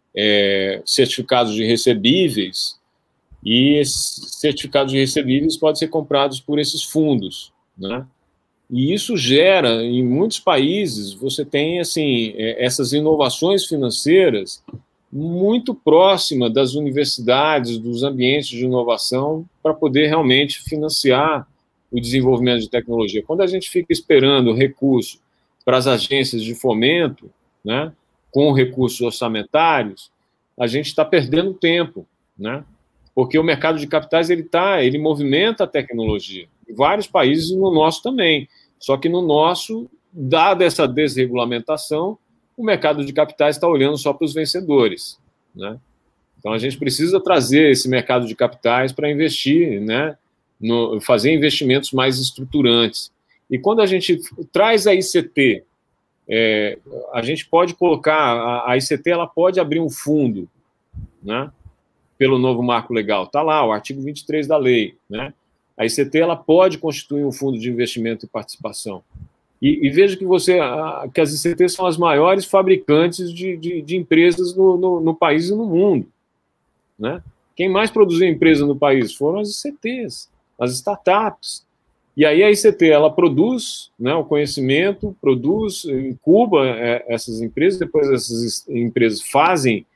é, certificados de recebíveis, e esses certificados de recebíveis podem ser comprados por esses fundos, né? E isso gera, em muitos países, você tem, assim, essas inovações financeiras muito próximas das universidades, dos ambientes de inovação, para poder realmente financiar o desenvolvimento de tecnologia. Quando a gente fica esperando recurso para as agências de fomento, né, com recursos orçamentários, a gente está perdendo tempo, né? Porque o mercado de capitais ele tá, ele movimenta a tecnologia. Em vários países, no nosso também. Só que no nosso, dada essa desregulamentação, o mercado de capitais está olhando só para os vencedores, né? Então a gente precisa trazer esse mercado de capitais para investir, né, no, fazer investimentos mais estruturantes. E quando a gente traz a I C T, é, a gente pode colocar, a, a I C T ela pode abrir um fundo, né, pelo novo marco legal, está lá, o artigo vinte e três da lei, né? A I C T ela pode constituir um fundo de investimento e participação. E, e veja que, você, a, que as I C Ts são as maiores fabricantes de, de, de empresas no, no, no país e no mundo, né? Quem mais produziu empresa no país foram as I C Ts, as startups. E aí a I C T ela produz, né, o conhecimento, produz, incuba é, essas empresas, depois essas empresas fazem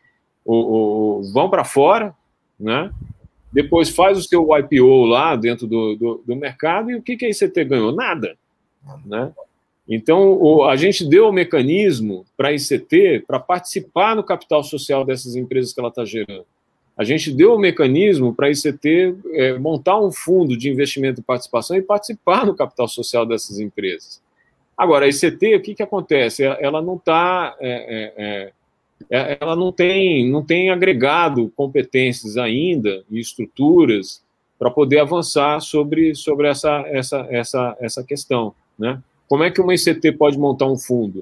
O, o, vão para fora, né? Depois faz o seu I P O lá dentro do, do, do mercado, e o que, que a I C T ganhou? Nada, né? Então, o, a gente deu o mecanismo para a I C T para participar no capital social dessas empresas que ela está gerando. A gente deu o mecanismo para a I C T é, montar um fundo de investimento e participação e participar no capital social dessas empresas. Agora, a I C T, o que, que acontece? Ela não está... É, é, ela não tem, não tem agregado competências ainda e estruturas para poder avançar sobre, sobre essa, essa, essa, essa questão, né? Como é que uma I C T pode montar um fundo?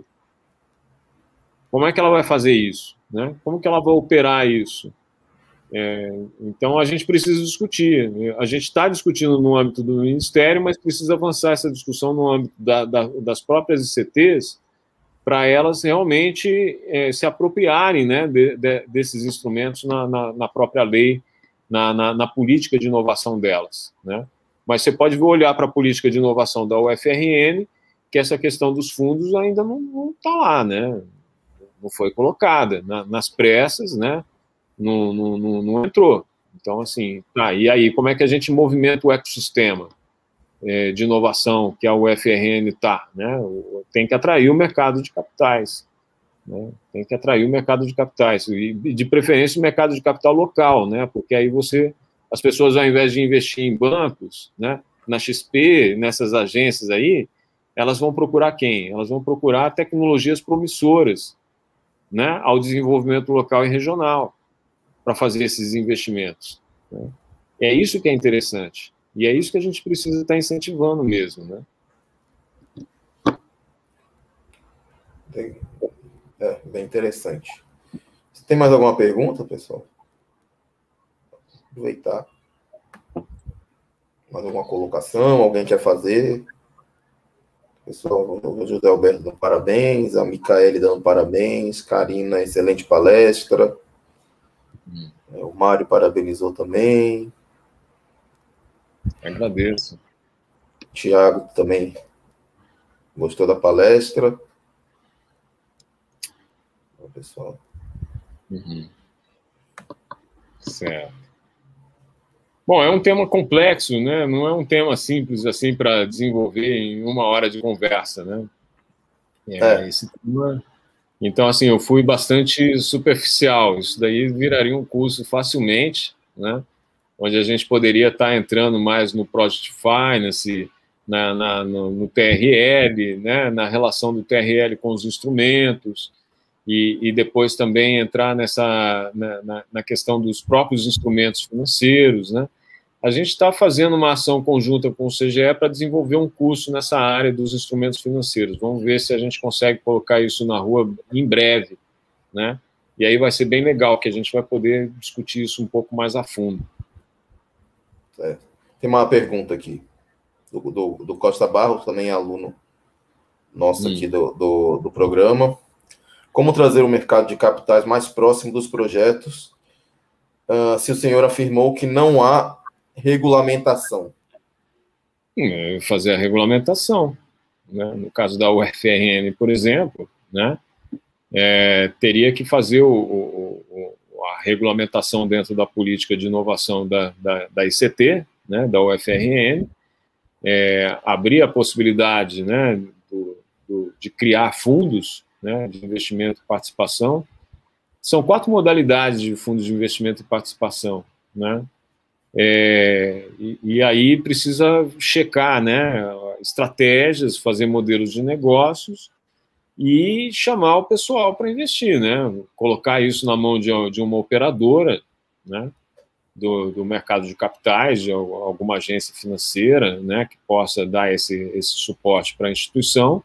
Como é que ela vai fazer isso, né? Como que ela vai operar isso? É, então, a gente precisa discutir. A gente está discutindo no âmbito do Ministério, mas precisa avançar essa discussão no âmbito da, da, das próprias I C Ts, para elas realmente é, se apropriarem, né, de, de, desses instrumentos na, na, na própria lei, na, na, na política de inovação delas, né? Mas você pode olhar para a política de inovação da U F R N, que essa questão dos fundos ainda não está lá, né? Não foi colocada, na, nas pressas, né? Não, não, não, não entrou. Então, assim, tá, e aí, como é que a gente movimenta o ecossistema de inovação que a U F R N está, né? Tem que atrair o mercado de capitais, né? Tem que atrair o mercado de capitais, e de preferência o mercado de capital local, né? Porque aí você, as pessoas ao invés de investir em bancos, né, na X P, nessas agências aí, elas vão procurar quem? Elas vão procurar tecnologias promissoras, né, ao desenvolvimento local e regional, para fazer esses investimentos, né? É isso que é interessante. E é isso que a gente precisa estar incentivando mesmo, né? Bem, é, bem interessante. Você tem mais alguma pergunta, pessoal? Aproveitar. Mais alguma colocação? Alguém quer fazer? Pessoal, o José Alberto dando parabéns, a Micaele dando parabéns, Karina, excelente palestra. Hum. O Mário parabenizou também. Agradeço. Tiago também gostou da palestra. Bom, pessoal. Uhum. Certo. Bom, é um tema complexo, né? Não é um tema simples assim para desenvolver em uma hora de conversa, né? É, é. Esse tema... Então, assim, eu fui bastante superficial. Isso daí viraria um curso facilmente, né? Onde a gente poderia estar entrando mais no Project Finance, na, na, no, no T R L, né, na relação do T R L com os instrumentos, e, e depois também entrar nessa, na, na, na questão dos próprios instrumentos financeiros, né? A gente está fazendo uma ação conjunta com o C G E para desenvolver um curso nessa área dos instrumentos financeiros. Vamos ver se a gente consegue colocar isso na rua em breve, né? E aí vai ser bem legal, que a gente vai poder discutir isso um pouco mais a fundo. É. Tem uma pergunta aqui, do, do, do Costa Barros, também é aluno nosso hum. aqui do, do, do programa. Como trazer o mercado de capitais mais próximo dos projetos, uh, se o senhor afirmou que não há regulamentação? Hum, fazer a regulamentação, né? No caso da U F R N, por exemplo, né? É, teria que fazer o, o, o, a regulamentação dentro da política de inovação da, da, da I C T, né, da U F R N, é, abrir a possibilidade, né, do, do, de criar fundos, né, de investimento e participação. São quatro modalidades de fundos de investimento e participação, né? É, e, e aí precisa checar, né, estratégias, fazer modelos de negócios e chamar o pessoal para investir, né? Colocar isso na mão de, de uma operadora, né? Do, do mercado de capitais, de alguma agência financeira, né? Que possa dar esse, esse suporte para a instituição.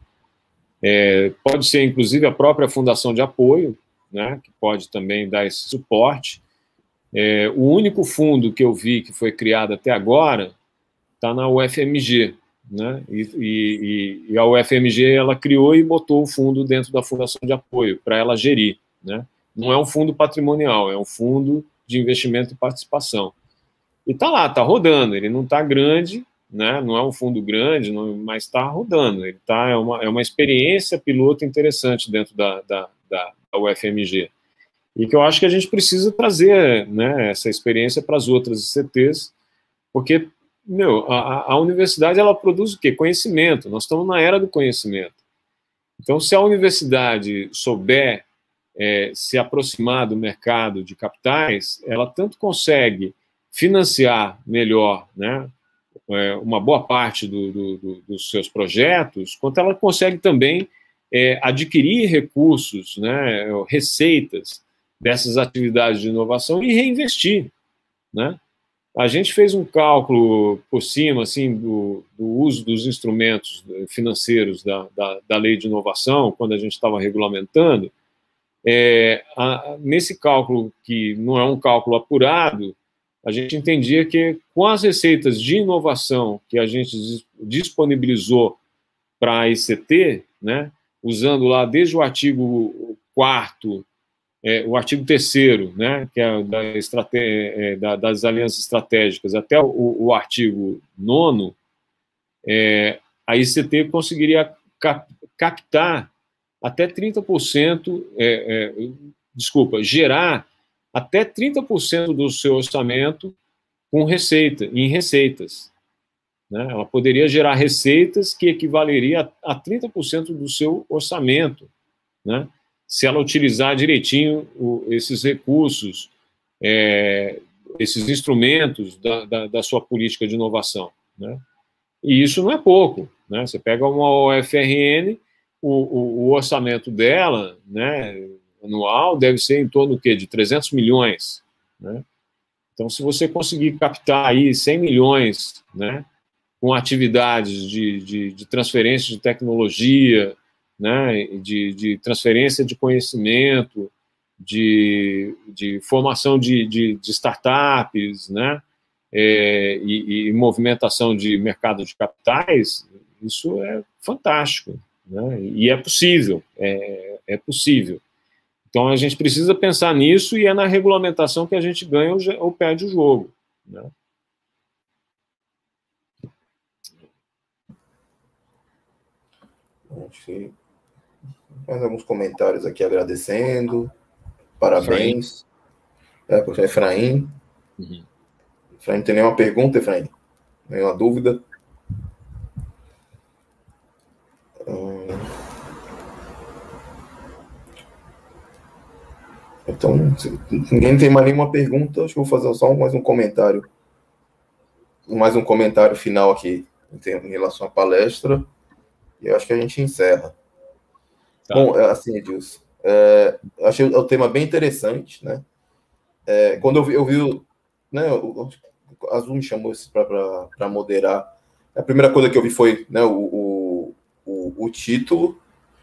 É, pode ser, inclusive, a própria fundação de apoio, né? Que pode também dar esse suporte. É, o único fundo que eu vi que foi criado até agora está na U F M G, né? E, e, e a U F M G ela criou e botou o fundo dentro da fundação de apoio para ela gerir, né? Não é um fundo patrimonial, é um fundo de investimento e participação. E está lá, está rodando. Ele não está grande, né? Não é um fundo grande, não, mas está rodando. Ele tá, é, uma, é uma experiência piloto interessante dentro da, da, da, da U F M G. E que eu acho que a gente precisa trazer, né, essa experiência para as outras I C Ts, porque meu, a, a universidade ela produz o quê? Conhecimento. Nós estamos na era do conhecimento. Então, se a universidade souber é, se aproximar do mercado de capitais, ela tanto consegue financiar melhor, né, é, uma boa parte do, do, do, dos seus projetos, quanto ela consegue também é, adquirir recursos, né, receitas dessas atividades de inovação e reinvestir, né? A gente fez um cálculo por cima assim, do, do uso dos instrumentos financeiros da, da, da lei de inovação, quando a gente estava regulamentando. É, a, nesse cálculo, que não é um cálculo apurado, a gente entendia que com as receitas de inovação que a gente disponibilizou para a I C T, né, usando lá desde o artigo quarto, É, o artigo terceiro, né, que é, da estrate é, da, das alianças estratégicas, até o, o artigo nono, é, a I C T conseguiria cap captar até trinta por cento, é, é, desculpa, gerar até trinta por cento do seu orçamento com receita, em receitas. Né? Ela poderia gerar receitas que equivaleria a, a trinta por cento do seu orçamento, né? Se ela utilizar direitinho o, esses recursos, é, esses instrumentos da, da, da sua política de inovação, né? E isso não é pouco, né? Você pega uma U F R N, o, o, o orçamento dela, né, anual deve ser em torno do quê? De trezentos milhões, né? Então, se você conseguir captar aí cem milhões, né, com atividades de, de, de transferência de tecnologia, né, de, de transferência de conhecimento, de, de formação de, de, de startups, né, é, e, e movimentação de mercado de capitais, isso é fantástico, né, e é possível, é, é possível. Então, a gente precisa pensar nisso e é na regulamentação que a gente ganha ou perde o jogo, né. Sim. Mais alguns comentários aqui agradecendo, parabéns. É, professor Efraim. Uhum. Efraim, não tem nenhuma pergunta, Efraim? Nenhuma dúvida? Hum... Então, se ninguém tem mais nenhuma pergunta, acho que vou fazer só mais um comentário. Mais um comentário final aqui em relação à palestra. E eu acho que a gente encerra. Tá. Bom, assim, Edilson, é, achei o tema bem interessante, né? É, quando eu vi, eu vi né, a Zoom me chamou para moderar. A primeira coisa que eu vi foi, né, o, o, o título,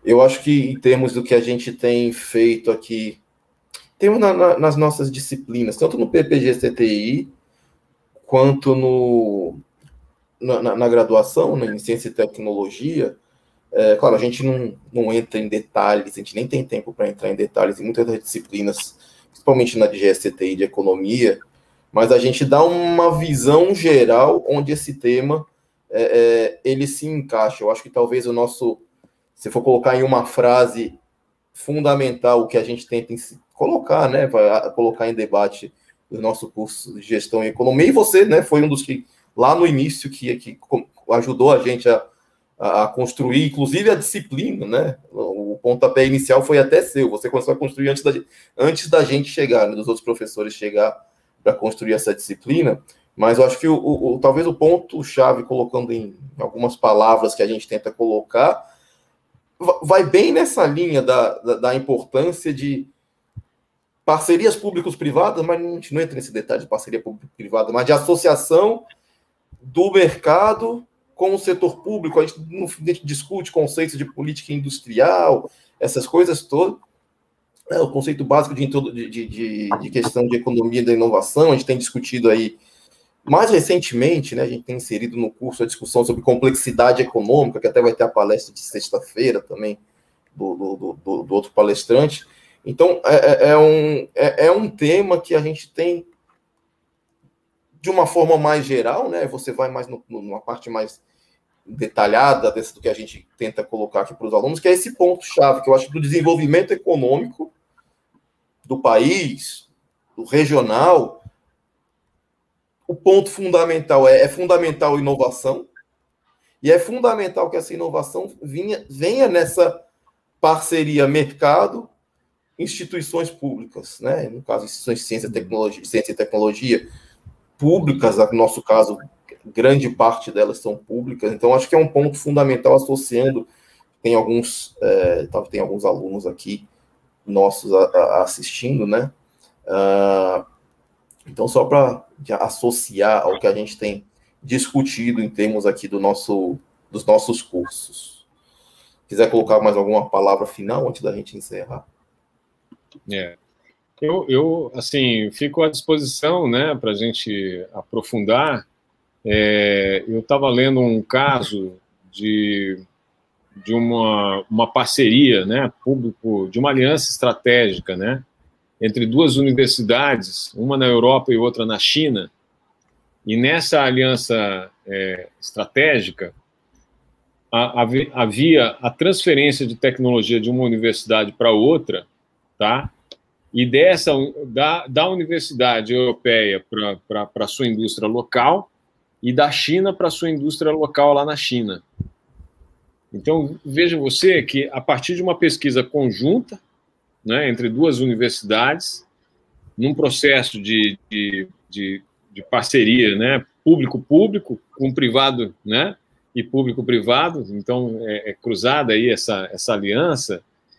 eu acho que em termos do que a gente tem feito aqui, temos na, na, nas nossas disciplinas, tanto no P P G C T I, quanto no, na, na, na graduação, né, em Ciência e Tecnologia. É, claro, a gente não, não entra em detalhes, a gente nem tem tempo para entrar em detalhes em muitas das disciplinas, principalmente na de G S C T I, de Economia, mas a gente dá uma visão geral onde esse tema é, é, ele se encaixa. Eu acho que talvez o nosso, se for colocar em uma frase fundamental, o que a gente tenta colocar, né, vai colocar em debate o nosso curso de Gestão e Economia, e você, né, foi um dos que, lá no início, que, que ajudou a gente a a construir, inclusive a disciplina, né? O pontapé inicial foi até seu, você começou a construir antes da, antes da gente chegar, né? Dos outros professores chegar para construir essa disciplina, mas eu acho que o, o, talvez o ponto-chave, colocando em algumas palavras que a gente tenta colocar, vai bem nessa linha da, da, da importância de parcerias públicos-privadas, mas a gente não entra nesse detalhe de parceria público-privada, mas de associação do mercado com o setor público. A gente, a gente discute conceitos de política industrial, essas coisas todas, é, o conceito básico de, de, de, de questão de economia e da inovação, a gente tem discutido aí, mais recentemente, né, a gente tem inserido no curso a discussão sobre complexidade econômica, que até vai ter a palestra de sexta-feira também, do, do, do, do outro palestrante. Então, é, é, um, é, é um tema que a gente tem de uma forma mais geral, né? Você vai mais no, numa parte mais detalhada desse, do que a gente tenta colocar aqui para os alunos, que é esse ponto-chave, que eu acho, do desenvolvimento econômico do país, do regional. O ponto fundamental é, é fundamental a inovação, e é fundamental que essa inovação vinha, venha nessa parceria mercado, instituições públicas, né? No caso, instituições de ciência e tecnologia, ciência e tecnologia públicas, no nosso caso, grande parte delas são públicas, então acho que é um ponto fundamental, associando, tem alguns, é, tem alguns alunos aqui nossos a, a assistindo, né? Uh, então, só para associar ao que a gente tem discutido em termos aqui do nosso, dos nossos cursos. Quiser colocar mais alguma palavra final antes da gente encerrar? É. Eu, eu, assim, fico à disposição, né, para a gente aprofundar. É, eu estava lendo um caso de, de uma, uma parceria, né, público, de uma aliança estratégica, né, entre duas universidades, uma na Europa e outra na China, e nessa aliança é, estratégica a, a, havia a transferência de tecnologia de uma universidade para outra, tá? E dessa, da, da universidade europeia para a sua indústria local e da China para a sua indústria local lá na China. Então, veja você que, a partir de uma pesquisa conjunta, né, entre duas universidades, num processo de, de, de, de parceria, né, público-público, com privado, né, e público-privado, então é, é cruzada aí essa, essa aliança,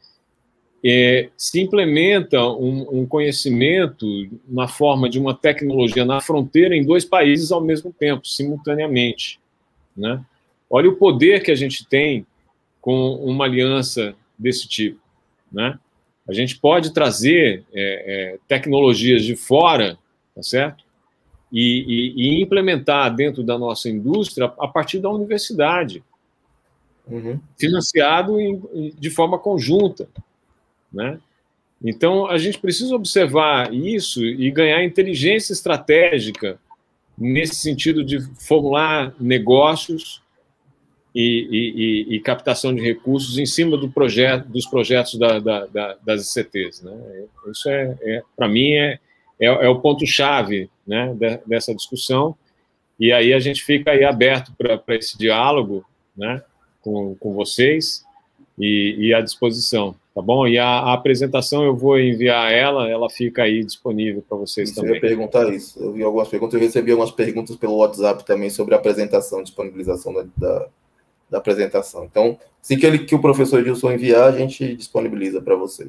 É, se implementa um, um conhecimento na forma de uma tecnologia na fronteira em dois países ao mesmo tempo, simultaneamente, né? Olha o poder que a gente tem com uma aliança desse tipo, né? A gente pode trazer é, é, tecnologias de fora, tá certo? E, e, e implementar dentro da nossa indústria a partir da universidade, uhum. financiado em, de forma conjunta. Né? Então, a gente precisa observar isso e ganhar inteligência estratégica nesse sentido de formular negócios e, e, e captação de recursos em cima do projeto, dos projetos da, da, da, das I C Ts. Né? Isso, é, é, para mim, é, é, é o ponto-chave, né, de, dessa discussão, e aí a gente fica aí aberto para esse diálogo, né, com, com vocês e, e à disposição. Tá bom? E a, a apresentação eu vou enviar ela, ela fica aí disponível para vocês isso, também. Eu ia perguntar isso. Eu vi algumas perguntas, eu recebi algumas perguntas pelo WhatsApp também sobre a apresentação, disponibilização da, da, da apresentação. Então, assim que, ele, que o professor Edilson enviar, a gente disponibiliza para vocês.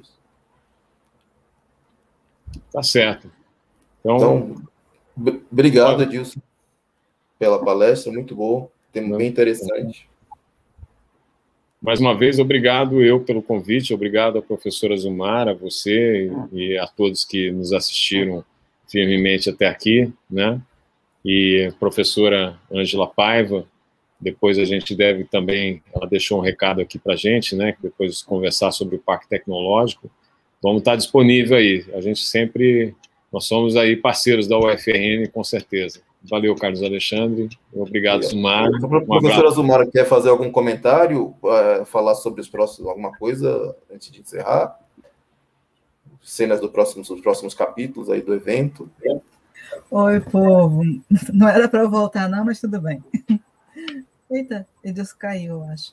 Tá certo. Então, então obrigado, Edilson, pela palestra, muito bom, tema bem interessante. mais uma vez, obrigado eu pelo convite, obrigado à professora Zumara, a você e a todos que nos assistiram firmemente até aqui, né? E a professora Ângela Paiva, depois a gente deve também, ela deixou um recado aqui para a gente, né? Depois de conversar sobre o Parque Tecnológico, vamos estar disponível aí, a gente sempre, nós somos aí parceiros da U F R N, com certeza. Valeu, Carlos Alexandre. Obrigado, Zumara. A professora Zumara quer fazer algum comentário, uh, falar sobre os próximos, alguma coisa antes de encerrar? Cenas do próximo, dos próximos capítulos aí do evento. Oi, povo. Não era para eu voltar, não, mas tudo bem. Eita, Deus caiu, eu acho.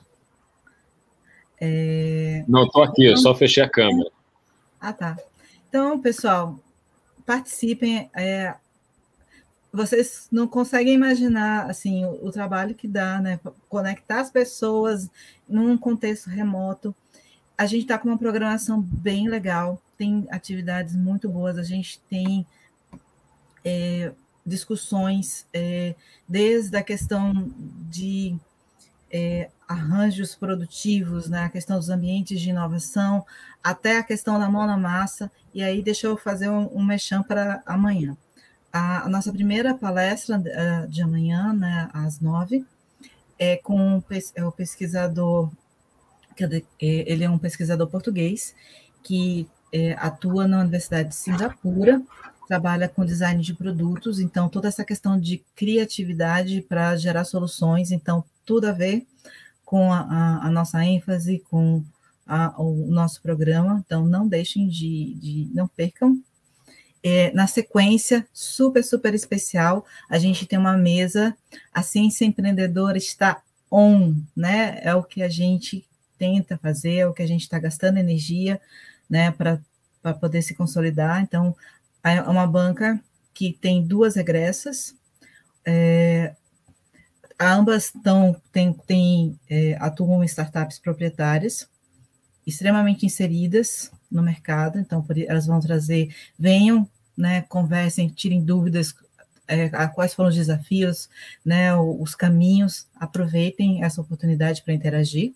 É... Não, estou aqui, eu só fechei a câmera. Ah, tá. Então, pessoal, participem. É... Vocês não conseguem imaginar assim, o, o trabalho que dá, né? Conectar as pessoas num contexto remoto. A gente está com uma programação bem legal, tem atividades muito boas, a gente tem é, discussões é, desde a questão de é, arranjos produtivos, né? A questão dos ambientes de inovação, até a questão da mão na massa. E aí, deixa eu fazer um, um mexão para amanhã. A, a nossa primeira palestra uh, de amanhã, né, às nove, é com o, é o pesquisador, ele é um pesquisador português que é, atua na Universidade de Singapura, trabalha com design de produtos, então toda essa questão de criatividade para gerar soluções, então tudo a ver com a, a, a nossa ênfase, com a, o nosso programa, então não deixem de, de não percam. É, na sequência, super, super especial, a gente tem uma mesa, a ciência empreendedora está on, né? É o que a gente tenta fazer, é o que a gente está gastando energia, né, para poder se consolidar. Então, é uma banca que tem duas egressas, é, ambas tão, tem, tem, é, atuam em startups proprietárias, extremamente inseridas no mercado, então elas vão trazer, venham, né, conversem, tirem dúvidas, é, a quais foram os desafios, né, os caminhos, aproveitem essa oportunidade para interagir.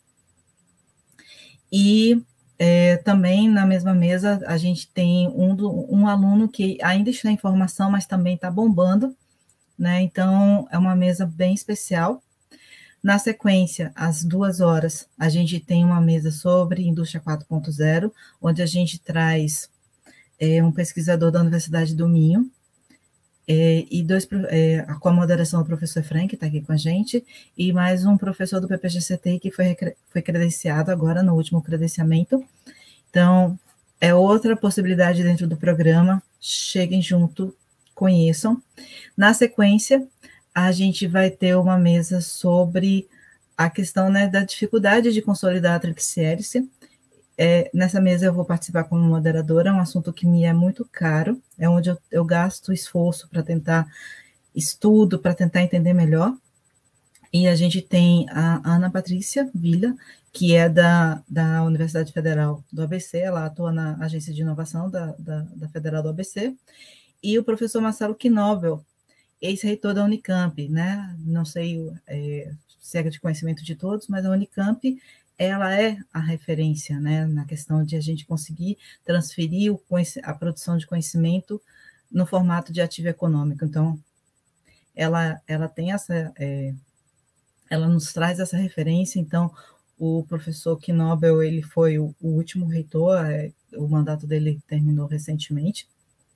E é, também na mesma mesa a gente tem um, do, um aluno que ainda está em formação, mas também está bombando, né, então é uma mesa bem especial. Na sequência, às duas horas, a gente tem uma mesa sobre indústria quatro ponto zero, onde a gente traz é, um pesquisador da Universidade do Minho, é, e dois, é, com a moderação do professor Frank, que está aqui com a gente, e mais um professor do P P G C T, que foi, foi credenciado agora no último credenciamento. Então, é outra possibilidade dentro do programa, cheguem junto, conheçam. Na sequência, a gente vai ter uma mesa sobre a questão, né, da dificuldade de consolidar a tríplice hélice. É, nessa mesa eu vou participar como moderadora, é um assunto que me é muito caro, é onde eu, eu gasto esforço para tentar estudo, para tentar entender melhor. E a gente tem a Ana Patrícia Villa, que é da, da Universidade Federal do A B C, ela atua na Agência de Inovação da, da, da Federal do A B C, e o professor Marcelo Knobel, ex-reitor da Unicamp, né? Não sei é, se é de conhecimento de todos, mas a Unicamp, ela é a referência, né, na questão de a gente conseguir transferir o, a produção de conhecimento no formato de ativo econômico. Então, ela, ela tem essa, é, ela nos traz essa referência. Então, o professor Knobel, ele foi o, o último reitor, é, o mandato dele terminou recentemente.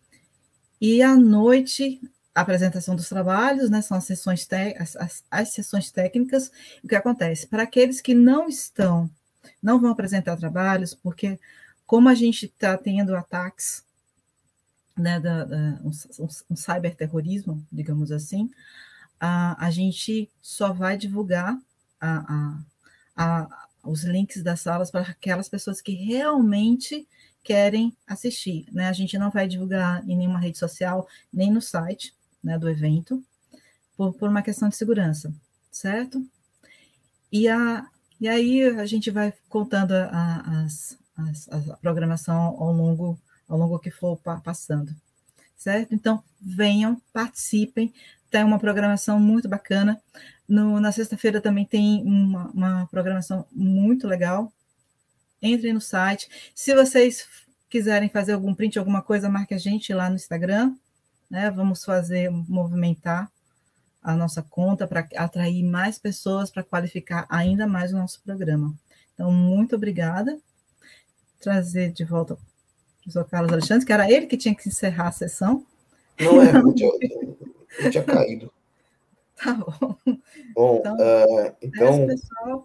E à noite, a apresentação dos trabalhos, né, são as sessões, as, as, as sessões técnicas. O que acontece? Para aqueles que não estão, não vão apresentar trabalhos, porque como a gente está tendo ataques, né, da, da, um, um, um cyberterrorismo, digamos assim, a, a gente só vai divulgar a, a, a, os links das salas para aquelas pessoas que realmente querem assistir, né? A gente não vai divulgar em nenhuma rede social, nem no site, né, do evento, por, por uma questão de segurança, certo? E, a, e aí a gente vai contando a, a, a, a programação ao longo, ao longo que for passando, certo? Então, venham, participem, tem uma programação muito bacana. No, na sexta-feira também tem uma, uma programação muito legal. Entrem no site. Se vocês quiserem fazer algum print, alguma coisa, marque a gente lá no Instagram, né? Vamos fazer, movimentar a nossa conta para atrair mais pessoas, para qualificar ainda mais o nosso programa. Então, muito obrigada. Trazer de volta o professor Carlos Alexandre, que era ele que tinha que encerrar a sessão. Não é, eu tinha, eu tinha caído. Tá bom. Bom, Então, uh, então, é, pessoal.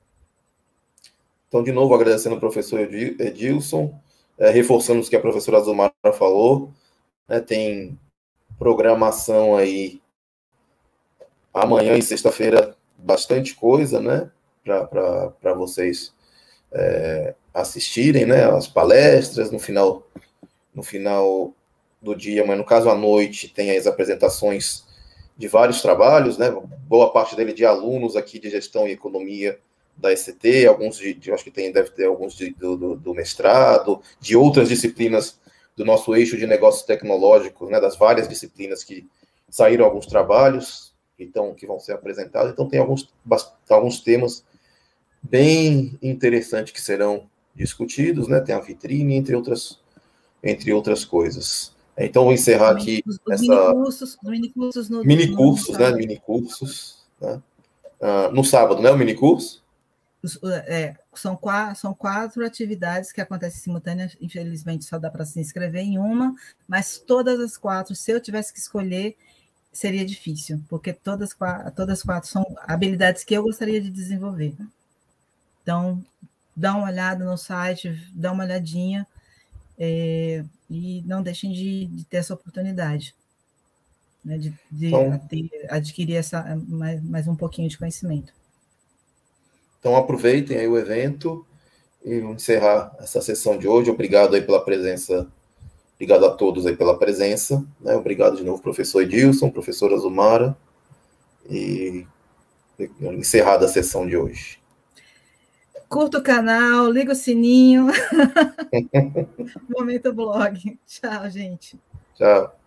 então, de novo, agradecendo ao professor Edilson, é, reforçando o que a professora Zumara falou, né, tem programação aí amanhã e sexta-feira, bastante coisa, né, para vocês é, assistirem, né, as palestras, no final, no final do dia, mas no caso à noite, tem as apresentações de vários trabalhos, né, boa parte dele de alunos aqui de gestão e economia da E C T, alguns de, de acho que tem, deve ter alguns de, do, do mestrado, de outras disciplinas do nosso eixo de negócios tecnológicos, né, das várias disciplinas que saíram alguns trabalhos, então, que vão ser apresentados. Então, tem alguns, alguns temas bem interessantes que serão discutidos, né, tem a vitrine, entre outras, entre outras coisas. Então, vou encerrar aqui Os, essa... minicursos, minicursos no... Minicursos, no né, minicursos, né, uh, no sábado, né, o minicurso? É, são, quatro, são quatro atividades que acontecem simultâneas, infelizmente só dá para se inscrever em uma, mas todas as quatro, se eu tivesse que escolher, seria difícil, porque todas, todas as quatro são habilidades que eu gostaria de desenvolver. Então, dá uma olhada no site, dá uma olhadinha, é, e não deixem de, de ter essa oportunidade, né, de, de então, adquirir essa, mais, mais um pouquinho de conhecimento. Então, aproveitem aí o evento e vamos encerrar essa sessão de hoje. Obrigado aí pela presença, obrigado a todos aí pela presença, né? Obrigado de novo, professor Edilson, professora Zumara, e encerrada a sessão de hoje. Curta o canal, liga o sininho. Momento blog. Tchau, gente. Tchau.